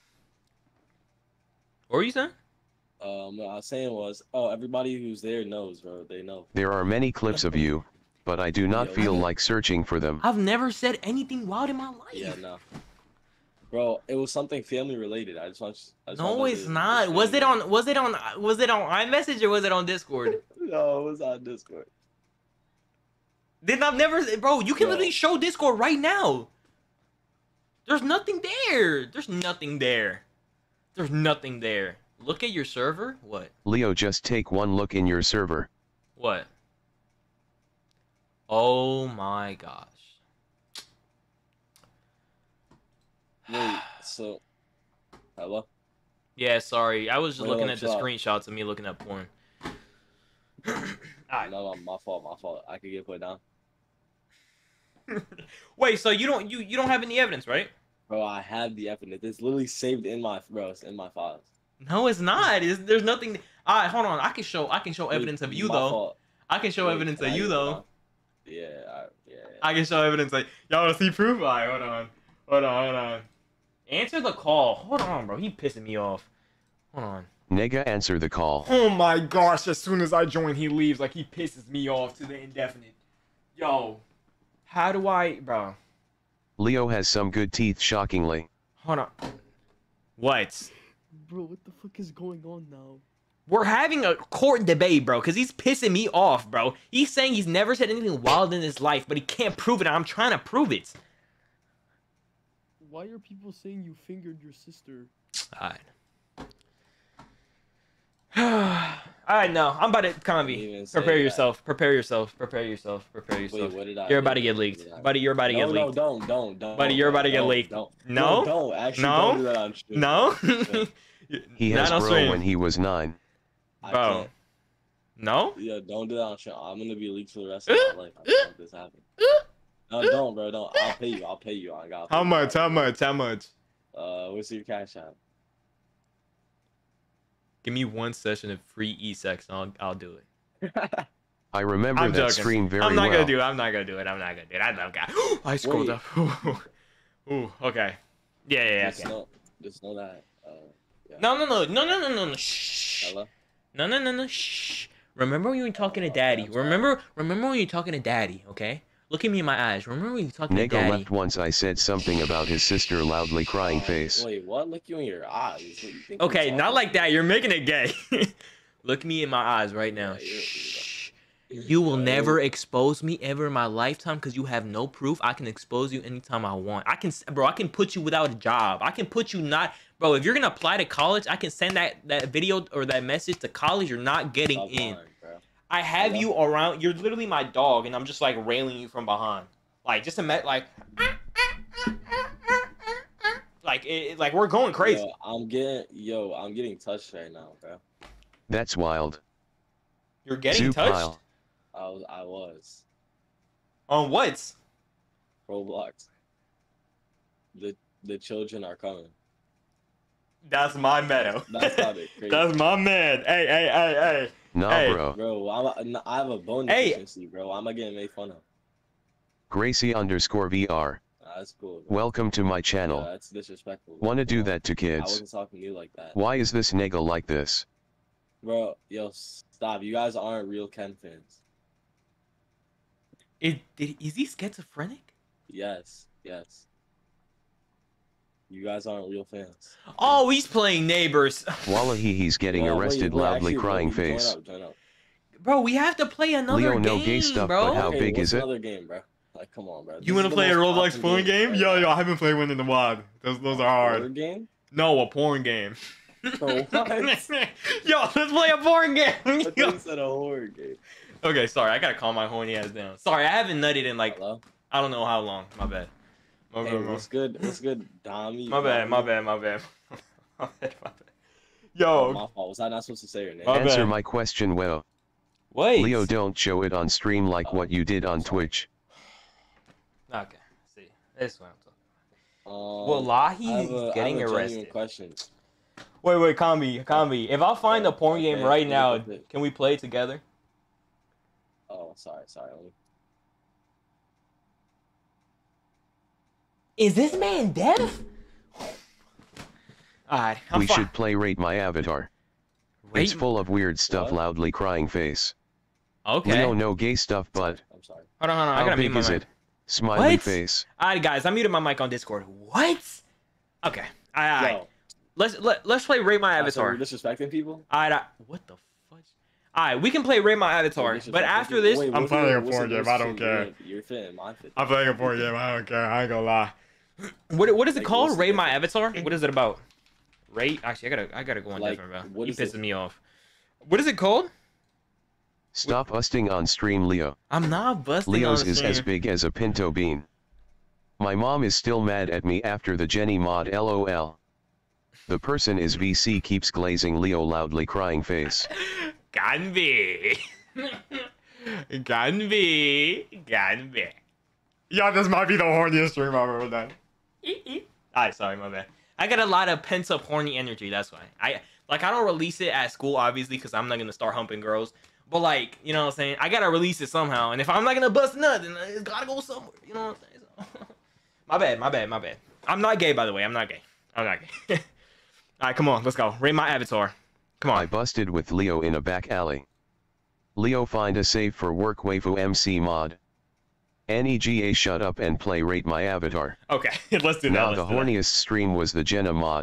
E: What were you saying?
L: Um, what I was saying was, oh, everybody who's there knows, bro. They know.
G: There are many clips of you, but I do not feel like searching for them.
E: I've never said anything wild in my life.
L: Yeah, no. Bro, it was something family related. I just want. I just
E: No,
L: wanted
E: it's
L: to-
E: not. Was it on? Was it on? Was it on iMessage or was it on Discord?
L: No, it was on Discord.
E: Then I've never, bro. You can
L: No.
E: literally show Discord right now. There's nothing there. There's nothing there. There's nothing there. Look at your server. What?
G: Leo, just take one look in your server.
E: What? Oh my gosh.
L: Wait, so. Hello?
E: Yeah, sorry. I was just
L: Wait,
E: looking
L: wait,
E: at the
L: stop.
E: screenshots of me looking at porn. Alright.
L: No, no, my fault, my fault. I could get put down.
E: Wait, so you don't you you don't have any evidence, right?
L: Bro, I have the evidence. It's literally saved in my, bro, it's in my files.
E: No, it's not. It's, there's nothing. All right, hold on. I can show. I can show
L: Wait,
E: evidence of you
L: my
E: though.
L: fault.
E: I can show
L: Wait,
E: evidence
L: can
E: of
L: I
E: you
L: get put
E: though.
L: down? Yeah, I, yeah.
E: I can show evidence. Like y'all wanna see proof? All right, hold on. Hold on. Hold on. Answer the call. Hold on, bro. He pissing me off. Hold on.
G: Nega, answer the call.
E: Oh my gosh! As soon as I join, he leaves. Like he pisses me off to the indefinite. Yo, how do I, bro?
G: Leo has some good teeth, shockingly.
E: Hold on. What?
L: Bro, what the fuck is going on now?
E: We're having a court debate, bro, because he's pissing me off, bro. He's saying he's never said anything wild in his life, but he can't prove it, and I'm trying to prove it.
L: Why are people saying you fingered your sister?
E: Alright. Alright, no. I'm about to, Convi. Prepare yourself. Prepare yourself. Prepare yourself. Prepare yourself.
L: Wait, what did I
E: You're
L: do?
E: about to get leaked. Buddy, you're about to
L: no,
E: get leaked.
L: No, don't, don't, don't.
E: Buddy, you're about to get
L: don't,
E: leaked.
L: Don't,
E: no?
L: No, don't. Actually,
E: no?
L: don't do that on stream.
E: No?
G: He has
E: Not on
G: bro
E: stream.
G: when he was nine.
E: Bro. No?
L: Yeah, don't do that on stream. I'm gonna be leaked for the rest of my life. I don't want this happen. No, don't, bro. Don't. I'll pay you. I'll pay you. I got.
E: How much? How much? How much?
L: Uh, what's your cash app?
E: Give me one session of free e-sex and I'll, I'll do it.
G: I remember
E: I'm
G: that
E: joking.
G: stream very well.
E: I'm not gonna do it. I'm not gonna do it. I'm not gonna do it. I don't got. I scrolled
L: Wait.
E: up. Ooh, Ooh, okay. Yeah, yeah, yeah.
L: Just
E: Okay.
L: know, just know that. Uh, yeah.
E: No, no, no, no, no, no, no, no. Shh.
L: Hello?
E: No, no, no, no. Shh. Remember when you were talking to Daddy? Remember, remember when you were talking to Daddy? Okay. Look at me in my eyes. Remember when you were talking to
G: Nego
E: Daddy?
G: left once I said something about his sister loudly crying face.
L: Wait, what? Look you in your eyes. What do you think
E: Okay,
L: you're
E: not
L: talking
E: like that. You're making it gay. Look me in my eyes right now. Shh. You will never expose me ever in my lifetime because you have no proof. I can expose you anytime I want. I can, bro. I can put you without a job. I can put you not, bro. If you're gonna apply to college, I can send that that video or that message to college. You're not getting
L: Stop
E: in.
L: lying, bro.
E: I have
L: Hello?
E: you around. You're literally my dog, and I'm just like railing you from behind. Like just a like, like it, it- like we're going crazy.
L: Yo, I'm getting, yo, I'm getting touched right now, bro.
G: That's wild.
E: You're getting
G: Zoo
E: touched
G: pile.
L: I was, I was.
E: on what?
L: Roblox. The the children are coming.
E: That's my meadow.
L: That's not it. Crazy.
E: That's my man. Hey, hey, hey, hey.
G: Nah,
E: Hey.
G: bro.
L: Bro, I'm a, I have a bone
E: Hey.
L: deficiency, bro. I'm not getting made fun of.
G: Gracie underscore V R.
L: Nah, that's cool. Bro.
G: Welcome to my
L: Yeah,
G: channel.
L: that's disrespectful. bro.
G: Wanna do
L: Come on.
G: that to
L: I
G: kids?
L: wasn't talking to you like that.
G: Why is this nigga like this?
L: Bro, yo, stop. You guys aren't real Ken fans.
E: Is, did, is he schizophrenic?
L: Yes, yes. You guys aren't real fans.
E: Oh, he's playing Neighbors.
G: Wallahi, he's getting
L: Well, wait,
G: arrested
L: wait,
G: loudly
L: actually, wait,
G: crying
L: join
G: face.
L: up, join up.
E: Bro, we have to play another
G: Leo,
E: game,
G: no gay stuff,
E: bro.
G: but how
L: Okay,
G: big
L: what's
G: is it?
L: another game, bro? Like, come on, bro.
E: You
L: This
E: want
L: is
E: to
L: the
E: play a
L: most
E: Roblox
L: awesome
E: porn game?
L: right
E: Yo,
L: now.
E: yo, I haven't played one in the WAD. Those, those are
L: Horror
E: hard.
L: game?
E: No, a porn game.
L: Bro, what? I
E: Yo, let's play a porn game.
L: thought
E: Yo.
L: you said a horror game.
E: Okay, sorry, I gotta calm my horny ass down. Sorry, I haven't nutted in like
L: Hello?
E: I don't know how long. My bad. My
L: Hey,
E: bad. My,
L: what's good? What's good, Dami?
E: my bad. My bad. My bad. My bad. My bad.
L: Oh,
E: Yo,
L: my fault. Was I not supposed to say your name?
E: My bad.
G: Answer my question well.
E: wait.
G: Leo, don't show it on stream like what you did on Twitch.
E: Okay, see, this is what I'm talking.
L: Um,
E: Wallahi,
L: I have
E: he's
L: a- I
E: getting
L: have a genuine
E: arrested.
L: question.
E: Wait, wait, Kambi, Kambi. If I find a porn game
L: Okay,
E: right
L: look
E: now,
L: at this.
E: can we play it together?
L: Oh, sorry, sorry. Let me-
E: Is this man deaf? Alright, I'm
G: We
E: fine.
G: should play Rate My Avatar. It's
E: Rate-
G: full of weird stuff,
L: What?
G: loudly crying face.
E: Okay.
G: Leo, no gay stuff, but
L: I'm sorry.
E: Hold on, hold on. I
G: how
E: gotta mute
G: big
E: my
G: is
E: mic.
G: it? Smiley
E: What?
G: face.
E: Alright, guys, I muted my mic on Discord. What? Okay. Alright.
L: Yo,
E: Let's let, let's play Rate My
L: uh, so
E: Avatar.
L: you're disrespecting people?
E: Alright. I- What the fudge? Alright, we can play Rate My Avatar,
L: You're
E: but
L: disrespecting
E: after
L: people?
E: this,
L: Wait,
E: I'm
L: what's
E: playing
L: the-
E: a
L: what's
E: porn
L: the
E: game. I don't
L: difference
E: care.
L: between Your fit and my fit.
E: I'm playing a porn game. I don't care. I ain't gonna lie. What what is it
L: Like,
E: called?
L: what's the
E: Rate My Avatar? What is it about? Rate? Actually, I gotta I gotta go on
L: Like,
E: different, bro.
L: what
E: He
L: is it?
E: pisses me off. What is it called?
G: Stop usting on stream, Leo.
E: I'm not busting
G: Leo's
E: on
G: is as
E: stream.
G: big as a pinto bean. My mom is still mad at me after the Jenny mod lol. The person is V C keeps glazing Leo loudly crying face.
E: Can be. Can be. Can be. Yo, this might be the horniest stream I've ever done. Alright, sorry, my bad. I got a lot of pent up horny energy, that's why. I like I don't release it at school, obviously, because I'm not gonna start humping girls. But like, you know what I'm saying? I gotta release it somehow. And if I'm not gonna bust nothing, it's gotta go somewhere. You know what I'm saying? So, my bad, my bad, my bad. I'm not gay, by the way. I'm not gay. I'm not gay. Alright, come on, let's go. Rate My Avatar. Come
G: I
E: on.
G: busted with Leo in a back alley. Leo find a save for work waifu M C mod. Nega shut up and play Rate My Avatar.
E: Okay, let's do that.
G: Now
E: let's
G: the
E: do that.
G: horniest stream was the Jenna mod.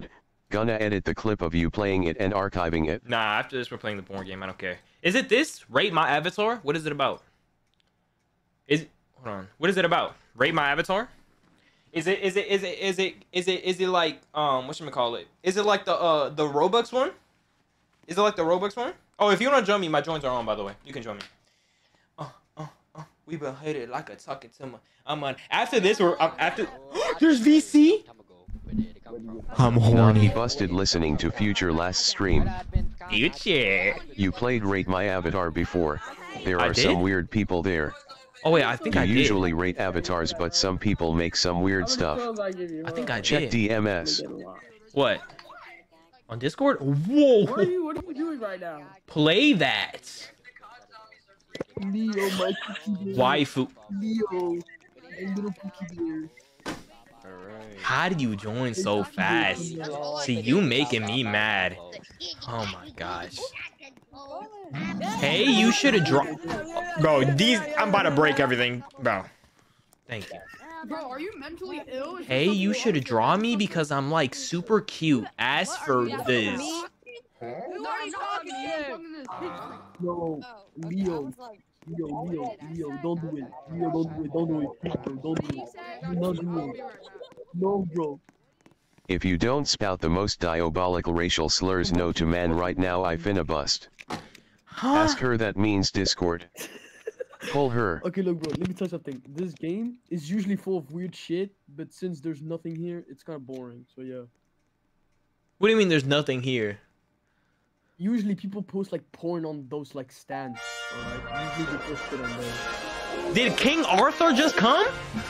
G: Gonna edit the clip of you playing it and archiving it.
E: Nah, after this we're playing the porn game. I don't care. Is it this? Rate my avatar? What is it about? Is it, hold on. What is it about? Rate my avatar? Is it is it is it is it is it is it like um what should we call it? Is it like the uh the Robux one? Is it like the Robux one? Oh, if you wanna join me, my joins are on, by the way. You can join me. Uh uh uh we been hated like a talking to my I'm on after this we're um, after there's V C. I'm horny.
G: Nagi busted listening to Future last stream.
E: Future.
G: You played Rate My Avatar before. There
E: I
G: are
E: did?
G: some weird people there.
E: Oh wait, I think
G: you
E: I did.
G: usually rate avatars, but some people make some weird stuff.
E: I think I
G: Check
E: did.
G: D M S.
E: What? On Discord? Whoa.
M: What are you, what are you doing right now?
E: Play that.
M: Leo, my cookie bear.
E: Waifu.
M: Leo, my little cookie bear.
E: How do you join so fast? See, you making me mad. Oh my gosh. Hey, you should have dropped. Bro, these. I'm about to break everything, bro. Thank you.
M: Bro, are you mentally ill?
E: Hey, you should have drawn me because I'm like super cute. Ask for this.
M: Who are you talking to? No, Leo. Leo, Leo, Leo, don't do it. Leo, don't do it. Don't do it. Please, bro, don't do it. Do not do it. No, bro.
G: If you don't spout the most diabolical racial slurs no to man right now, I finna bust. Ask her that means Discord. Pull her.
M: Okay, look, bro, let me tell you something. This game is usually full of weird shit, but since there's nothing here, it's kind of boring. So, yeah.
E: What do you mean there's nothing here?
M: Usually people post like porn on those like stands. Alright, usually they post it on there.
E: Did King Arthur just come?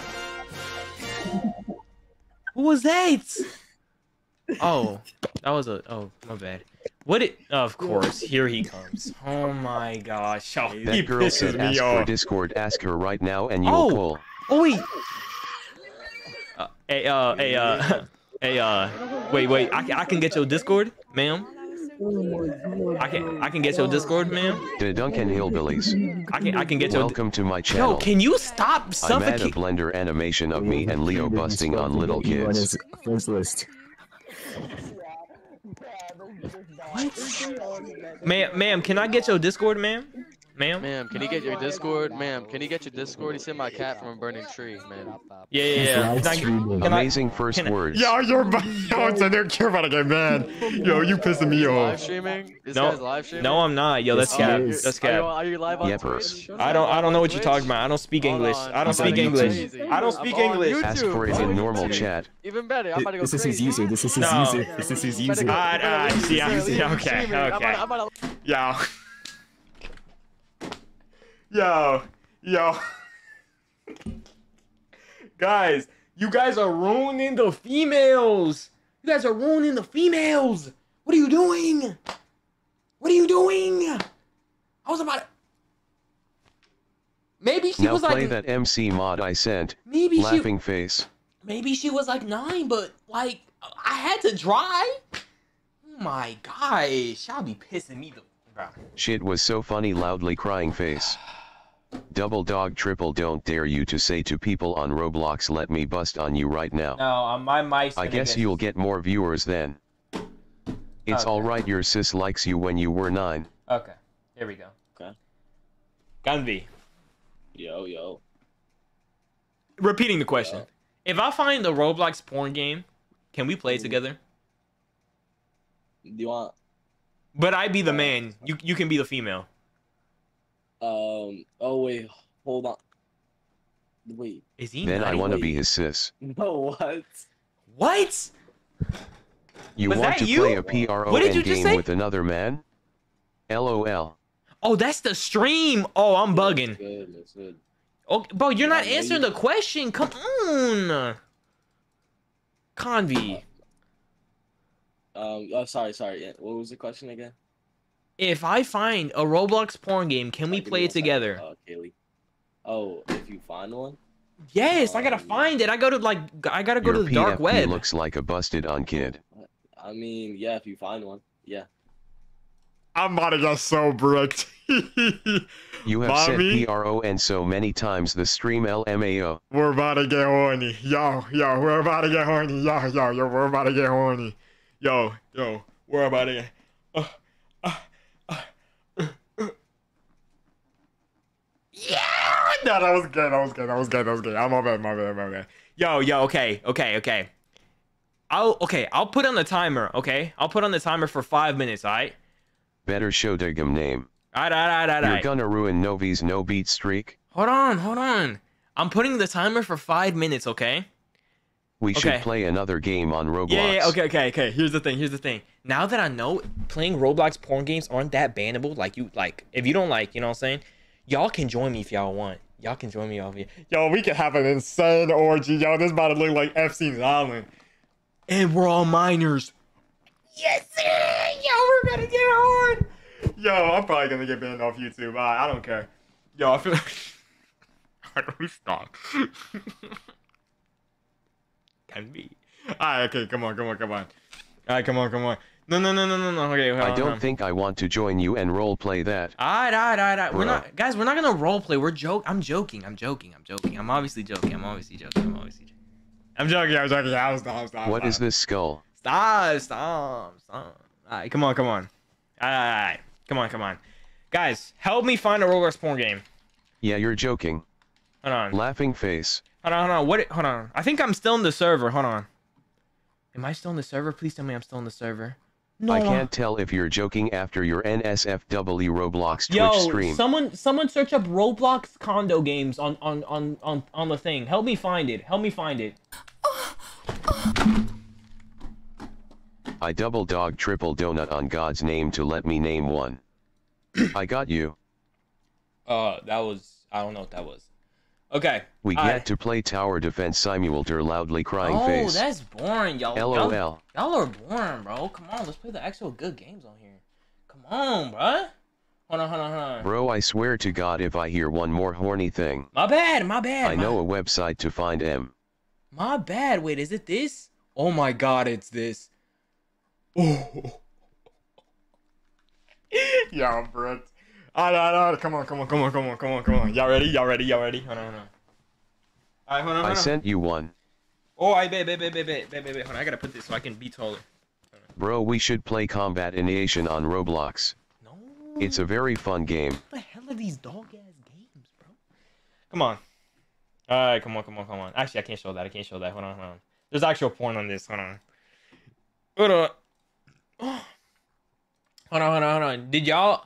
E: Who was that? Oh, that was a. Oh, my bad. What it? Of course, here he comes. Oh my gosh! Oh, he
G: That girl
E: pisses
G: said
E: me
G: ask
E: off.
G: for Discord. Ask her right now and you'll
E: Oh.
G: pull.
E: Oh wait. Uh, hey, uh, hey, uh, hey, uh, wait, wait. I, can- I can get your Discord, ma'am. I can I can get your Discord, ma'am.
G: The Duncan Hillbillies.
E: I can I can get your.
G: Welcome to my channel.
E: Yo, can you stop
G: I'm at a
E: suffocating?
G: Blender animation of me and Leo busting on little kids.
N: First list.
E: Ma'am, ma'am, can I get your Discord, ma'am? Ma'am?
O: Ma'am, can you get your Discord? Ma'am, can you get your Discord? He said my cat from a burning tree, man.
E: Yeah, yeah, yeah. Can I- can I-
G: Amazing first
E: can I-
G: words.
E: Yo, you're yo, so they're care about to get mad. Yo, you pissing me
O: Live
E: off.
O: streaming? This
E: No,
O: guy's live streaming?
E: no, I'm not. Yo, that's
O: Oh,
E: cap.
O: you're-
E: That's
O: Are you,
E: cap.
O: are you live on
G: Yepers.
O: Twitch?
E: I don't I don't know what you're
O: Twitch?
E: talking about. I don't speak
O: Hold
E: English.
O: on.
E: I don't
O: I'm
E: speak
O: about to go
E: English.
O: crazy.
E: I don't
O: I'm
E: speak
O: on
E: English.
O: YouTube.
G: Ask for it in normal chat.
O: Even better. I'm about to go
N: This is his
O: crazy.
N: user. This is his
E: No.
N: user. This is his user.
E: Ah, ah, see, I see. Okay,
O: Streaming. I'm
E: okay.
O: about- I'm about to-
E: Yo. Yo. Yo. Guys, you guys are ruining the females. You guys are ruining the females. What are you doing? What are you doing? I was about to... Maybe she
G: Now
E: was
G: play
E: like...
G: that M C mod I sent.
E: Maybe she-
G: Laughing face.
E: Maybe she was like nine, but like I had to try. Oh my gosh, y'all be pissing me the bro.
G: Shit was so funny, loudly crying face. Double dog triple don't dare you to say to people on Roblox, let me bust on you right now.
E: No, uh, my mic's
G: I
E: gonna
G: guess
E: get-
G: you'll get more viewers then. It's
E: Okay.
G: alright, your sis likes you when you were nine.
E: Okay, here we go.
L: Okay.
E: Ganvi.
L: Yo, yo.
E: Repeating the question. If I find a Roblox porn game, can we play it together?
L: Do you want?
E: But I be the man. You you can be the female.
L: Um. Oh wait. Hold on. Wait.
E: Is he?
G: Then I
E: nine?
G: wanna be his sis.
L: No. What?
E: What?
G: You
E: Was
G: want
E: that
G: to
E: you?
G: play a P R O
E: What did
G: N
E: you just
G: game
E: say?
G: with another man? LOL.
E: Oh, that's the stream. Oh, I'm bugging.
L: Good. That's good.
E: Oh, bro, you're not
L: Yeah,
E: answering
L: you-
E: the question. Come on. Convi.
L: Um. Oh, sorry. Sorry. Yeah, what was the question again?
E: If I find a Roblox porn game, can we
L: Give me
E: play
L: one
E: it
L: second,
E: together?
L: Uh, Kaylee. Oh, if you find one.
E: Yes, I gotta find it. I gotta like, I gotta go
G: Your
E: to the dark
G: P F P
E: web.
G: looks like a busted on kid.
L: I mean, yeah. If you find one, yeah.
E: I'm about to get so bricked.
G: You have said
E: Mommy?
G: P R O N so many times the stream L M A O.
E: We're about to get horny. Yo, yo, we're about to get horny. Yo, yo, yo, we're about to get horny. Yo, yo, where about it? Uh, uh, uh, uh, uh. Yeah! No, that was good. That was good. That was good. That was good. I'm my bad. My bad. My bad. Yo, yo. Okay. Okay. Okay. I'll. Okay. I'll put on the timer. Okay. I'll put on the timer for five minutes. All right.
G: Better show Digum name.
E: All right. All right. All right.
G: You're gonna ruin Novi's no beat streak.
E: Hold on. Hold on. I'm putting the timer for five minutes. Okay.
G: We
E: okay.
G: should play another game on Roblox.
E: Yeah, yeah. Okay. Okay. Okay. Here's the thing. Here's the thing. Now that I know playing Roblox porn games aren't that bannable, like you like, if you don't like, you know what I'm saying? Y'all can join me if y'all want. Y'all can join me over here. Yo, we can have an insane orgy. Yo, this about to look like Epstein's Island. And we're all minors. Yes, sir. Yo, we're gonna get on. Yo, I'm probably gonna get banned off YouTube. I, I don't care. Yo, I feel like... I don't stop. Can be. Alright, okay, come on, come on, come on. Alright, come on, come on. No, no, no, no, no, no. Okay,
G: I
E: on,
G: don't
E: on.
G: think I want to join you and role play that.
E: Alright, alright, alright, alright. We're
G: Bro.
E: not, guys. We're not gonna role play. We're joke. I'm joking. I'm joking. I'm joking. I'm obviously joking. I'm obviously joking. I'm obviously joking. I'm joking. I'm joking. I'm stop. Stop.
G: What
E: stop.
G: is this skull?
E: Stop. Stop. Stop. Alright, come on, come on. Alright, alright. Come on, come on. Guys, help me find a Roblox porn game.
G: Yeah, you're joking.
E: Hold on.
G: Laughing face.
E: Hold on, hold on. What? Hold on. I think I'm still in the server. Hold on. Am I still in the server? Please tell me I'm still in the server. No.
G: I can't tell if you're joking after your N S F W Roblox Twitch
E: Yo,
G: stream.
E: someone, someone search up Roblox condo games on, on, on, on, on the thing. Help me find it. Help me find it.
G: I double dog triple donut on God's name to let me name one. I got you.
E: Uh, that was, I don't know what that was. Okay.
G: We
E: all
G: get
E: right.
G: to play tower defense simulator loudly crying
E: oh,
G: face.
E: Oh, that's boring, y'all.
G: LOL.
E: Y'all, y'all are boring, bro. Come on, let's play the actual good games on here. Come on, bro. Hold on, hold on, hold on.
G: Bro, I swear to God if I hear one more horny thing.
E: My bad, my bad.
G: I
E: my...
G: know a website to find M.
E: My bad. Wait, is it this? Oh my God, it's this. Oh. Y'all, bro. Alright, alright, alright. Come on, come on, come on, come on, come on, come on. Y'all ready? Y'all ready? Y'all ready? Hold on, hold on. Alright, hold on, hold on.
G: I sent you one.
E: Oh, I bet, bet, bet, bet, bet, bet, bet, bet. Hold on, I gotta put this so I can be taller.
G: Bro, we should play Combat Annihilation on Roblox.
E: No.
G: It's a very fun game.
E: What the hell are these dog ass games, bro? Come on. Alright, come on, come on, come on. Actually, I can't show that. I can't show that. Hold on, hold on. There's actual porn on this. Hold on. Hold on. Oh. Hold on, hold on, hold on. Did y'all?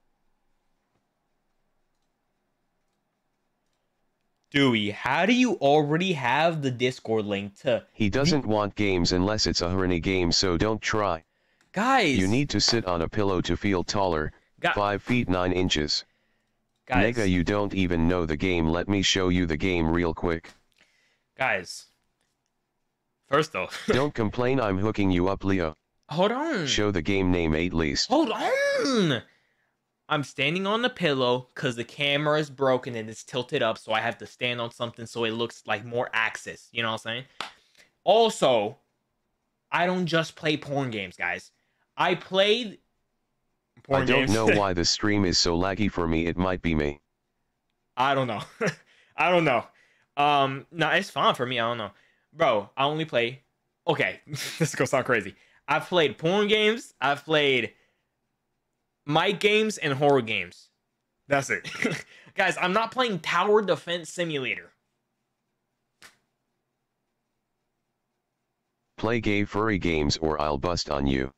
E: Dewey, how do you already have the Discord link to...
G: He doesn't want games unless it's a horny game, so don't try.
E: Guys!
G: You need to sit on a pillow to feel taller.
E: Gu
G: five feet nine inches.
E: Guys.
G: Nigga, you don't even know the game. Let me show you the game real quick.
E: Guys. First though.
G: Don't complain, I'm hooking you up, Leo.
E: Hold on.
G: Show the game name at least.
E: Hold on! I'm standing on the pillow because the camera is broken and it's tilted up, so I have to stand on something so it looks like more access. You know what I'm saying? Also, I don't just play porn games, guys. I played porn
G: I don't
E: games.
G: know why the stream is so laggy for me. It might be me.
E: I don't know. I don't know. Um, no, it's fine for me. I don't know. Bro, I only play... Okay, this is gonna sound crazy. I've played porn games. I've played... mic games and horror games. That's it. Guys, I'm not playing Tower Defense Simulator.
G: Play gay furry games or I'll bust on you.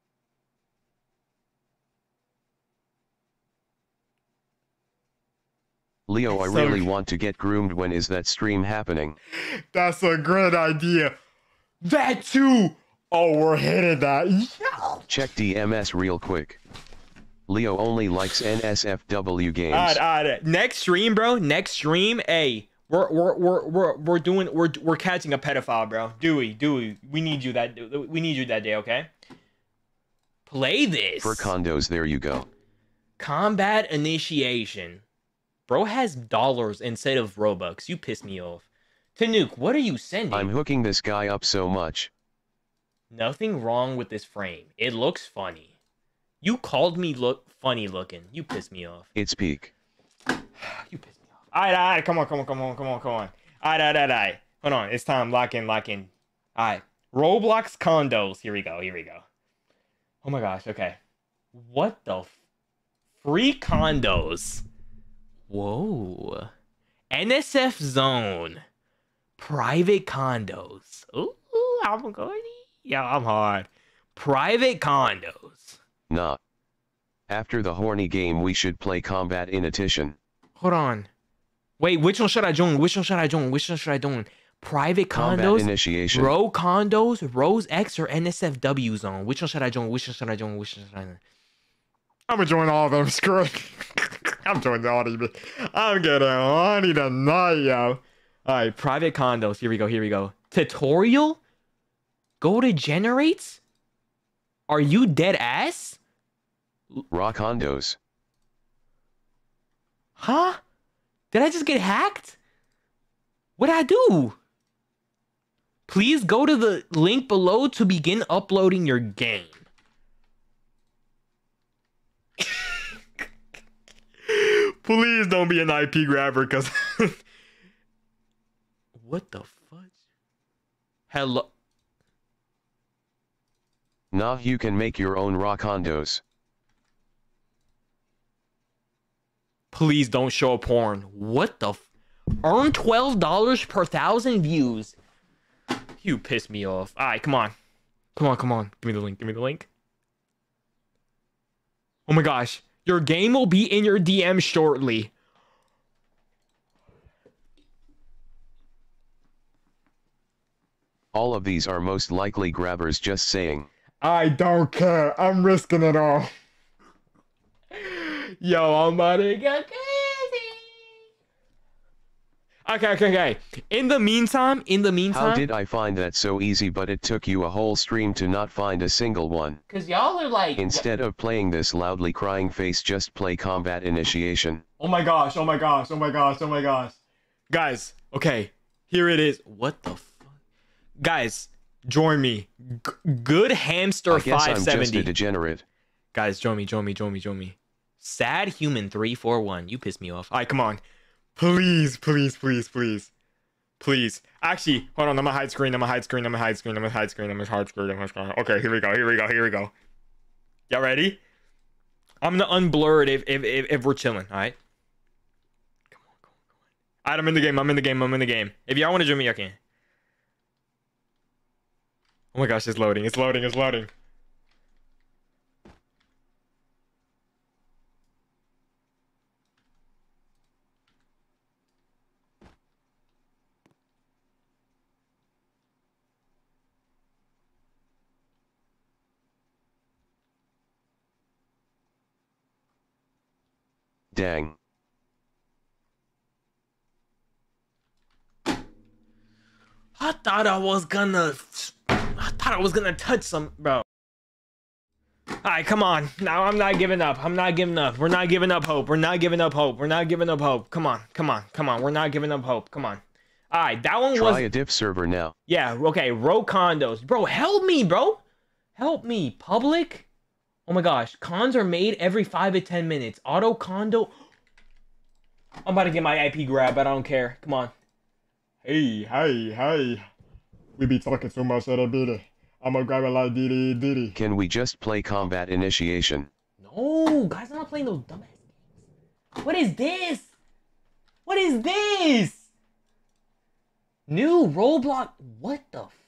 G: Leo, I
E: So-
G: really want to get groomed. When is that stream happening?
E: That's a great idea. That too. Oh, we're hitting that. Yeah.
G: Check D M S real quick. Leo only likes N S F W games.
E: Alright, alright. Next stream, bro. Next stream. Hey, we're we're we're we're we're doing we're we're catching a pedophile, bro. Dewey, Dewey, we need you that we need you that day, okay? Play this.
G: For condos, there you go.
E: Combat Initiation. Bro has dollars instead of Robux. You piss me off. Tanuke, what are you sending?
G: I'm hooking this guy up so much.
E: Nothing wrong with this frame. It looks funny. You called me look funny looking. You pissed me off.
G: It's peak.
E: You pissed me off. Alright, alright, come on, come on, come on, come on, come on. Alright, alright, alright. Hold on, it's time. Lock in, lock in. Alright, Roblox condos. Here we go. Here we go. Oh my gosh. Okay. What the f- free condos? Whoa. N S F zone. Private condos. Ooh, I'm going. Yeah, I'm hard. Private condos.
G: Nah. After the horny game, we should play Combat Initiation.
E: Hold on. Wait, which one should I join? Which one should I join? Which one should I join? Private
G: Combat
E: condos,
G: Initiation.
E: Row condos, Rose X, or N S F W zone? Which one should I join? Which one should I join? Which one should I join? I'm gonna join all of them. Screw it. I'm joining all of them. I'm getting horny tonight, yo. All right, private condos. Here we go. Here we go. Tutorial. Go to generates. Are you dead ass?
G: Raw condos.
E: Huh? Did I just get hacked? What'd I do? Please go to the link below to begin uploading your game. Please don't be an I P grabber, cause what the fudge? Hello.
G: Nah, you can make your own raw condos.
E: Please don't show porn. What the f- Earn twelve dollars per thousand views. You piss me off. Alright, come on. Come on, come on. Give me the link. Give me the link. Oh my gosh. Your game will be in your D M shortly.
G: All of these are most likely grabbers, just saying.
E: I don't care. I'm risking it all. Yo, I'm about to get crazy. Okay, okay, okay. In the meantime, in the meantime.
G: How did I find that so easy, but it took you a whole stream to not find a single one?
E: Cause y'all are like.
G: Instead of playing this loudly crying face, just play Combat Initiation.
E: Oh my gosh, oh my gosh, oh my gosh, oh my gosh. Guys, okay. Here it is. What the fuck? Guys, join me. G good hamster
G: I guess
E: five seventy.
G: I'm just a degenerate.
E: Guys, join me, join me, join me, join me. Sad human three four one. You piss me off. All right, come on. Please, please, please, please. Please. Actually, hold on. I'm gonna hide screen. I'm gonna hide screen. I'm gonna hide screen. I'm gonna hide screen. I'm gonna hide screen. I'm gonna hide screen. Okay, here we go. Here we go. Here we go. Y'all ready? I'm gonna unblur it if, if, if, if we're chilling. All right? Come on, come on, come on. All right, I'm in the game. I'm in the game. I'm in the game. If y'all want to join me, I can. Oh my gosh, it's loading. It's loading. It's loading.
G: Dang.
E: I thought I was gonna... I thought I was gonna touch some... Bro. Alright, come on. Now I'm not giving up. I'm not giving up. We're not giving up hope. We're not giving up hope. We're not giving up hope. Come on. Come on. Come on. We're not giving up hope. Come on. Alright, that one was...
G: Try a diff server now.
E: Yeah, okay. Row condos. Bro, help me, bro. Help me. Public? Oh my gosh. Cons are made every five to ten minutes. Auto condo... I'm about to get my I P grab, but I don't care. Come on. Hey, hey, hey. We be talking so much that I beat it. I'm gonna grab it like diddy diddy.
G: Can we just play Combat Initiation?
E: No, guys, I'm not playing those dumbass games. What is this? What is this? New Roblox. What the f-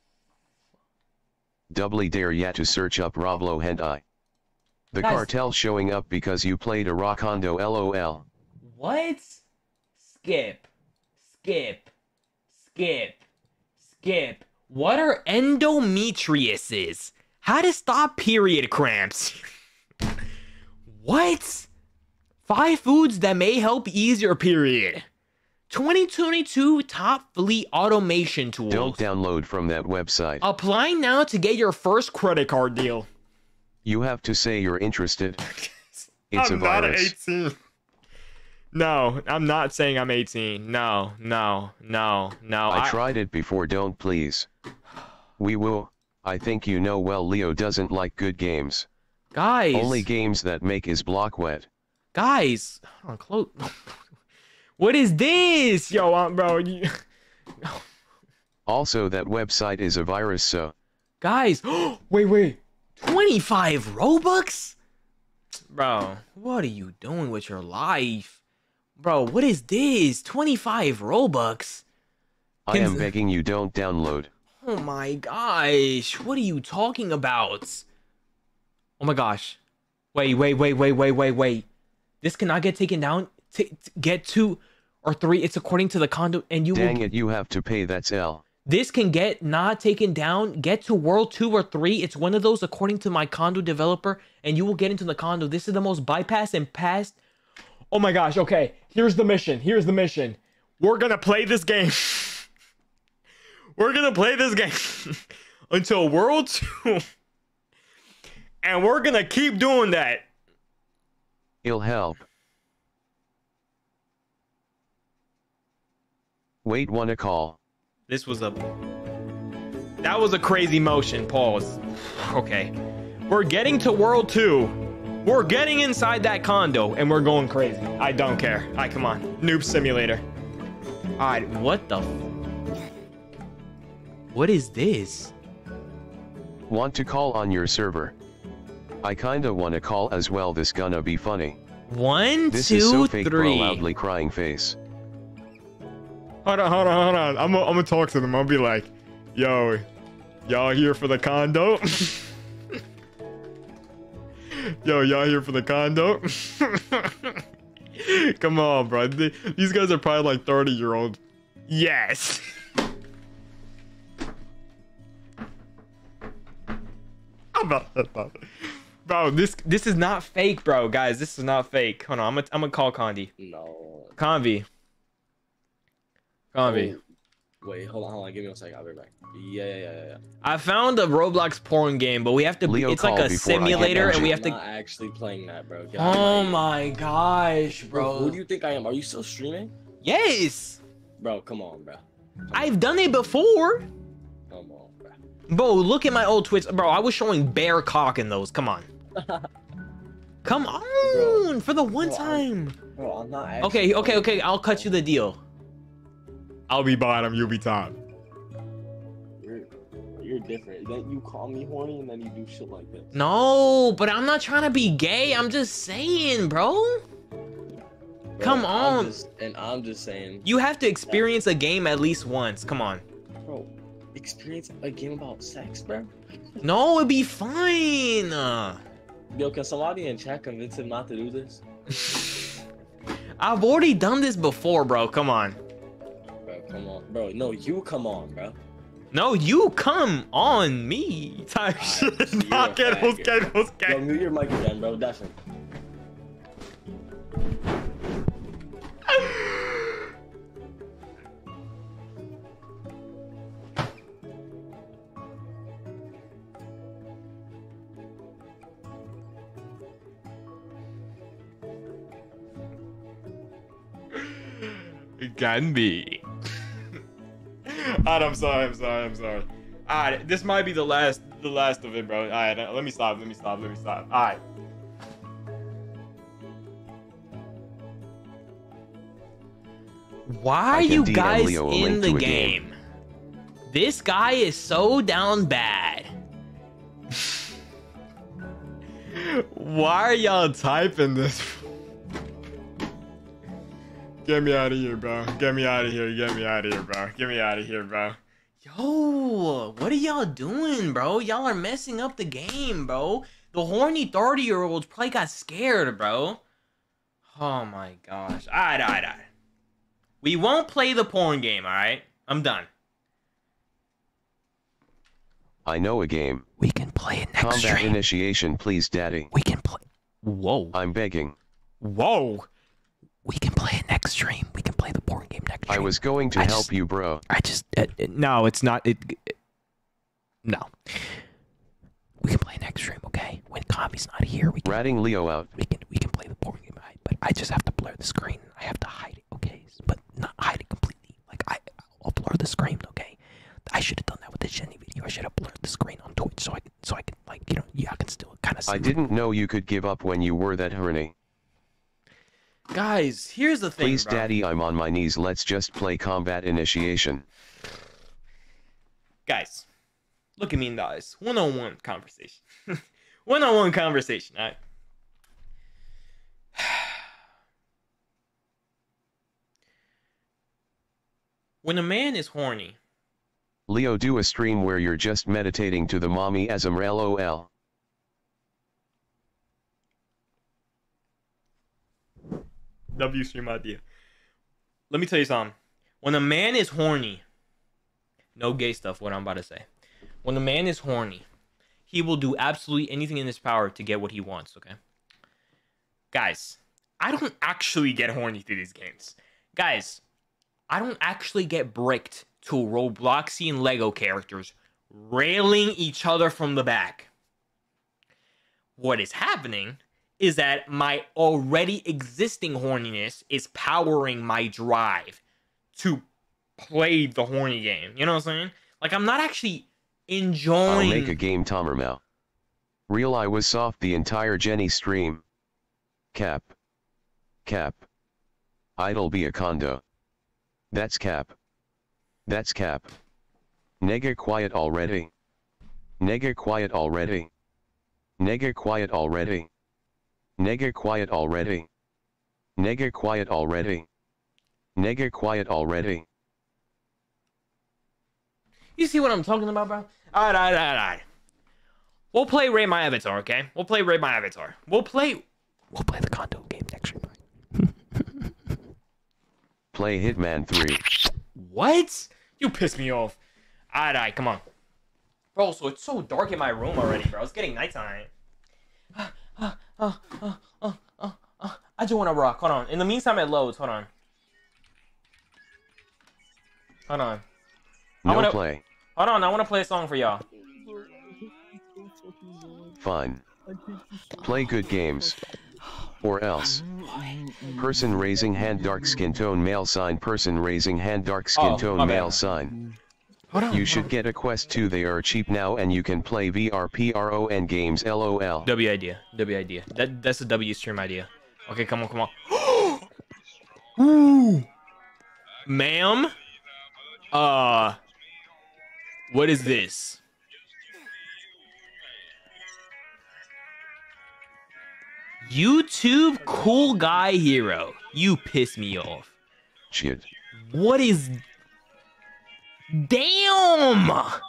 G: Doubly dare ya to search up Roblo Hentai. The
E: Guys.
G: cartel showing up because you played a raw condo, lol.
E: What? Skip. Skip. Skip. Skip. What are endometriosis? How to stop period cramps? What? Five foods that may help ease your period. twenty twenty-two top fleet automation tools.
G: Don't download from that website.
E: Apply now to get your first credit card deal.
G: You have to say you're interested. It's
E: I'm
G: a virus.
E: not eighteen. No, I'm not saying I'm eighteen. No, no, no, no.
G: I,
E: I
G: tried it before, don't please. We will. I think you know well Leo doesn't like good games.
E: Guys.
G: Only games that make his block wet.
E: Guys. Hold on, close. What is this? Yo, um, bro. You...
G: Also, that website is a virus, so.
E: Guys, wait, wait. twenty-five Robux? Bro, what are you doing with your life? Bro, what is this? twenty-five Robux?
G: I am begging you, don't download.
E: Oh my gosh, what are you talking about? Oh my gosh. Wait, wait, wait, wait, wait, wait, wait. This cannot get taken down. T t get two or three. It's according to the condo, and you
G: Dang
E: will...
G: it, you have to pay, that's L.
E: This can get not taken down. Get to world two or three. It's one of those according to my condo developer, and you will get into the condo. This is the most bypass and passed. Oh my gosh, okay. Here's the mission. Here's the mission. We're gonna play this game. We're gonna play this game until world two. And we're gonna keep doing that.
G: It'll help. Wait, wanna call?
E: This was a... That was a crazy motion. Pause. Okay. We're getting to world two. We're getting inside that condo, and we're going crazy. I don't care. All right, come on. Noob Simulator. All right, what the... F what is this?
G: Want to call on your server? I kinda wanna call as well. This gonna be funny.
E: One,
G: this
E: two,
G: is so fake,
E: three.
G: bro, loudly crying face.
E: Hold on, hold on, hold on. I'm gonna I'm gonna talk to them. I'll be like, yo, y'all here for the condo? Yo, y'all here for the condo? Come on, bro. These guys are probably like thirty year old. Yes. Bro, this this is not fake, bro. Guys, this is not fake. Hold on, I'm gonna I'm gonna call Condi.
L: No.
E: Convi. Convi.
L: Oh, wait, hold on, hold on. Give me a second. I'll be right back. Yeah, yeah, yeah, yeah.
E: I found a Roblox porn game, but we have to.
G: Leo
E: it's like a simulator, and we have
L: I'm
E: to.
L: not actually playing that, bro. Get
E: Oh my gosh, bro.
L: Who do you think I am? Are you still streaming?
E: Yes.
L: Bro, come on, bro. Come
E: I've done it before.
L: Come on, bro.
E: Bro, look at my old Twitch. Bro, I was showing bare cock in those. Come on. Come on, bro, for the one
L: bro,
E: time.
L: I'm, bro, I'm not actually
E: Okay, okay, okay. I'll cut you the deal. I'll be bottom, you'll be top.
L: You're, you're different. Then you call me horny and then you do shit like this.
E: No, but I'm not trying to be gay. I'm just saying, bro.
L: Bro,
E: Come on.
L: I'm just, and I'm just saying.
E: You have to experience a game at least once. Come on.
L: Bro, experience a game about sex, bro?
E: No, it'd be fine. Uh,
L: Yo, can somebody in chat convince him not to do this?
E: I've already done this before, bro. Come on.
L: Bro, come on. Bro, no, you come on, bro.
E: No, you come on me. Type shit. Nah, queremos, queremos,
L: Yo, mute your mic again, bro. Definitely.
E: It can be. Alright, I'm sorry, I'm sorry, I'm sorry. Alright, this might be the last the last of it, bro. Alright, let me stop, let me stop, let me stop. Alright. Why are you guys in the game? game? This guy is so down bad. Why are y'all typing this? Get me out of here, bro. Get me out of here. Get me out of here, bro. Get me out of here, bro. Yo, what are y'all doing, bro? Y'all are messing up the game, bro. The horny thirty-year-olds probably got scared, bro. Oh my gosh. Alright, alright, alright. We won't play the porn game, alright? I'm done.
G: I know a game.
D: We can play it next
G: Combat
D: stream.
G: initiation, please, daddy.
D: We can play.
E: Whoa.
G: I'm begging.
E: Whoa.
D: We can play it next stream. We can play the porn game next stream.
G: I was going to
D: I
G: help
D: just,
G: you, bro.
D: I just.
E: Uh, no, it's not. It, it. No.
D: We can play next stream, okay? When Kami's not here, we can.
G: Ratting Leo out.
D: We can. We can play the porn game, right? But I just have to blur the screen. I have to hide it, okay? But not hide it completely. Like I, I'll blur the screen, okay? I should have done that with the Jenny video. I should have blurred the screen on Twitch so I can, so I can, like, you know, yeah, I can still kind of see.
G: I didn't know you could give up when you were that horny.
E: Guys, here's the thing,
G: Please,
E: bro.
G: daddy, I'm on my knees. Let's just play combat initiation.
E: Guys, look at me in the eyes. One-on-one conversation. One-on-one conversation, all right? When a man is horny...
G: Leo, do a stream where you're just meditating to the mommy as a lol.
E: W stream idea. Let me tell you something. When a man is horny... No gay stuff, what I'm about to say. When a man is horny, he will do absolutely anything in his power to get what he wants, okay? Guys, I don't actually get horny through these games. Guys, I don't actually get bricked to Robloxian Lego characters railing each other from the back. What is happening is that my already existing horniness is powering my drive to play the horny game. You know what I'm saying? Like, I'm not actually enjoying...
G: I'll make a game, Tomermel. Real I was soft the entire Jenny stream. Cap. Cap. Idle be a condo. That's cap. That's cap. Nigga quiet already. Nigga quiet already. Nigga quiet already. Nigga quiet already. Nigga quiet already. Nigga quiet already.
E: You see what I'm talking about, bro? Alright, alright, alright, alright. We'll play Rate My Avatar, okay? We'll play Rate My Avatar. We'll play... We'll play the condo game next stream.
G: Play Hitman three.
E: What? You pissed me off. Alright, alright, come on. Bro, so it's so dark in my room already, bro. It's getting nighttime. Uh, uh, uh, uh, uh, uh, uh. I just want to rock. Hold on. In the meantime, it loads. Hold on. Hold on.
G: No
E: I wanna,
G: play.
E: Hold on, I want to play a song for y'all.
G: Fine. Play good games. Or else. Person raising hand dark skin tone male sign. Person raising hand dark skin
E: Oh,
G: tone
E: my
G: male
E: bad.
G: sign.
E: Hold on,
G: You
E: hold
G: should
E: on.
G: get a Quest two. They are cheap now and you can play V R P R O N games lol.
E: W idea. W idea. That, that's a W stream idea. Okay, come on, come on. Ooh. Ma'am? Uh... What is this? YouTube cool guy hero. You piss me off.
G: Shit.
E: What is... Damn!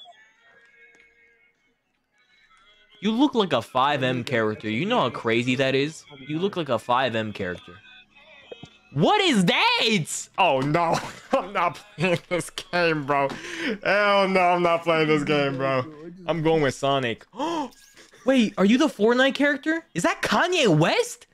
E: You look like a five M character. You know how crazy that is? You look like a five M character. What is that? Oh no, I'm not playing this game, bro. Hell no, I'm not playing this game, bro. I'm going with Sonic. Wait, are you the Fortnite character? Is that Kanye West?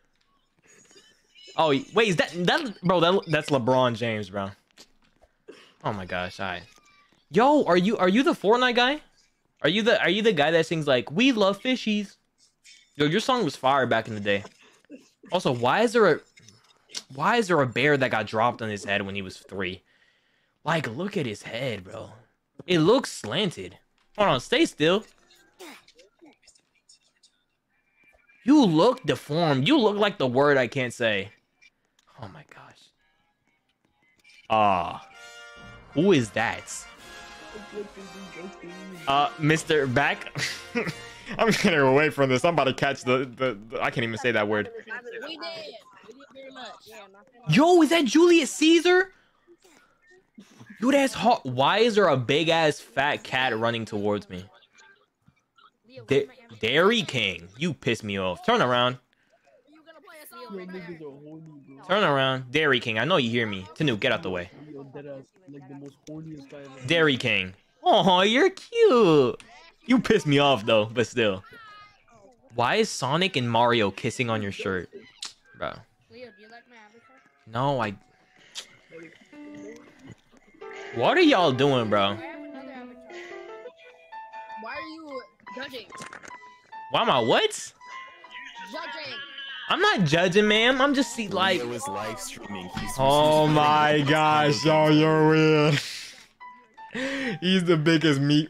E: Oh, wait, is that that bro? That that's LeBron James, bro. Oh my gosh, alright. Yo, are you are you the Fortnite guy? Are you the are you the guy that sings like "We love fishies"? Yo, your song was fire back in the day. Also, why is there a why is there a bear that got dropped on his head when he was three? Like, look at his head, bro. It looks slanted. Hold on, stay still. You look deformed. You look like the word I can't say. Oh my gosh. Ah. Who is that? Uh, Mister Back. I'm getting away from this. I'm about to catch the, the, the I can't even say that word.
N: We did. We did very much. Yeah,
E: Yo, is that Julius Caesar? Yo, that's hot. Why is there a big ass fat cat running towards me? Da Dairy King, you piss me off. Turn around. Turn around. Dairy King, I know you hear me. Tanu, get out the way. Dairy King. Oh, you're cute. You piss me off though, but still. Why is Sonic and Mario kissing on your shirt? Bro. No, I... What are y'all doing, bro?
N: Why are you judging?
E: Why am I what?
N: Judging.
E: I'm not judging, ma'am. I'm just see like.
P: It was live streaming. He's
E: Oh my gosh, yo, you're weird. He's the biggest meat.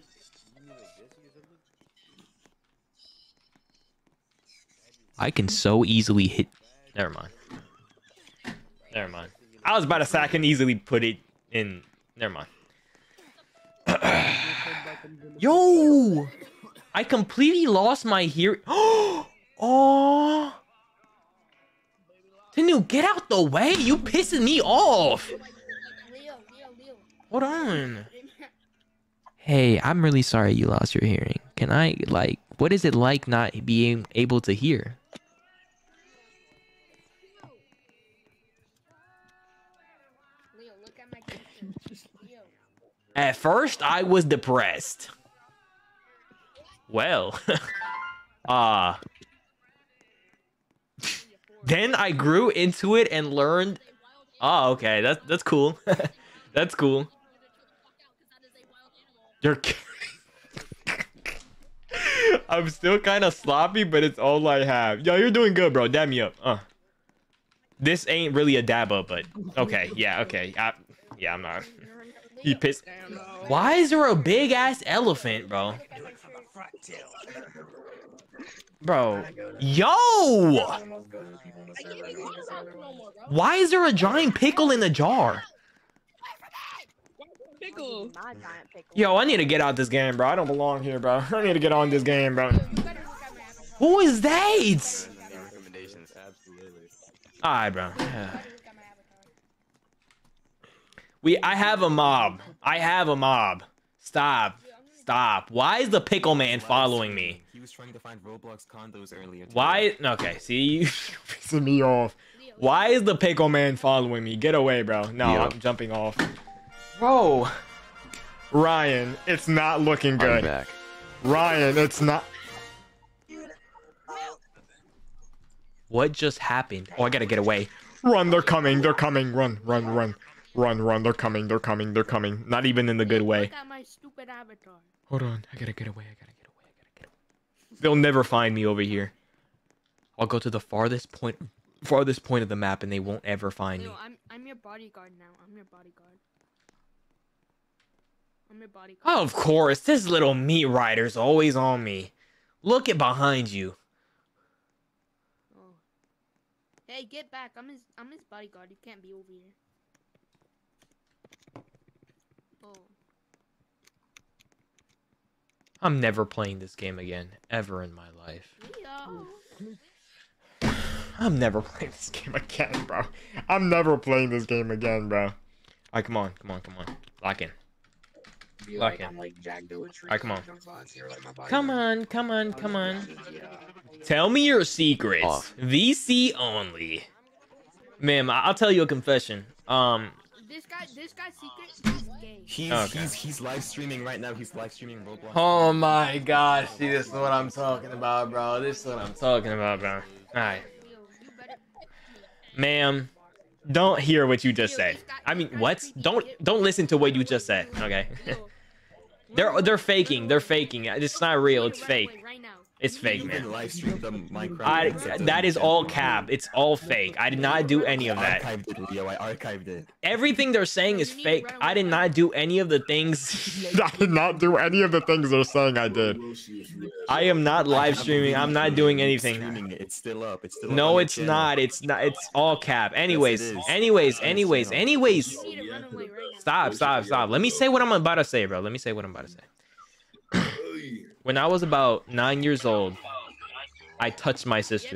E: I can so easily hit. Never mind. Never mind. I was about to say I can easily put it in. Never mind. Yo! I completely lost my hearing. Oh! Tenu, get out the way! You pissing me off! Hold on. Hey, I'm really sorry you lost your hearing. Can I, like, what is it like not being able to hear? At first, I was depressed. Well, uh, then I grew into it and learned. Oh, okay, that's that's cool. That's cool. You're. I'm still kind of sloppy, but it's all I have. Yo, you're doing good, bro. Dab me up. Uh. This ain't really a dab up, but okay, yeah, okay. I, yeah, I'm not. He pissed. Why is there a big ass elephant, bro? Bro, yo! Why is there a giant pickle in the jar?
P: Pickle.
E: Yo, I need to get out this game, bro. I don't belong here, bro. I need to get on this game, bro. Who is that? Alright, bro. We, I have a mob. I have a mob. Stop. Stop. Why is the pickle man following me?
Q: He was trying to find Roblox condos earlier.
E: Why? Okay, see, you pissing me off. Why is the pickle man following me? Get away, bro. No,
G: Yo.
E: I'm jumping off. Bro. Ryan, it's not looking good.
G: I'm back.
E: Ryan, it's not. What just happened? Oh, I gotta get away. Run, they're coming. They're coming. Run, run, run. Run, run, they're coming, they're coming, they're coming. Not even in the good way.
P: Look at my stupid avatar.
E: Hold on, I gotta get away, I gotta get away, I gotta get away. They'll never find me over here. I'll go to the farthest point farthest point of the map and they won't ever find
P: Leo,
E: me.
P: I'm I'm your bodyguard now. I'm your bodyguard. I'm your bodyguard.
E: Oh, of course, this little meat rider's always on me. Look at behind you.
P: Oh. Hey, get back. I'm his I'm his bodyguard. You can't be over here. Oh.
E: I'm never playing this game again, ever in my life.
P: Leo.
E: I'm never playing this game again, bro. I'm never playing this game again, bro. Alright, come on, come on, come on. Lock in. Lock in. Alright, come on. Come on, come on, come on. Tell me your secrets.
G: Oh.
E: V C only. Ma'am, I'll tell you a confession. Um...
P: This guy, this guy's secret is gay.
Q: He's,
E: Okay.
Q: he's he's live streaming right now. He's live streaming Roblox.
E: Oh my gosh, see, this is what I'm talking about, bro. This is what I'm talking about, bro. Alright. Ma'am, don't hear what you just said. I mean, what? Don't don't listen to what you just said, okay? they're they're faking. They're faking. It's not real. It's fake. It's fake, man.
Q: Live stream the Minecraft.
E: I, that is all cap. It's all fake. I did not do any of that.
Q: I archived it, Leo. I archived it.
E: Everything they're saying is fake. I did not do any of the things. I did not do any of the things they're saying I did. I am not live streaming. I'm not doing anything.
Q: Streaming it. It's still up. It's still up
E: No,
Q: on the
E: it's
Q: channel.
E: not. It's not. It's all cap. Anyways,
Q: Yes, it is.
E: anyways, anyways, anyways. Stop, stop, stop. Let me say what I'm about to say, bro. Let me say what I'm about to say. When I was about nine years old, I touched my sister.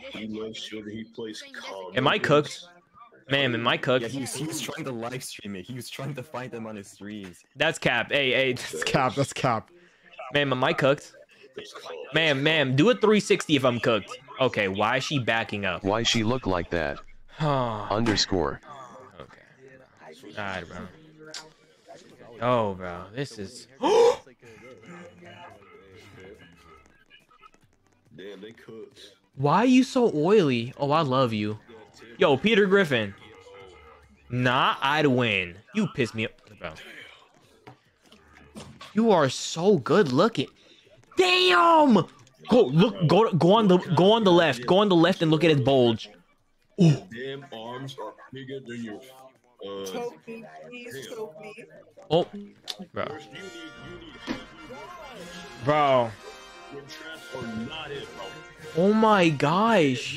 E: Am I cooked? Ma'am, am I cooked?
Q: Yeah, he was, he was trying to live stream it. He was trying to find them on his streams.
E: That's cap. Hey, hey, that's cap. That's cap. Ma'am, am I cooked? Ma'am, ma'am, do a three sixty if I'm cooked. Okay, why is she backing up?
G: Why she look like that? Underscore.
E: Okay. Alright, bro. Oh, bro, this is.
R: Damn, they cooked.
E: Why are you so oily? Oh, I love you. Yo, Peter Griffin. Nah, I'd win. You piss me off, bro. You are so good looking. Damn! Go look. Go go on the go on the left. Go on the left and look at his bulge. Ooh.
R: Damn arms are bigger than your. Uh,
S: Choke me, please choke me.
E: Oh, bro. Bro. Oh my gosh.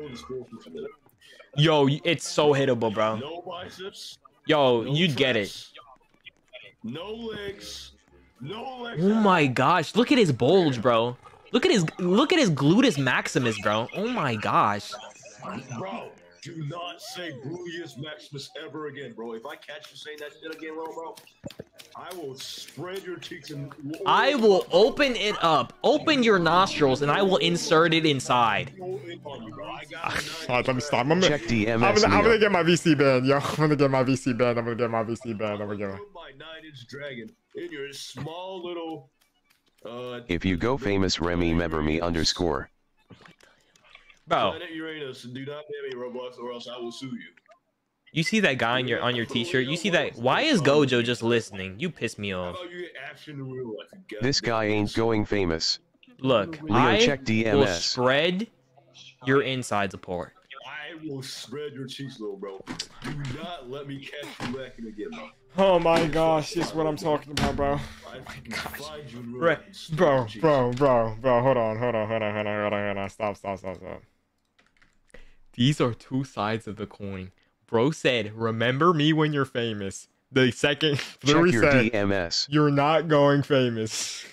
E: Yo, it's so hittable, bro.
R: No biceps.
E: Yo,
R: no
E: you'd get it.
R: No legs. No
E: Oh my gosh, look at his bulge, bro. Look at his look at his gluteus maximus, bro. Oh my gosh.
R: Bro, do not say gluteus maximus ever again, bro. If I catch you saying that shit again, little bro, I will spread your cheeks and.
E: I will open it up, open your nostrils, and I will insert it inside.
T: Alright, let me stop. I'm gonna,
G: Check D M
T: I'm
G: S.
T: gonna, I'm gonna get my V C band, yo. I'm gonna get my V C band. I'm gonna get my V C band. I'm gonna get my.
R: My nine-inch dragon in your small little. Uh,
G: If you go famous, Remy Member me underscore.
E: Bro,
R: Planet Uranus, do not pay me Roblox or else I will sue you.
E: you see that guy on your on your t-shirt? You see that? Why is Gojo just listening? You piss me off.
R: How about you get action in real life? and get-
G: This guy ain't going famous.
E: Look,
G: Leo,
E: I
G: check D M
E: will
G: S.
E: spread your insides apart.
R: I will spread your cheeks, little bro. Do not let me catch you lacking again, bro.
T: Oh my gosh, this is what I'm talking about, bro.
R: I find you in real
T: Bro,
R: life and spread
T: bro,
R: your cheeks.
T: bro, bro, bro. Hold on, hold on, hold on, hold on, hold on, hold on. Stop, stop, stop, stop.
E: These are two sides of the coin. Bro said, "Remember me when you're famous." The second,
G: Check
E: literally
G: your
E: said,
G: D M S.
T: You're not going famous.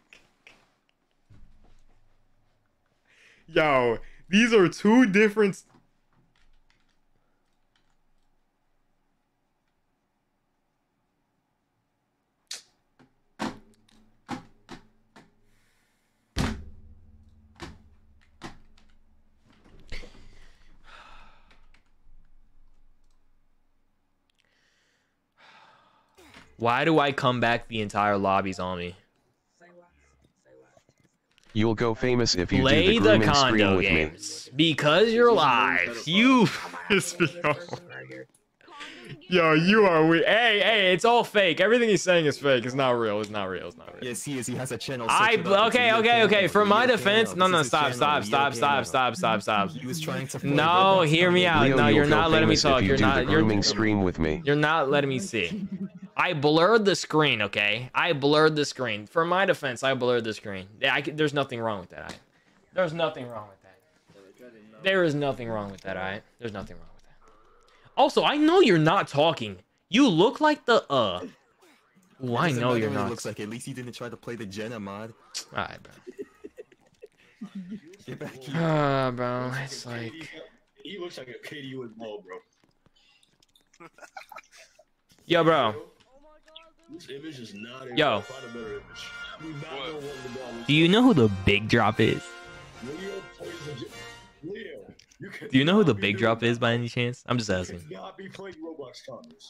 T: Yo, these are two different.
E: Why do I come back? The entire lobby's on me.
G: You'll go famous if you
E: Play
G: do the
E: the
G: grooming screen
E: condo
G: with me.
E: games because you're live. You piss me off.
T: Yo, you are weird. Hey, hey, it's all fake. Everything he's saying is fake. It's not real. It's not real. It's not real.
Q: Yes, he is. He has a channel.
E: I
Q: search it up. It's
E: okay,
Q: Leo
E: okay,
Q: Cano.
E: okay. For my
Q: Leo
E: defense,
Q: Cano.
E: no,
Q: This
E: no,
Q: is his
E: stop,
Q: channel,
E: stop,
Q: Leo
E: stop, stop,
Q: Cano.
E: stop, stop, stop.
Q: He was trying to.
E: No, hear me out.
G: Leo,
E: No,
G: you'll
E: you're
G: go
E: not letting me
G: famous
E: talk.
G: if you
E: You're
G: do
E: not.
G: the
E: You're.
G: grooming screen with me.
E: You're not letting me see. I blurred the screen. Okay, I blurred the screen. For my defense, I blurred the screen. Yeah, I, there's nothing wrong with that. I, there's nothing wrong with that. There is nothing wrong with that. Alright, there's nothing wrong with that. Also, I know you're not talking. You look like the uh. Ooh, I
Q: Doesn't
E: know
Q: matter
E: you're
Q: what he
E: not.
Q: Looks like at least he didn't try to play the Jenna mod.
E: Alright, bro.
Q: Get back here.
E: Ah, bro, it's like.
R: He looks like a K D U in ball, bro.
E: Yo, bro.
R: This image is not a
E: Yo.
R: Find a better image. Do not know what the ball looks
E: Do you know who the big drop is?
R: like. Leo plays a J- Leo, you can
E: Do you know who the big drop is by any chance? I'm just asking.
R: not be playing Roblox condos.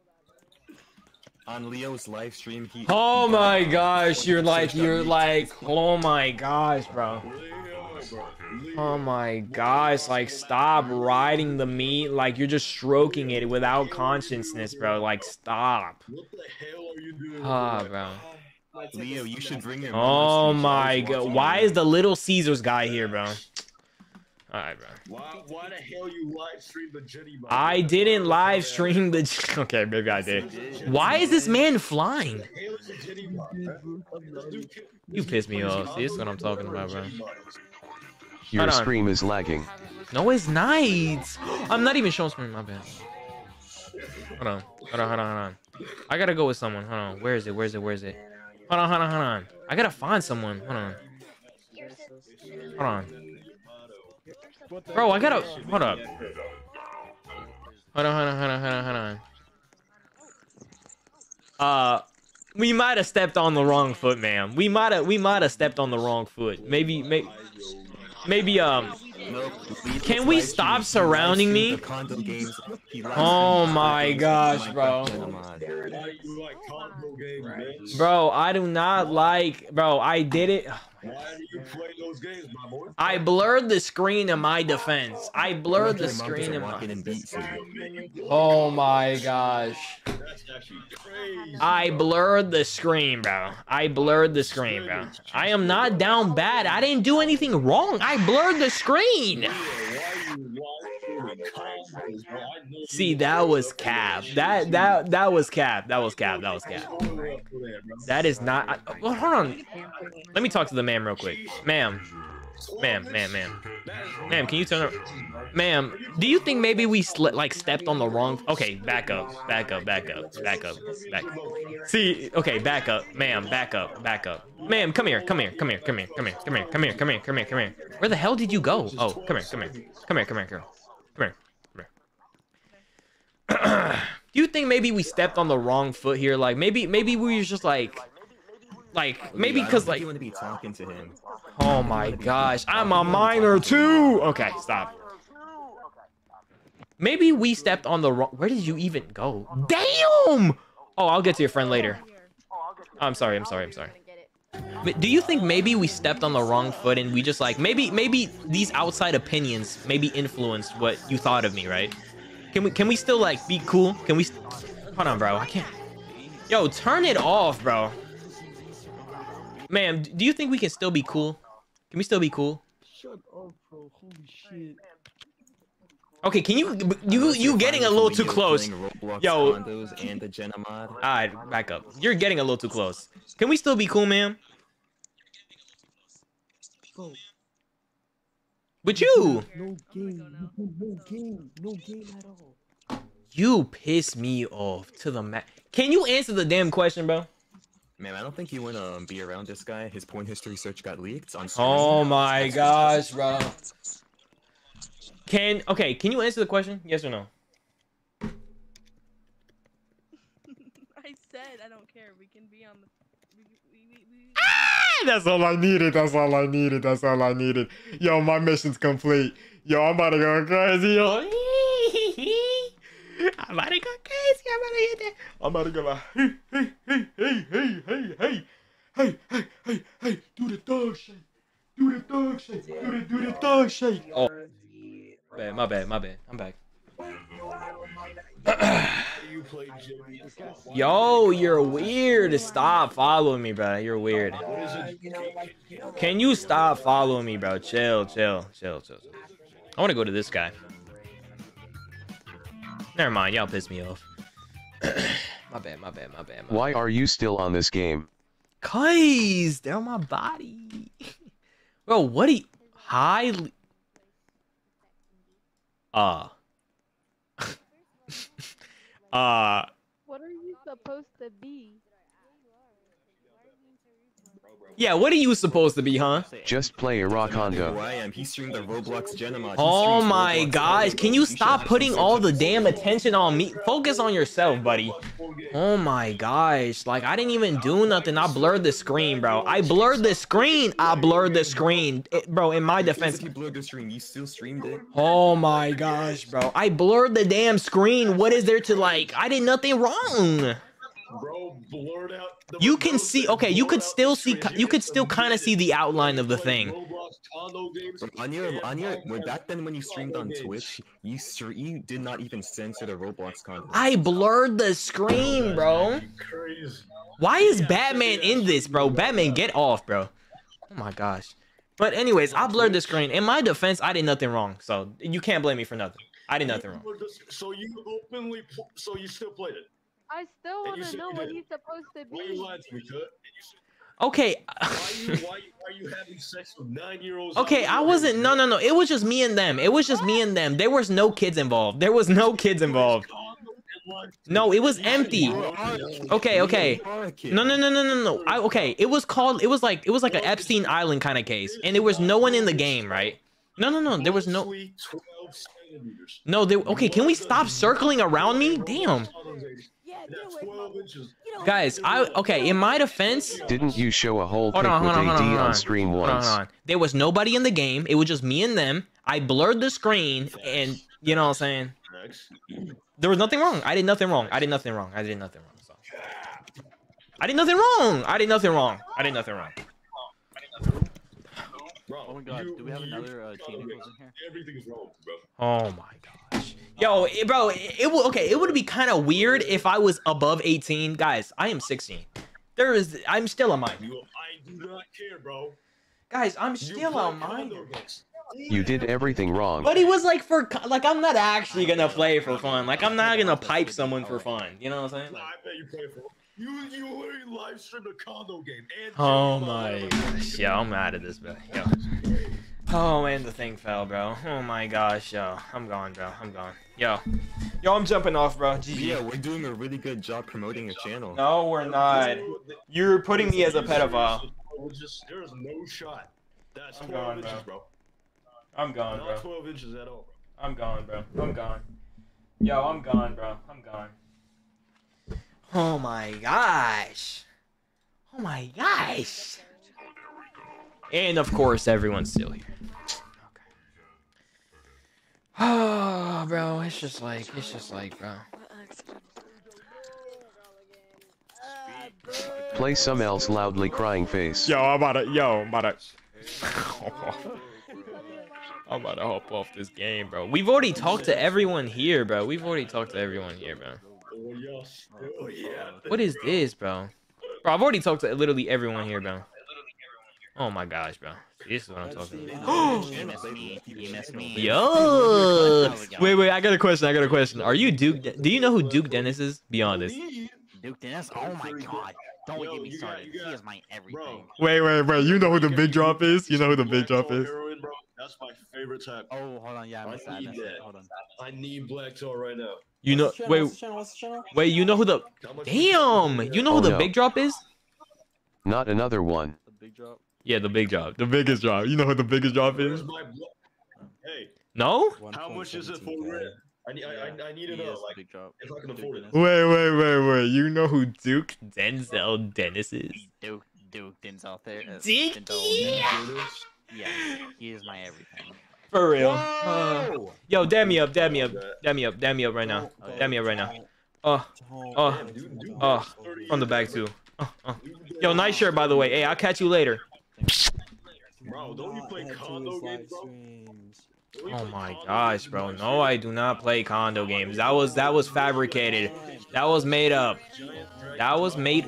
Q: On Leo's live stream, he.
E: Oh my gosh, you're like, you're like, oh my gosh, bro. Oh my gosh, like, stop riding the meat, like, you're just stroking it without consciousness, bro. Like, stop.
R: What the hell are you doing?
E: Ah, bro.
Q: Leo, you should bring him.
E: Oh my god, why is the Little Caesars guy here, bro? Alright, bro.
R: Why, why the hell you live stream the Jenny mod?
E: I didn't live stream the. Okay, maybe I did. Why is this man flying? You piss me off. See, this is what I'm talking about, bro.
G: Your
E: Hold on.
G: stream is lagging.
E: No, it's not. I'm not even showing screen. My bad. Hold on. Hold on. Hold on. Hold on. I gotta go with someone. Hold on. Where is it? Where is it? Where is it? Hold on. Hold on. Hold on. I gotta find someone. Hold on. Hold on. Bro, I gotta. Hold up. Hold on. Hold on. Hold on. Hold on. Hold on. Uh, we might have stepped on the wrong foot, man. We might have. We might have stepped on the wrong foot. Maybe. Maybe. Maybe. Um. Can we stop surrounding me? Oh my gosh, bro. Bro, I do not like. Bro, I did it.
R: Why do you play those games, my boy?
E: I blurred the screen in my defense. I blurred the screen in my. Oh my gosh.
R: That's actually crazy.
E: I blurred the screen, bro. I blurred the screen, bro. I am not down bad. I didn't do anything wrong. I blurred the screen. See, that was cap. That that that was cap. That was cap. That was cap. That is not. I, well, hold on. Let me talk to the ma'am real quick. Ma'am, Ma'am, ma'am, ma'am. Ma'am, can you turn around? Ma'am, do you think maybe we sli like stepped on the wrong... Okay, back up, back up, back up, back up, back up. See, okay, back up. Ma'am, back up, back up. Ma'am, come here, come here, come here, come here, come here, come here, come here, come here, come here, come here. Where the hell did you go? Oh, come here, come here, come here, come here, girl. Come here, come here. Do you think maybe we stepped on the wrong foot here? Like, maybe, maybe we were just like... Like, maybe because, like...
Q: You want to be talking to him.
E: Oh my gosh, I'm a minor too! Okay, stop. Maybe we stepped on the wrong... Where did you even go? Damn! Oh, I'll get to your friend later. I'm sorry, I'm sorry, I'm sorry. But do you think maybe we stepped on the wrong foot and we just like... Maybe maybe these outside opinions maybe influenced what you thought of me, right? Can we, can we still, like, be cool? Can we... Hold on, bro, I can't... Yo, turn it off, bro. Ma'am, do you think we can still be cool? Can we still be cool?
M: Shut up, bro. Holy shit.
E: Okay, can you you you getting a little too close? Yo.
Q: And the Genamod.
E: Alright, back up. You're getting a little too close. Can we still be cool, ma'am? With you.
M: No game. No game. No game at all.
E: You piss me off to the max. Can you answer the damn question, bro?
Q: Man, I don't think you want to um, be around this guy. His porn history search got leaked on
E: Oh my gosh, bro. Can, okay, can you answer the question? Yes or no?
P: I said I don't care. We can be on the... We, we, we, we...
T: Ah, that's all I needed. That's all I needed. That's all I needed. Yo, my mission's complete. Yo, I'm about to go crazy, yo. I'm about to go crazy. I'm about to get that. I'm about to go like, hey, hey, hey, hey, hey, hey, hey, hey, hey, hey, hey, do the dog shake. Do the dog shake. Do the, do the dog shake.
E: Oh, bad, my bad, my bad. I'm back. Yo, you're weird. Stop following me, bro. You're weird. Can you stop following me, bro? Chill, chill, chill, chill. chill. I want to go to this guy. Never mind, y'all piss me off. My bad, my bad, my bad. My
G: Why
E: bad.
G: are you still on this game?
E: Cause they're on my body. Bro, what do you... Highly... Uh... uh...
J: What are you supposed to be?
E: Yeah, what are you supposed to be, huh?
G: Just play Irakondo.
Q: Who I am. He streamed the Roblox Genamod.
E: Oh my gosh, can you stop putting all the damn attention on me? Focus on yourself, buddy. Oh my gosh, like I didn't even do nothing. I blurred the screen, bro. I blurred the screen. I blurred the screen. It, bro, in my defense.
Q: You blurred the screen. You still streamed it.
E: Oh my gosh, bro. I blurred the damn screen. What is there to like? I did nothing wrong.
R: Bro, blurred out.
E: You can see, okay, you could still see, you could still kind of see the outline of the thing.
Q: On your, on your, when back then when you streamed on Twitch, you you did not even censor the Roblox content.
E: I blurred the screen, bro. Why is Batman in this, bro? Batman, get off, bro. Oh my gosh. But anyways, I blurred the screen. In my defense, I did nothing wrong, so you can't blame me for nothing. I did nothing wrong.
R: So you openly, so you still played it.
J: I still want to know what he's supposed to
R: Why you
J: be.
R: lied to me, Cut?
E: Okay.
R: Why you, why, why are you having sex with nine-year-olds?
E: Okay, I wasn't. No, no, no. It was just me and them. It was just me and them. There was no kids involved. There was no kids involved. No, it was empty. Okay, okay. No, no, no, no, no, no. I, okay, it was called. It was like it was like an Epstein Island kind of case, and there was no one in the game, right? No, no, no. There was no. No, there. Okay, can we stop circling around me? Damn. Guys, I okay. In my defense,
G: Didn't you show a whole pic
E: hold on,
G: with
E: hold on, hold
G: A D
E: on, hold
G: on
E: on.
G: stream
E: Hold on,
G: once?
E: hold on. There was nobody in the game. It was just me and them. I blurred the screen, and you know what I'm saying. There was nothing wrong. I did nothing wrong. I did nothing wrong. I did nothing wrong. So. I did nothing wrong. I did nothing wrong. I did nothing wrong.
U: Oh my god, do we have another uh, team in here?
R: Everything's wrong, bro.
E: Oh my gosh. Yo, it, bro, it, it would okay. It would be kind of weird if I was above eighteen. Guys, I am sixteen. There is. I'm still a minor.
R: You, I do not care, bro.
E: Guys, I'm still a minor.
G: You did everything wrong.
E: But it was like for like I'm not actually gonna play for fun. Like I'm not gonna pipe someone for fun. You know what I'm saying?
R: Nah, I bet you play for. You you literally live streamed a condo game. And
E: Oh my gosh, yo, I'm out of this, bro. Yo. Oh man, the thing fell, bro. Oh my gosh, yo, I'm gone, bro. I'm gone. Yo, yo, I'm jumping off, bro. G G.
Q: Yeah, we're doing a really good job promoting your channel.
E: No, we're not. You're putting me as a pedophile.
R: Just, there's no shot. That's
E: I'm
R: twelve
E: gone,
R: inches,
E: bro.
R: bro.
E: I'm gone,
R: Not
E: bro.
R: twelve inches at all, bro.
E: I'm gone, bro. I'm gone. Yo, I'm gone, bro. I'm gone. Oh my gosh. Oh my gosh. And of course, everyone's still here. Okay. Oh, bro, it's just like, it's just like, bro.
G: Play some else loudly crying face.
E: Yo, I'm about to, yo, I'm about to. I'm about to hop off this game, bro. We've already talked to everyone here, bro. We've already talked to everyone here, bro.
R: Oh, yes. Oh, yeah.
E: What is this, bro? Bro, I've already talked to literally everyone here, bro. Oh my gosh, bro. This is what I'm talking about.
U: You missed me. You missed me.
E: Yo! Wait, wait, I got a question. I got a question. Are you Duke? De Do you know who Duke Dennis is? Be honest.
U: Duke Dennis? Oh my god. Don't get me started. He is my everything.
E: Wait, wait, wait. You know who the big drop is? You know who the big drop is?
R: Heroin, bro. That's my favorite type.
U: Oh, hold on. Yeah, I missed that. I
R: need
U: missed
R: that.
U: it. Hold on.
R: I need black toe right now.
E: You know, wait, wait. You know who the? Damn! You know who
G: Oh,
E: the
G: no.
E: big drop is?
G: Not another one.
E: Yeah, the big drop. The biggest drop. You know who the biggest drop is?
R: My blo- hey,
E: No?
R: how much is it for rent? I need, I, I, I need to know, like, if I can afford it.
E: Wait, wait, wait, wait. You know who Duke Denzel Dennis is?
U: Duke, Duke Denzel there. Uh,
E: Dick,
U: Denzel, yeah, he is my everything.
E: For real. Uh, yo, dab me up, dab me up, dab me up, dab me up right now. Dab me up right now. Oh, oh, oh, from the back too. Oh, oh. Yo, nice shirt by the way. Hey, I'll catch you later.
R: Bro, don't you play condo games, bro?
E: Oh my gosh, bro. No, I do not play condo games. That was that was fabricated. That was made up. That was made.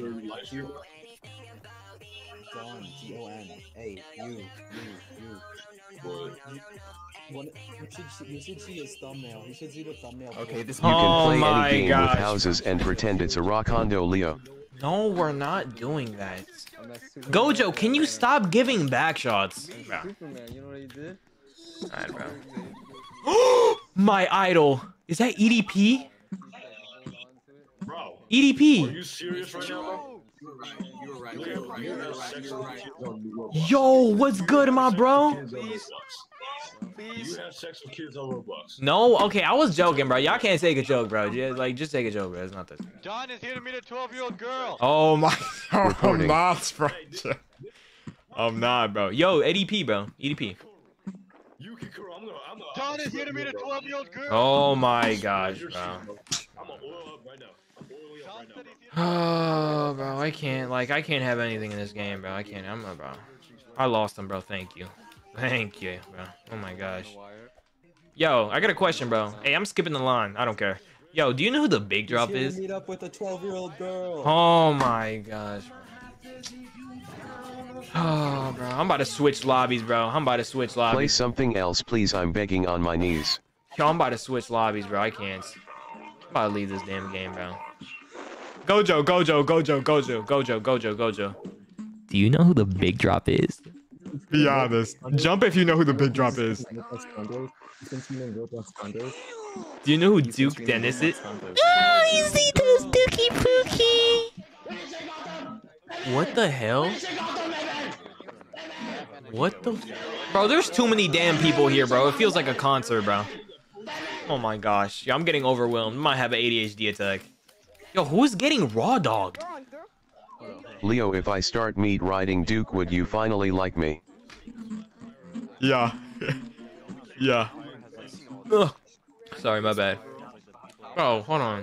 M: Hey, you, you, you. You should, you should see his thumbnail. You should see the thumbnail.
Q: Okay, this
G: You can
E: Oh
G: play
E: my
G: any game
E: gosh.
G: with houses and pretend it's a Rockhondo Leo.
E: No, we're not doing that. Gojo, can you stop giving back shots? Bro.
L: Superman, you know what he did?
E: Alright, bro. My idol. Is that E D P?
R: Bro,
E: E D P.
R: are you serious right now, bro? You're right. You're right. You're right. You're right.
E: Yo, what's good, my bro?
R: You have sex with kids on Roblox.
E: No, okay, I was joking, bro. Y'all can't take a joke, bro. Just, like, just take a joke, bro. It's not that.
B: John is here to meet a twelve-year-old girl.
E: Oh my. I'm
G: Recording.
E: not, bro. I'm not, bro. Yo, E D P, bro. E D P.
R: You can I'm gonna, I'm gonna,
B: John is here to meet a twelve-year-old girl.
E: Oh my gosh, bro.
R: I'm gonna oil up right now. I'm oiling up right now, bro.
E: Oh, bro, I can't. Like, I can't have anything in this game, bro. I can't. I'm not, bro. I lost him, bro. Thank you. Thank you, bro. Oh my gosh. Yo, I got a question, bro. Hey, I'm skipping the line. I don't care. Yo, do you know who the big drop is?
M: Meet up with a twelve-year-old girl.
E: Oh my gosh. Oh, bro. I'm about to switch lobbies, bro. I'm about to switch
G: Play
E: lobbies.
G: something else, please. I'm begging on my knees.
E: Yo, I'm about to switch lobbies, bro. I can't. I'm about to leave this damn game, bro. Gojo, Gojo, Gojo, Gojo, Gojo, Gojo, Gojo. Do you know who the big drop is? Be honest. Jump if you know who the big drop is. Do you know who Duke Dennis is?
H: Oh, you see those dookie pookie.
E: What the hell? What the? Bro, there's too many damn people here, bro. It feels like a concert, bro. Oh my gosh. Yeah, I'm getting overwhelmed. I might have an A D H D attack. Yo, who's getting raw dogged?
G: Leo, if I start meat riding Duke, would you finally like me?
E: Yeah. Yeah. Ugh. Sorry, my bad. Oh, hold on.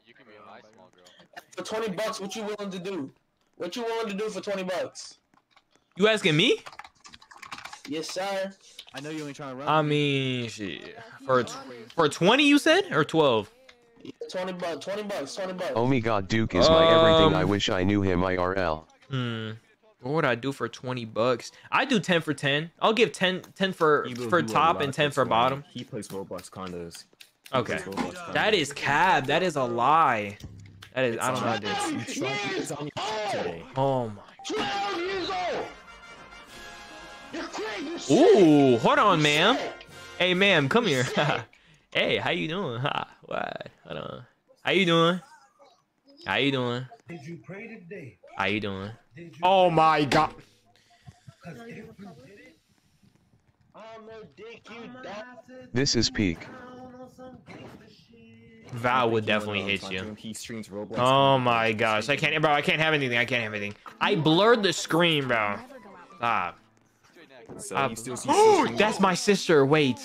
V: For twenty bucks, what you willing to do? What you willing to do for twenty bucks?
E: You asking me?
V: Yes, sir.
U: I know you ain't trying to run.
E: I mean, shit. For for twenty, you said, or twelve?
V: Twenty bucks. Twenty bucks. Twenty bucks.
G: Oh my god, Duke is my everything.
E: Um,
G: I wish I knew him I R L.
E: Hmm. What would I do for twenty bucks? I do ten for ten. I'll give ten, ten for
Q: He will
E: for
Q: do a
E: top
Q: lot
E: and ten
Q: of
E: for
Q: stuff.
E: bottom.
Q: He plays Roblox condos. He
E: Okay.
Q: plays Roblox condos.
E: That is cab. That is a lie. That is, I don't know how to do
Q: You tried it's on your today.
E: Oh my.
V: twelve years old. You're crazy.
E: Ooh, hold on, ma'am. Hey, ma'am, come here. Hey, how you doing? Ha, what? Hold on. How you doing? How you doing?
A: Did you pray today?
E: How you doing? Oh my God.
G: This is peak.
E: Val would definitely hit you.
Q: He streams Roblox.
E: Oh my gosh, I can't, bro. I can't have anything. I can't have anything. I blurred the screen, bro. Stop.
Q: So
E: Uh,
Q: you still see
E: oh,
Q: streams?
E: that's my sister. Wait.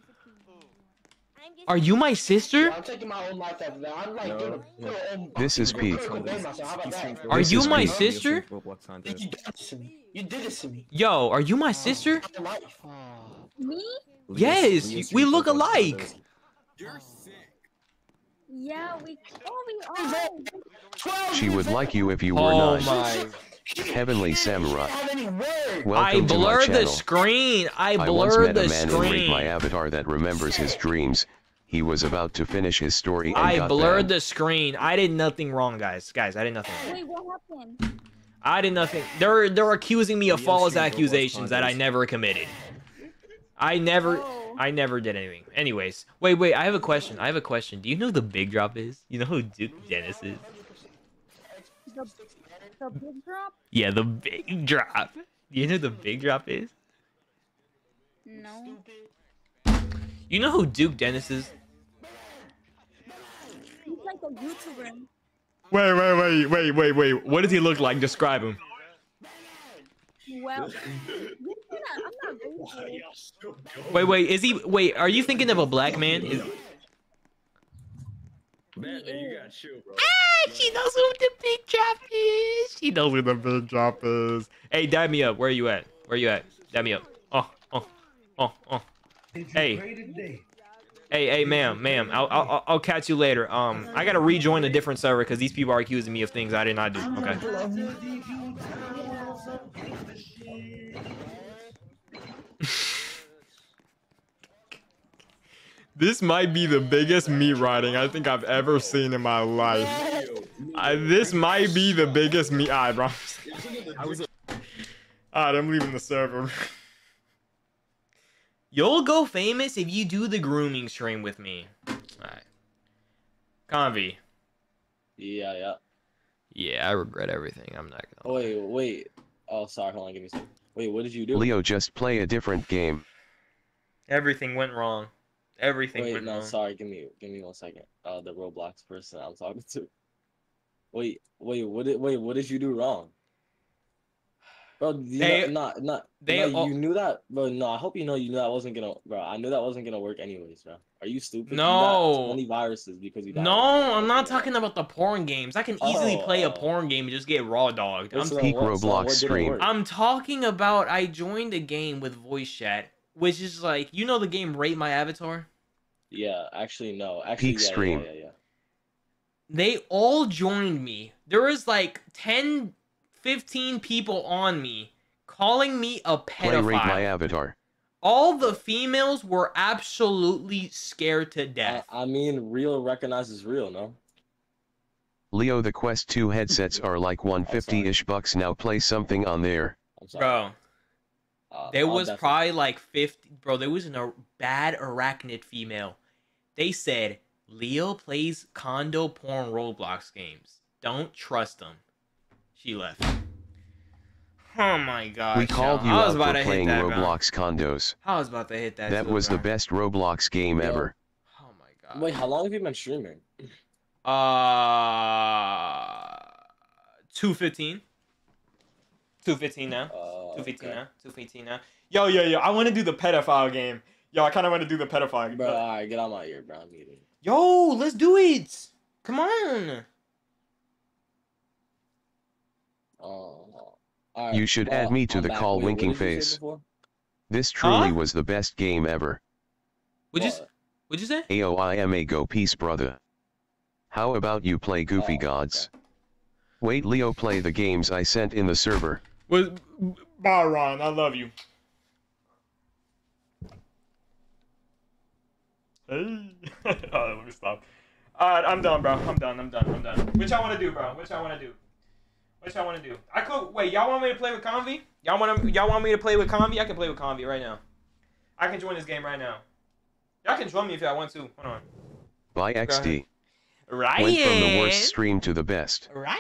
E: Are you my sister?
V: I'm taking my own life after that. I'm like, dude, dude,
G: This is peak.
V: How about that?
E: Are
G: This
E: you
G: is
E: my
G: peak.
E: sister?
V: You did this to me. You did this to me.
E: Yo, are you my sister?
N: Me?
E: Yes, you- we look alike.
N: Yeah, we. Oh, we are.
G: She would like you if you were
E: Oh
G: not.
E: my.
G: Heavenly Samurai.
V: Word.
G: Welcome
E: I
G: to my
E: blurred the
G: channel.
E: screen. I
G: I once
E: blurred
G: met a
E: the
G: man who raped my
E: screen.
G: avatar that remembers his dreams. He was about to finish his story and
E: I
G: got
E: blurred
G: banned.
E: the screen. I did nothing wrong, guys. Guys, I did nothing wrong.
N: Wait, what happened?
E: I did nothing. They're they're accusing me of false accusations that I never committed. I never I never did anything. Anyways, wait, wait. I have a question. I have a question. Do you know who the big drop is? You know who Duke Dennis is?
N: The, the big drop?
E: Yeah, the big drop. Do you know who the big drop is?
N: No.
E: You know who Duke Dennis is?
N: He's like a YouTuber.
E: Wait, wait, wait, wait, wait, wait. What does he look like? Describe him.
N: Well, I'm not racist.
E: Wait, wait. Is he? Wait. Are you thinking of a black man? Is...
R: Man, you got chill, bro.
E: Ah, she knows who the big drop is. She knows who the big drop is. Hey, dab me up. Where are you at? Where are you at? Dab me up. Oh, oh, oh, oh. Hey. Hey, hey, ma'am, ma'am. I'll, I'll, I'll catch you later. Um, I gotta rejoin a different server because these people are accusing me of things I did not do. Okay. This might be the biggest meat riding I think I've ever seen in my life. I, this might be the biggest meat. Alright, bro. Alright, I'm leaving the server. You'll go famous if you do the grooming stream with me. Alright. Convy.
L: Yeah, yeah.
E: Yeah, I regret everything. I'm not gonna.
L: Oh, wait, wait. Oh, sorry. Hold on. Give me a second. Wait, what did you do?
G: Leo, just play a different game.
E: Everything went wrong. Everything
L: Wait,
E: went
L: no,
E: wrong.
L: sorry. Give me, give me one second. Uh, the Roblox person I'm talking to. Wait, wait. What did? Wait, what did you do wrong? Bro, you
E: They-
L: know, not, not,
E: they
L: no,
E: all-
L: you knew that, bro. No, I hope you know you knew that wasn't gonna, bro. I knew that wasn't gonna work anyways, bro. Are you stupid? You
E: No.
L: got twenty viruses because you.
E: No, I'm not talking about the porn games. I can easily
L: Oh,
E: play a
L: oh.
E: porn game and just get raw dogged. I'm,
L: What's wrong?
G: Peak
L: What- so what
G: Roblox
L: didn't
G: stream.
L: work?
E: I'm talking about I joined a game with voice chat, which is like, you know the game Rate My Avatar?
L: Yeah, actually, no. Actually,
G: Peak
L: yeah,
G: stream.
L: Yeah, yeah, yeah.
E: They all joined me. There was like ten, fifteen people on me calling me a
G: Play Rate My
E: pedophile.
G: Avatar.
E: All the females were absolutely scared to death.
L: I, I mean, real recognizes real, no?
G: Leo, the Quest two headsets are like one fifty-ish bucks now. Play something on there.
L: I'm sorry.
E: Bro,
L: Uh,
E: there
L: I'll
E: was
L: definitely-
E: probably like fifty. Bro, there was a bad arachnid female. They said, Leo plays condo porn Roblox games. Don't trust him. She left. Oh my god.
G: We called you
E: I was
G: out
E: about
G: for
E: to hit
G: playing
E: that, bro.
G: Roblox condos.
E: I was about to hit that.
G: That
E: too,
G: was
E: bro.
G: the best Roblox game ever.
E: Oh my god.
L: Wait, how long have you been streaming?
E: Uh, two fifteen. Two fifteen now.
L: Uh,
E: Two fifteen
L: okay.
E: now. Two fifteen now. Yo, yo, yo! I want to do the pedophile game. Yo, I kind of want to do the pedophile.
L: Bro, alright, get out my ear, bro. I'm muting.
E: Yo, let's do it. Come on.
L: Oh, alright.
G: You should add
L: uh,
G: me to
L: I'm
G: the
L: back.
G: call
L: Wait, what
G: winking
L: did you say
G: face.
L: before?
G: This truly
E: Huh?
G: was the best game ever.
E: What'd you,
L: What?
E: s- what'd you say?
G: A O I M A go peace brother. How about you play Goofy
L: Oh,
G: Gods? Wait, Leo, play the games I sent in the server.
E: Was Byron, I love you. Hey. Oh, let me stop. Alright, I'm done, bro. I'm done. I'm done. I'm done. What y'all want to do, bro? What y'all want to do? What y'all want to do? I could wait. Y'all want me to play with Convy? Y'all want y'all want me to play with Convy? I can play with Convy right now. I can join this game right now. Y'all can join me if y'all want to. Hold on.
G: By X D.
E: Ryan.
G: Went from the worst stream to the best.
E: Ryan.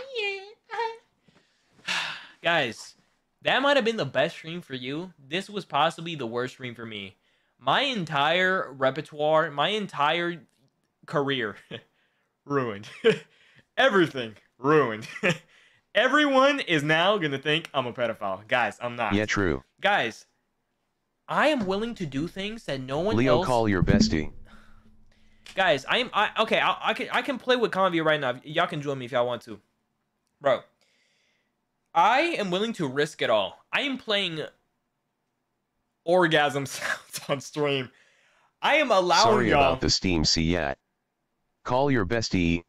E: Guys, that might have been the best stream for you. This was possibly the worst stream for me. My entire repertoire, my entire career ruined. Everything ruined. Everyone is now gonna think I'm a pedophile. Guys, I'm not.
G: Yeah, true.
E: Guys, I am willing to do things that no one
G: Leo,
E: else...
G: call your bestie.
E: Guys, I am... I, okay, I, I, can, I can play with Convy right now. Y'all can join me if y'all want to. Bro. I am willing to risk it all. I am playing orgasm sounds on stream. I am allowing
G: Sorry
E: y'all...
G: about the Steam C yet. Call your bestie.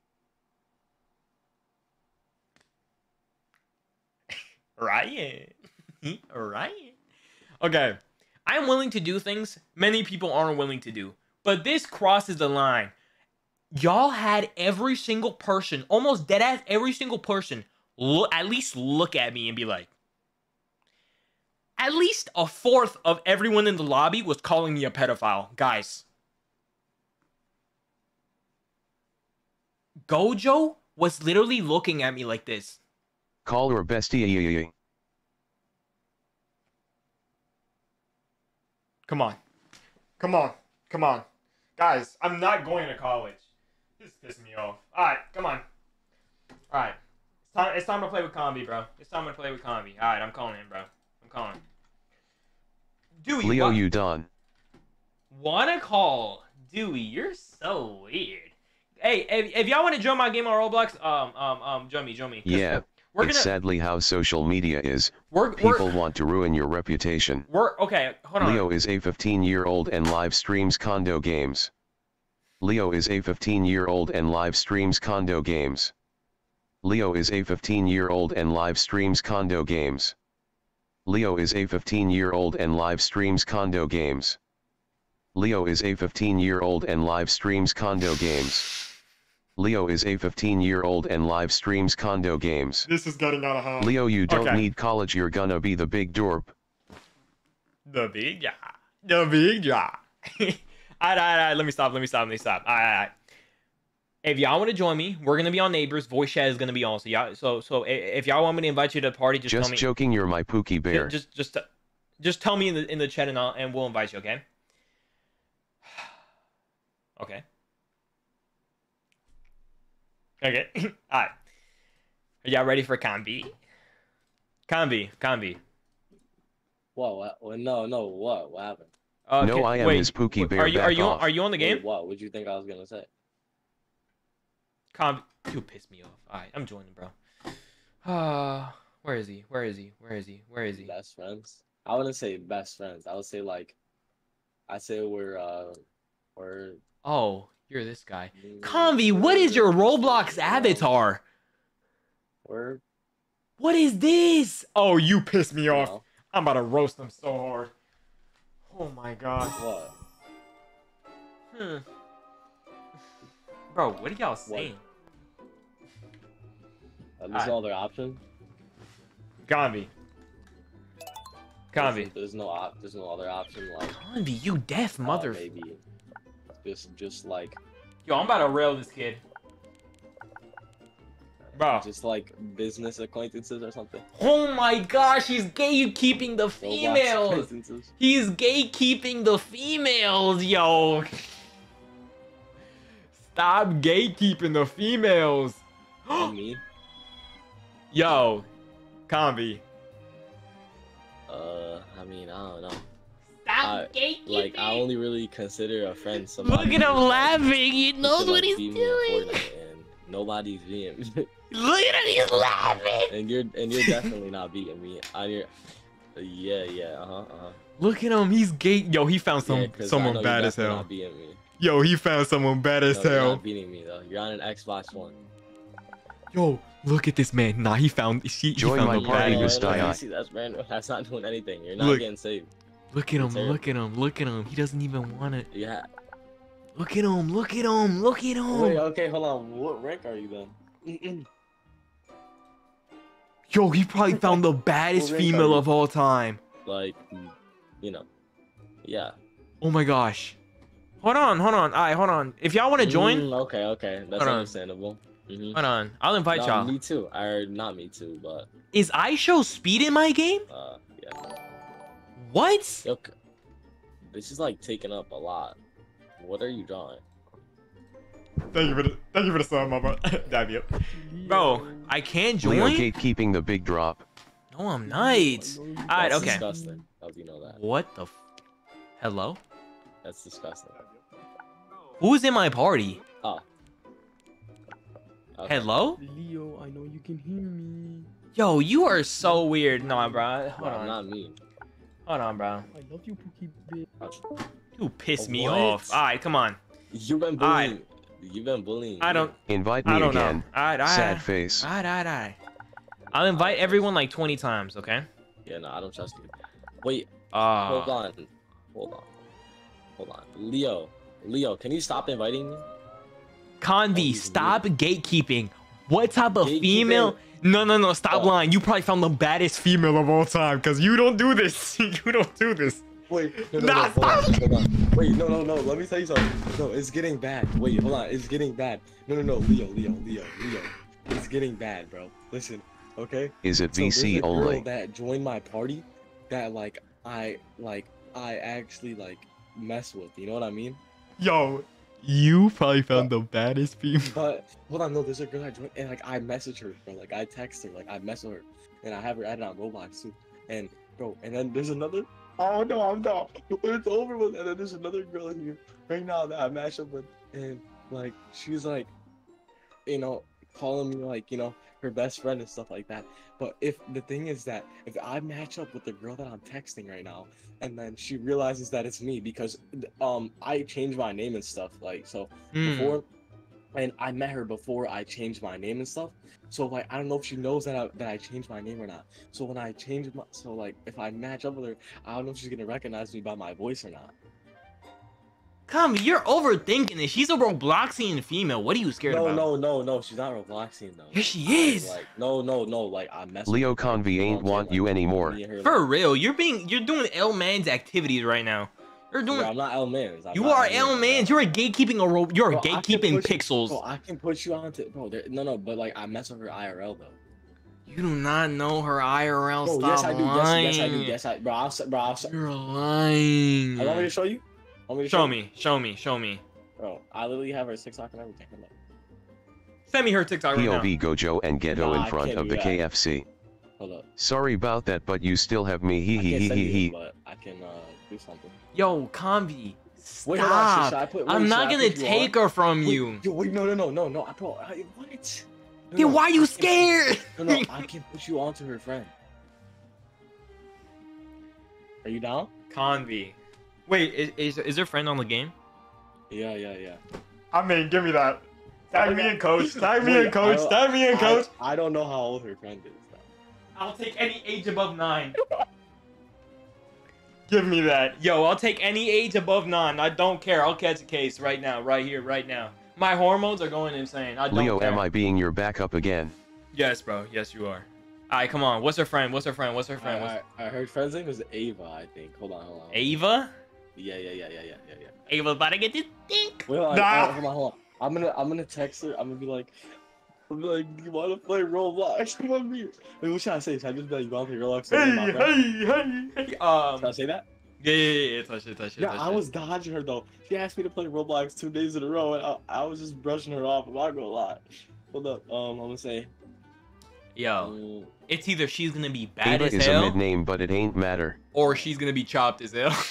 E: Ryan. Ryan. Okay. I'm willing to do things many people aren't willing to do. But this crosses the line. Y'all had every single person, almost deadass every single person, look, at least look at me and be like, at least a fourth of everyone in the lobby was calling me a pedophile. Guys. Gojo was literally looking at me like this.
G: Call your bestie.
E: Come on. Come on. Come on. Guys, I'm not going to college. This pissed me off. Alright, come on. Alright. It's time, it's time to play with Convy, bro. It's time to play with Convy. Alright, I'm calling him, bro. I'm calling. Dewey,
G: Leo,
E: what?
G: you done.
E: Wanna call Dewey? You're so weird. Hey, if, if y'all want to join my game on Roblox, um, um, um, join me, join me.
G: Yeah,
E: we're
G: it's
E: gonna-
G: sadly how social media is.
E: We're-
G: People
E: we're-
G: want to ruin your reputation.
E: We're okay. Hold on.
G: Leo is a fifteen-year-old and live streams condo games. Leo is a fifteen-year-old and live streams condo games. Leo is a fifteen-year-old and live streams condo games. Leo is a fifteen-year-old and live streams condo games. Leo is a fifteen-year-old and live streams condo games. Leo is a fifteen-year-old and live streams condo games.
E: This is getting out of hand.
G: Leo, you don't
E: Okay.
G: need college, you're gonna be the big dorp.
E: The big yeah. The big yeah. Alright, alright, alright. Let me stop. Let me stop. Let me stop. Alright, alright. If y'all want to join me, we're gonna be on Neighbors. Voice chat is gonna be on. So y'all, so so i- if y'all want me to invite you to the party, just,
G: Just
E: tell me.
G: joking, you're my Pookie Bear.
E: Just, just, just, just tell me in the in the chat and I'll, and we'll invite you. Okay. Okay. Okay. Alright. Are y'all ready for Convy? Convy, Convy.
L: What? What? what no, no. What? What happened?
E: Uh,
G: No,
E: can-
G: I am
E: wait,
G: his Pookie
E: wait,
G: Bear.
E: Are you
G: back
E: are you
G: off.
E: are you on the game?
L: Wait, what? What do you think I was gonna say?
E: Convy, you pissed me off. Alright, I'm joining, bro. Uh, where is he? Where is he? Where is he? Where is he?
L: Best friends? I wouldn't say best friends. I would say like, I say we're uh, we're.
E: Oh, you're this guy. Convy, what is your Roblox avatar?
L: We're.
E: What is this? Oh, you pissed me off. I'm about to roast them so hard. Oh my god.
L: What?
E: Hmm. Bro, what are y'all saying?
L: Uh, there's no other option.
E: Convy. Convy.
L: There's, there's no op. There's no other option. Like.
E: Convy, you deaf
L: uh,
E: mother.
L: maybe. Just, just like.
E: Yo, I'm about to rail this kid. Bro.
L: Just like business acquaintances or something.
E: Oh my gosh, he's gatekeeping the females.
L: acquaintances.
E: He's gatekeeping the females, yo. Stop gatekeeping the females.
L: I mean.
E: Yo, Convy.
L: Uh, I mean, I don't know.
E: Stop
L: I,
E: gatekeeping.
L: Like, I only really consider a friend somebody.
E: Look at him
L: who, like,
E: laughing. He knows
L: could,
E: what
L: like,
E: he's
L: beat me in
E: doing.
L: Fortnite, and nobody's beating me.
E: Look at him, he's laughing.
L: And you're and you're definitely not beating me. On your, yeah, yeah, uh huh, uh huh.
E: Look at him, he's gate. Yo, he found some
L: Yeah, 'cause I
E: someone
L: know
E: bad
L: you're
E: as
L: definitely
E: hell.
L: Not beating me.
E: Yo, he found someone bad as
L: No, you're
E: hell.
L: not beating me though. You're on an Xbox One.
E: Yo, look at this man. Nah, he found. He, he
G: Join
E: found
G: my
E: a
G: party,
E: bad.
G: Mister I.
L: See, that's random. That's not doing anything. You're not
E: Look.
L: getting saved.
E: Look at him.
L: Terrible.
E: Look at him. Look at him. He doesn't even want it.
L: Yeah.
E: Look at him, look at him, look at him.
L: Wait, okay, hold on. What rank are you then?
E: Yo, he probably found the baddest
L: What rank are
E: female
L: you?
E: of all time.
L: Like, you know, yeah.
E: Oh my gosh. Hold on, hold on. All right, hold on. If y'all want to join,
L: Mm, okay, okay, that's
E: Hold on.
L: understandable. Mhm.
E: hold on. I'll invite
L: No,
E: y'all.
L: Me too. Or not me too, but
E: Is I show speed in my game?
L: uh, yeah.
E: What?
L: Yo, c- this is like taking up a lot. What are you drawing?
E: Thank you for the thank you for the sub, my bro. Dab you. Bro, I can't
G: Leo
E: join.
G: gatekeeping the big drop.
E: No, I'm not. All right,
L: That's
E: okay.
L: disgusting. How do you know that?
E: What the? F Hello?
L: That's disgusting.
E: Who's in my party?
L: Oh. Okay.
E: Hello?
M: Leo, I know you can hear me.
E: Yo, you are so weird. No, bro. Hold
L: Bro,
E: on.
L: not me.
E: Hold on, bro.
M: I love you, Pookie bitch.
E: You piss me
L: What?
E: off. All right, come on.
L: You've been
E: All right.
L: bullying. You've been bullying.
E: I don't.
G: Invite
E: I
G: me
E: don't
G: again.
E: know. All right, all right.
G: Sad face.
E: All right, all right, all right. I'll invite everyone like twenty times, okay?
L: Yeah, no, I don't trust you. Wait,
E: Uh,
L: hold on. Hold on. Hold on. Leo. Leo, can you stop inviting me?
E: Convi, stop gatekeeping. What type of
L: Gatekeeping?
E: female? No, no, no. Stop
L: Oh.
E: lying. You probably found the baddest female of all time because you don't do this. you don't do this.
L: Wait, no, no,
E: Nah,
L: no, hold on, hold on. Wait, no, no, no. Let me tell you something. No, it's getting bad. Wait, hold on. It's getting bad. No, no, no. Leo, Leo, Leo, Leo. It's getting bad, bro. Listen, okay?
G: Is it
L: So
G: V
L: there's
G: C
L: a girl
G: only?
L: that joined my party that like I like I actually like mess with. You know what I mean?
E: Yo, you probably found the baddest female.
L: But hold on, no, there's a girl I joined and like I message her, bro. Like I text her, like I mess with her, and I have her added on Roblox too. And bro, and then there's another. Oh no, I'm not. It's over with. And then there's another girl in here right now that I match up with, and like she's like, you know, calling me like you know her best friend and stuff like that. But if the thing is that if I match up with the girl that I'm texting right now, and then she realizes that it's me because um I changed my name and stuff like so
E: Mm.
L: before, and I met her before I changed my name and stuff. So like I don't know if she knows that I, that I changed my name or not. So when I change my so like if I match up with her, I don't know if she's gonna recognize me by my voice or not.
E: Come, you're overthinking it. She's a Robloxian female. What are you scared
L: No,
E: about?
L: no, no, no. She's not Robloxian though.
E: Yes, she
L: I-
E: is.
L: Like no, no, no. Like I mess. with
G: Leo
L: her, like,
G: Convi ain't
L: I'm saying,
G: want
L: like,
G: you anymore.
L: me and her,
E: For
L: like-
E: real, you're being, you're doing L man's activities right now. You're doing.
L: Bro, I'm not L Mans. I'm
E: you
L: not
E: are
L: L
E: L
L: Mans,
E: man's.
L: bro.
E: You're a gatekeeping a ro- You're
L: Bro, I can
E: gatekeeping
L: put you-
E: pixels.
L: Bro, I can put you on to bro. There, no, no, but like I mess with her I R L though.
E: You do not know her I R L.
L: Bro,
E: Stop
L: yes I do. Yes,
E: lying.
L: yes I do. Yes I. Bro, I'll, s- bro, I'll, s-
E: You're lying.
L: I want me to show you. Want me to
E: Show
L: you?
E: me. Show me. Show me.
L: Bro, I literally have her TikTok and everything. Hold up.
E: Send me her TikTok right
G: P O
E: now.
G: V Gojo and Ghetto
L: Nah,
G: in
L: I
G: front
L: can't
G: of
L: do
G: the
L: that.
G: K F C.
L: Hold up.
G: Sorry about that, but you still have me. Hee
L: I
G: hee
L: can't
G: hee
L: send
G: hee
L: you,
G: hee.
L: but I can uh, do something.
E: Yo, Convi. Stop.
L: Wait, hold on. Should, should I put, wait,
E: I'm
L: should
E: not
L: I
E: gonna
L: put you
E: take
L: on?
E: her from
L: Wait,
E: you.
L: Yo, wait, no, no, no, no, no. I bro, I, what? No,
E: Then
L: no,
E: why are you
L: I can't-
E: scared?
L: No, no, I can put you on to her friend. Are you down?
E: Convi. Wait, is, is is her friend on the game?
L: Yeah, yeah, yeah.
E: I mean, give me that. Tag me in, coach. Tag me
L: Wait,
E: in, coach.
L: I don't-
E: Tag me in,
L: I-
E: coach.
L: I don't know how old her friend is. Though.
E: I'll take any age above nine. Give me that. Yo, I'll take any age above nine. I don't care. I'll catch a case right now, right here, right now. My hormones are going insane. I don't
G: Leo,
E: care.
G: am I being your backup again?
E: Yes, bro. Yes, you are. All right, come on. What's her friend? What's her friend? What's her friend? What's...
L: I, I, I heard friend's name is Ava. I think. Hold on, hold on.
E: Ava?
L: Yeah, yeah, yeah, yeah, yeah, yeah, yeah.
E: Ava about to get this dick.
L: Wait, hold on,
E: Nah.
L: hold on, hold on. I'm gonna, I'm gonna text her. I'm gonna be like, I'm like, you wanna play Roblox with me? Wait, what should I say? Should I just be like, you wanna play Roblox with me, my
E: Hey,
L: friend?
E: hey, hey, hey. Um.
L: Should I say that?
E: Yeah, yeah, yeah. yeah. Touch it, touch it,
L: Yeah,
E: touch
L: I
E: it.
L: was dodging her though. She asked me to play Roblox two days in a row, and I, I was just brushing her off. I'm not gonna lie. Hold up, um, I'm gonna say.
E: Yo, it's either she's gonna be bad
G: Ava
E: as
G: is a
E: hell,
G: mid name, but it ain't matter.
E: or she's gonna be chopped as hell.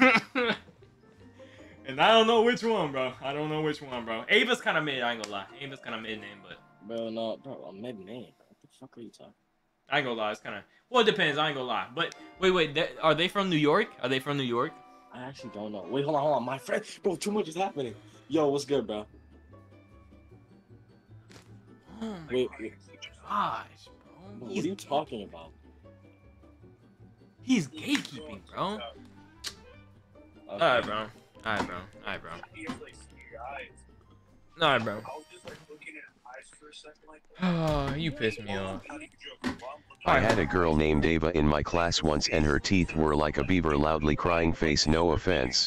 E: And I don't know which one, bro. I don't know which one, bro. Ava's kind of mid. I ain't gonna lie. Ava's kind of mid name, but
L: Bro, no, bro, a mid name. What the fuck are you talking?
E: I ain't gonna lie. It's kind of well, it depends. I ain't gonna lie. But wait, wait. They, are they from New York? Are they from New York?
L: I actually don't know. Wait, hold on, hold on. My friend, bro, too much is happening. Yo, what's good, bro?
E: Oh my
L: Wait, wait.
E: gosh,
L: Bro,
E: bro.
L: what
E: He's,
L: are you talking about?
E: he's gatekeeping, bro.
L: Okay.
E: Alright, bro. Alright, bro. Alright, bro. Nah, bro. Oh, you pissed me off.
G: I had a girl named Ava in my class once and her teeth were like a beaver loudly crying face, no offense.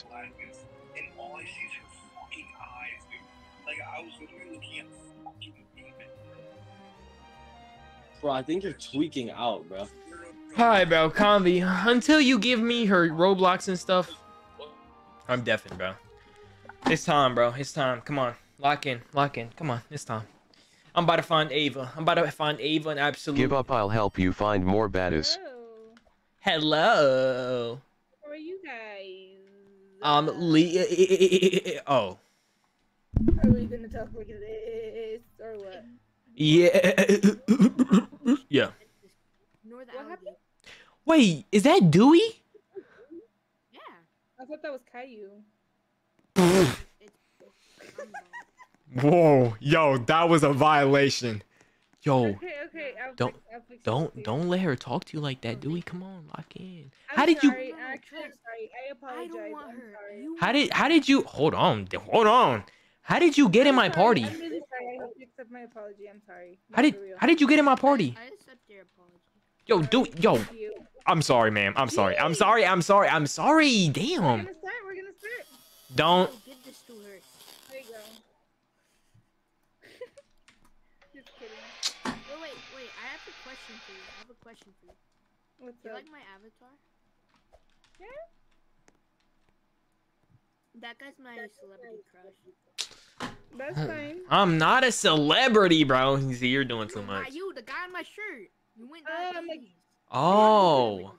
L: Bro, I think you're tweaking out, bro.
E: Hi, bro. Convi, until you give me her Roblox and stuff, I'm deafened, bro. It's time, bro. It's time. Come on. Lock in. Lock in. Come on. It's time. I'm about to find Ava. I'm about to find Ava and absolute.
G: Give up, I'll help you find more baddies.
E: Hello.
P: How are you guys?
E: Um, Lee. Oh.
P: Are we gonna talk like this or what?
E: Yeah. Yeah.
P: What happened?
E: Wait, is that Dewey?
P: Yeah. I thought that was Caillou.
E: Whoa, yo, that was a violation. Yo,
P: Okay, okay. I'll
E: don't,
P: fix, I'll fix
E: don't,
P: it.
E: don't let her talk to you like that, Dewey. Come on, lock in.
P: I'm
E: How did
P: sorry.
E: you?
P: Actually, I'm sorry. I apologize. I'm sorry.
E: How did? How did you? Hold on, hold on. How did you get in my party?
P: I'm really sorry. I hope you accept my apology. I'm sorry.
E: How did? How did you get in my party?
P: I accept your apology.
E: Yo, Dewey, yo. I'm sorry, ma'am. I'm sorry. I'm sorry. I'm sorry. I'm sorry.
P: We're
E: Damn.
P: gonna start. We're gonna start.
E: Don't.
P: Give this to her. There you go. Just kidding. Wait, wait, wait. I have a question for you. I have a question for you. What's you up? Like my avatar? Yeah. That guy's my celebrity crush. That's fine.
E: I'm not a celebrity, bro. See, you're doing too much.
P: Not you, the guy on my shirt. You went that
S: Um,
P: easy.
E: Oh.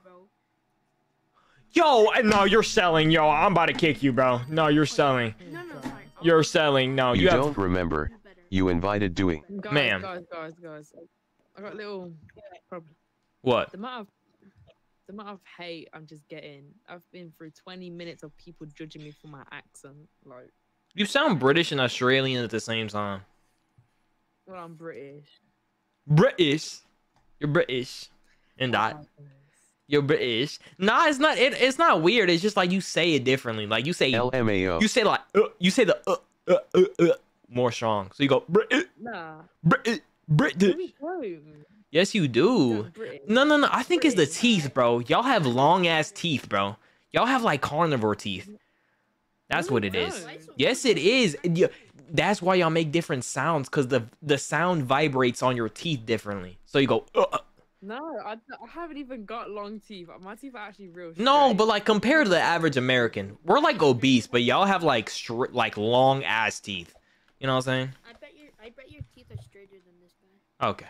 E: Yo, no, you're selling. Yo, I'm about to kick you, bro. No, you're selling.
P: No, no, sorry.
E: You're selling. No,
G: You
E: you, have.
G: don't remember. You invited Dewey.
A: Guys,
E: Ma'am.
A: guys, guys, guys. I got a little problem.
E: What?
A: The amount of the amount of hate I'm just getting. I've been through twenty minutes of people judging me for my accent. Like,
E: You sound British and Australian at the same time.
A: well, I'm British.
E: British. You're British. And that. You're British. Nah, it's not. It, it's not weird. It's just like you say it differently. Like you say.
G: L M A O.
E: You say like. Uh, you say the. Uh, uh, uh, uh, more strong. So you go. British.
A: Nah.
E: British. British. Yes, you do. No, no, no. I think it's the teeth, bro. Y'all have long ass teeth, bro. Y'all have like carnivore teeth. That's what it is. Yes, it is. Yeah, that's why y'all make different sounds, because the the sound vibrates on your teeth differently. So you go. Uh,
A: No, I, I haven't even got long teeth. My teeth are actually real.
E: no, but like compared to the average American, we're like obese, but y'all have like stri- like long ass teeth. You know what I'm saying?
P: I bet your I bet your teeth are straighter than this guy.
E: Okay.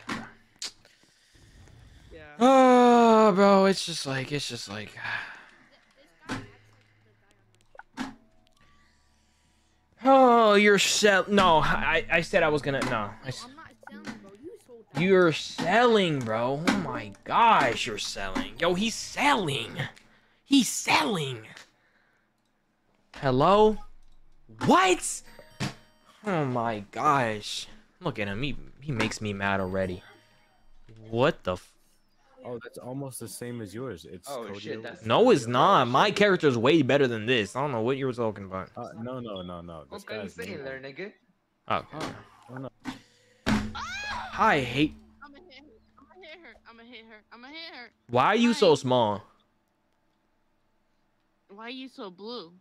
E: Yeah. Oh, bro, it's just like it's just like. Oh, you're sell. No, I I said I was gonna. No. I s- You're selling, bro. Oh my gosh, you're selling. Yo, he's selling. He's selling. Hello? What? Oh my gosh. Look at him. He, he makes me mad already. What the f-
C: Oh, that's almost the same as yours. It's
W: Oh,
C: Cody
W: shit,
C: O-
W: that's-
E: No, it's not. My character's way better than this. I don't know what you were talking about.
C: Uh, no, no, no, no. This
W: What are you
C: guy's
W: saying
C: new.
W: there, nigga?
E: Oh.
C: Oh, no.
E: I hate.
X: I'm gonna hit her. I'm gonna hit her. I'm gonna hit her. I'm gonna hit her.
E: Why are you so small?
X: Why are you so blue?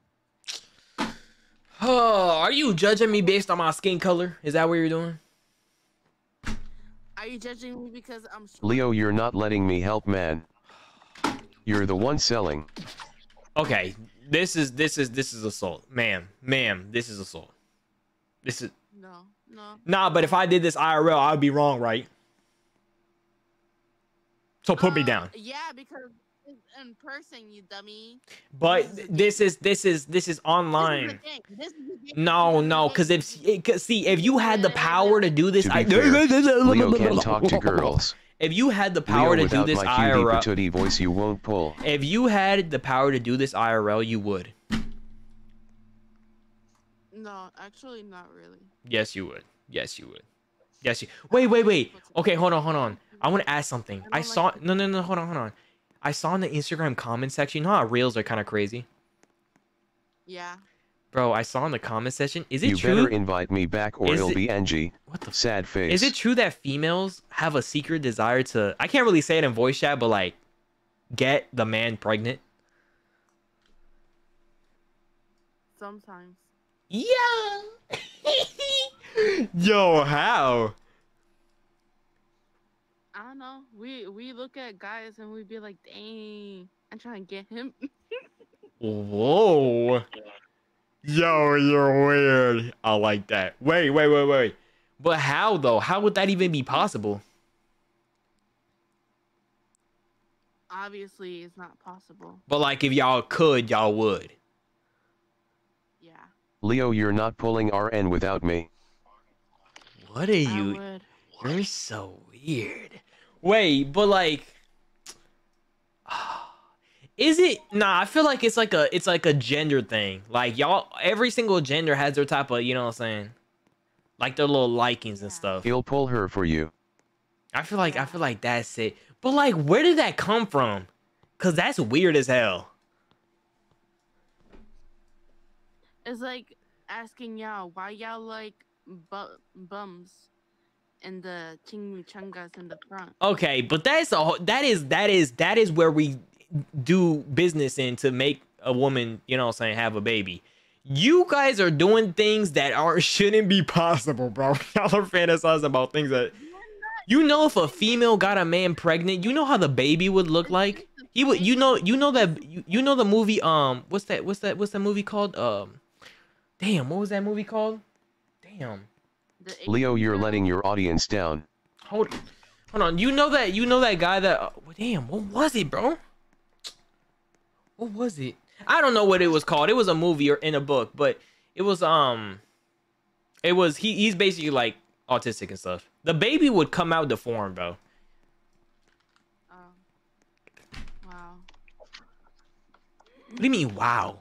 E: Oh, are you judging me based on my skin color? Is that what you're doing?
X: Are you judging me because I'm short?
G: Leo, you're not letting me help, man. You're the one selling.
E: Okay, this is this is this is assault, ma'am, ma'am. This is assault. This is
X: No, no.
E: nah. But if I did this I R L, I'd be wrong, right? So put me down.
X: Yeah, because it's in person, you dummy.
E: But this is this is this is online.
X: This is the thing.
E: No, no, because if it, cause see, if you had the power to do this,
G: To be
E: I,
G: fair, Leo can't talk to girls.
E: If you had the power
G: Leo,
E: to do
G: without
E: this
G: my
E: I
G: cutie
E: R L,
G: patootie voice, you won't pull.
E: if you had the power to do this I R L, you would.
X: No, actually, not really.
E: Yes, you would. Yes, you would. Yes, you. Wait, wait, wait. Okay, hold on, hold on. I want to ask something. I saw. No, no, no. Hold on, hold on. I saw in the Instagram comment section. You know how reels are kind of crazy.
X: Yeah.
E: Bro, I saw in the comment section. Is it
G: you
E: true?
G: You better invite me back or
E: is
G: it'll
E: it,
G: be Angie. What the sad face.
E: Is it true that females have a secret desire to, I can't really say it in voice chat, but like, get the man pregnant?
X: Sometimes.
E: Yeah. Yo, how?
X: I don't know. We we look at guys and we be like, dang, I'm trying to get him.
E: Whoa. Yo, you're weird. I like that. Wait, wait, wait, wait. But how though? How would that even be possible?
X: Obviously, it's not possible.
E: But like, if y'all could, y'all would.
X: Yeah.
G: Leo, you're not pulling R N without me.
E: What are you? You're so weird. Wait, but like, is it? Nah, I feel like it's like a, it's like a gender thing. Like y'all, every single gender has their type of, you know what I'm saying? Like their little likings and stuff.
G: He'll pull her for you.
E: I feel like, I feel like that's it. But like, where did that come from? Cause that's weird as hell.
X: It's like asking y'all why y'all like bu bums and the chimichangas in the front.
E: Okay, but that's a that is that is that is where we do business in to make a woman, you know what I'm saying, have a baby. You guys are doing things that are shouldn't be possible, bro. Y'all are fantasizing about things that, you know, if a female got a man pregnant, you know how the baby would look like. He would, you know, you know that you, you know the movie. Um, what's that? What's that? What's that movie called? Um, damn, what was that movie called? Damn.
G: Leo, you're letting your audience down.
E: Hold, hold on. You know that? You know that guy that? Uh, damn, what was it, bro? What was it? I don't know what it was called. It was a movie or in a book, but it was um, it was he. He's basically like autistic and stuff. The baby would come out deformed, bro.
X: Oh. Wow.
E: What do you mean, wow?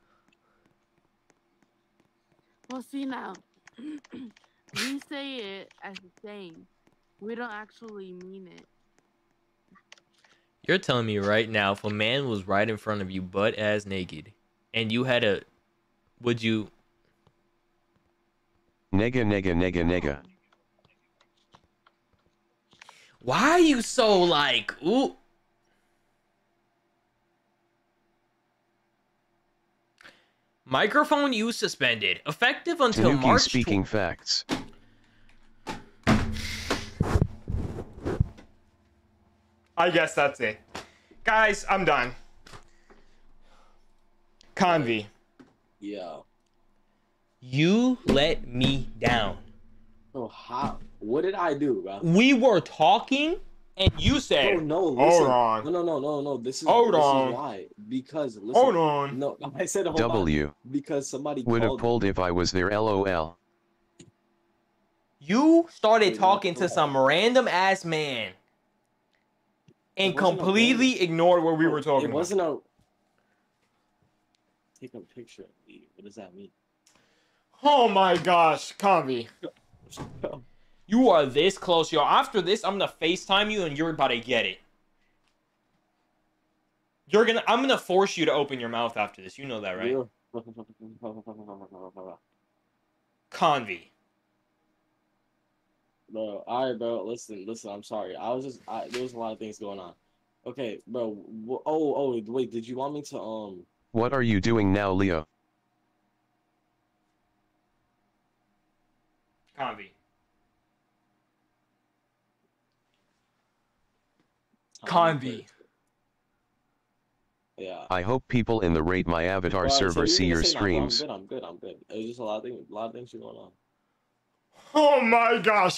X: Well, see now, we say it as a saying. We don't actually mean it.
E: You're telling me right now, if a man was right in front of you, butt ass naked, and you had a, would you?
G: Nega, nega, nega, nega.
E: Why are you so like, ooh? Microphone use suspended. Effective until
G: Tanuki
E: March.
G: Speaking facts.
E: I guess that's it. Guys, I'm done. Convi.
L: Yeah.
E: You let me down.
L: Oh, how? What did I do, bro?
E: We were talking, and you said,
L: "Oh no, listen.
E: Hold on.
L: No, no, no, no, no. This is
E: Hold
L: this
E: on.
L: Is why. Because listen.
E: Hold on.
L: No, I said hold
G: W.
L: on. Because somebody
G: Would have
L: called
G: pulled if I was there. LOL.
E: You started talking to some random ass man and completely ignored what we were talking
L: It
E: about.
L: wasn't a. Take a picture of me. What does that mean?
E: Oh my gosh, Convi. You are this close, yo. After this, I'm gonna FaceTime you and you're about to get it. You're gonna I'm gonna force you to open your mouth after this. You know that, right? Convi.
L: Bro, alright, bro. Listen, listen. I'm sorry. I was just. I, there was a lot of things going on. Okay, bro. w- Oh, oh, wait. Did you want me to um?
G: What are you doing now, Leo?
E: Convi. Convi.
L: Yeah.
G: I hope people in the Rate My Avatar
L: Alright, so
G: server
L: you
G: see
L: can
G: your
L: say no, bro, I'm
G: streams.
L: good. I'm good. I'm good. It was just a lot of things. A lot of things going on.
E: Oh my gosh.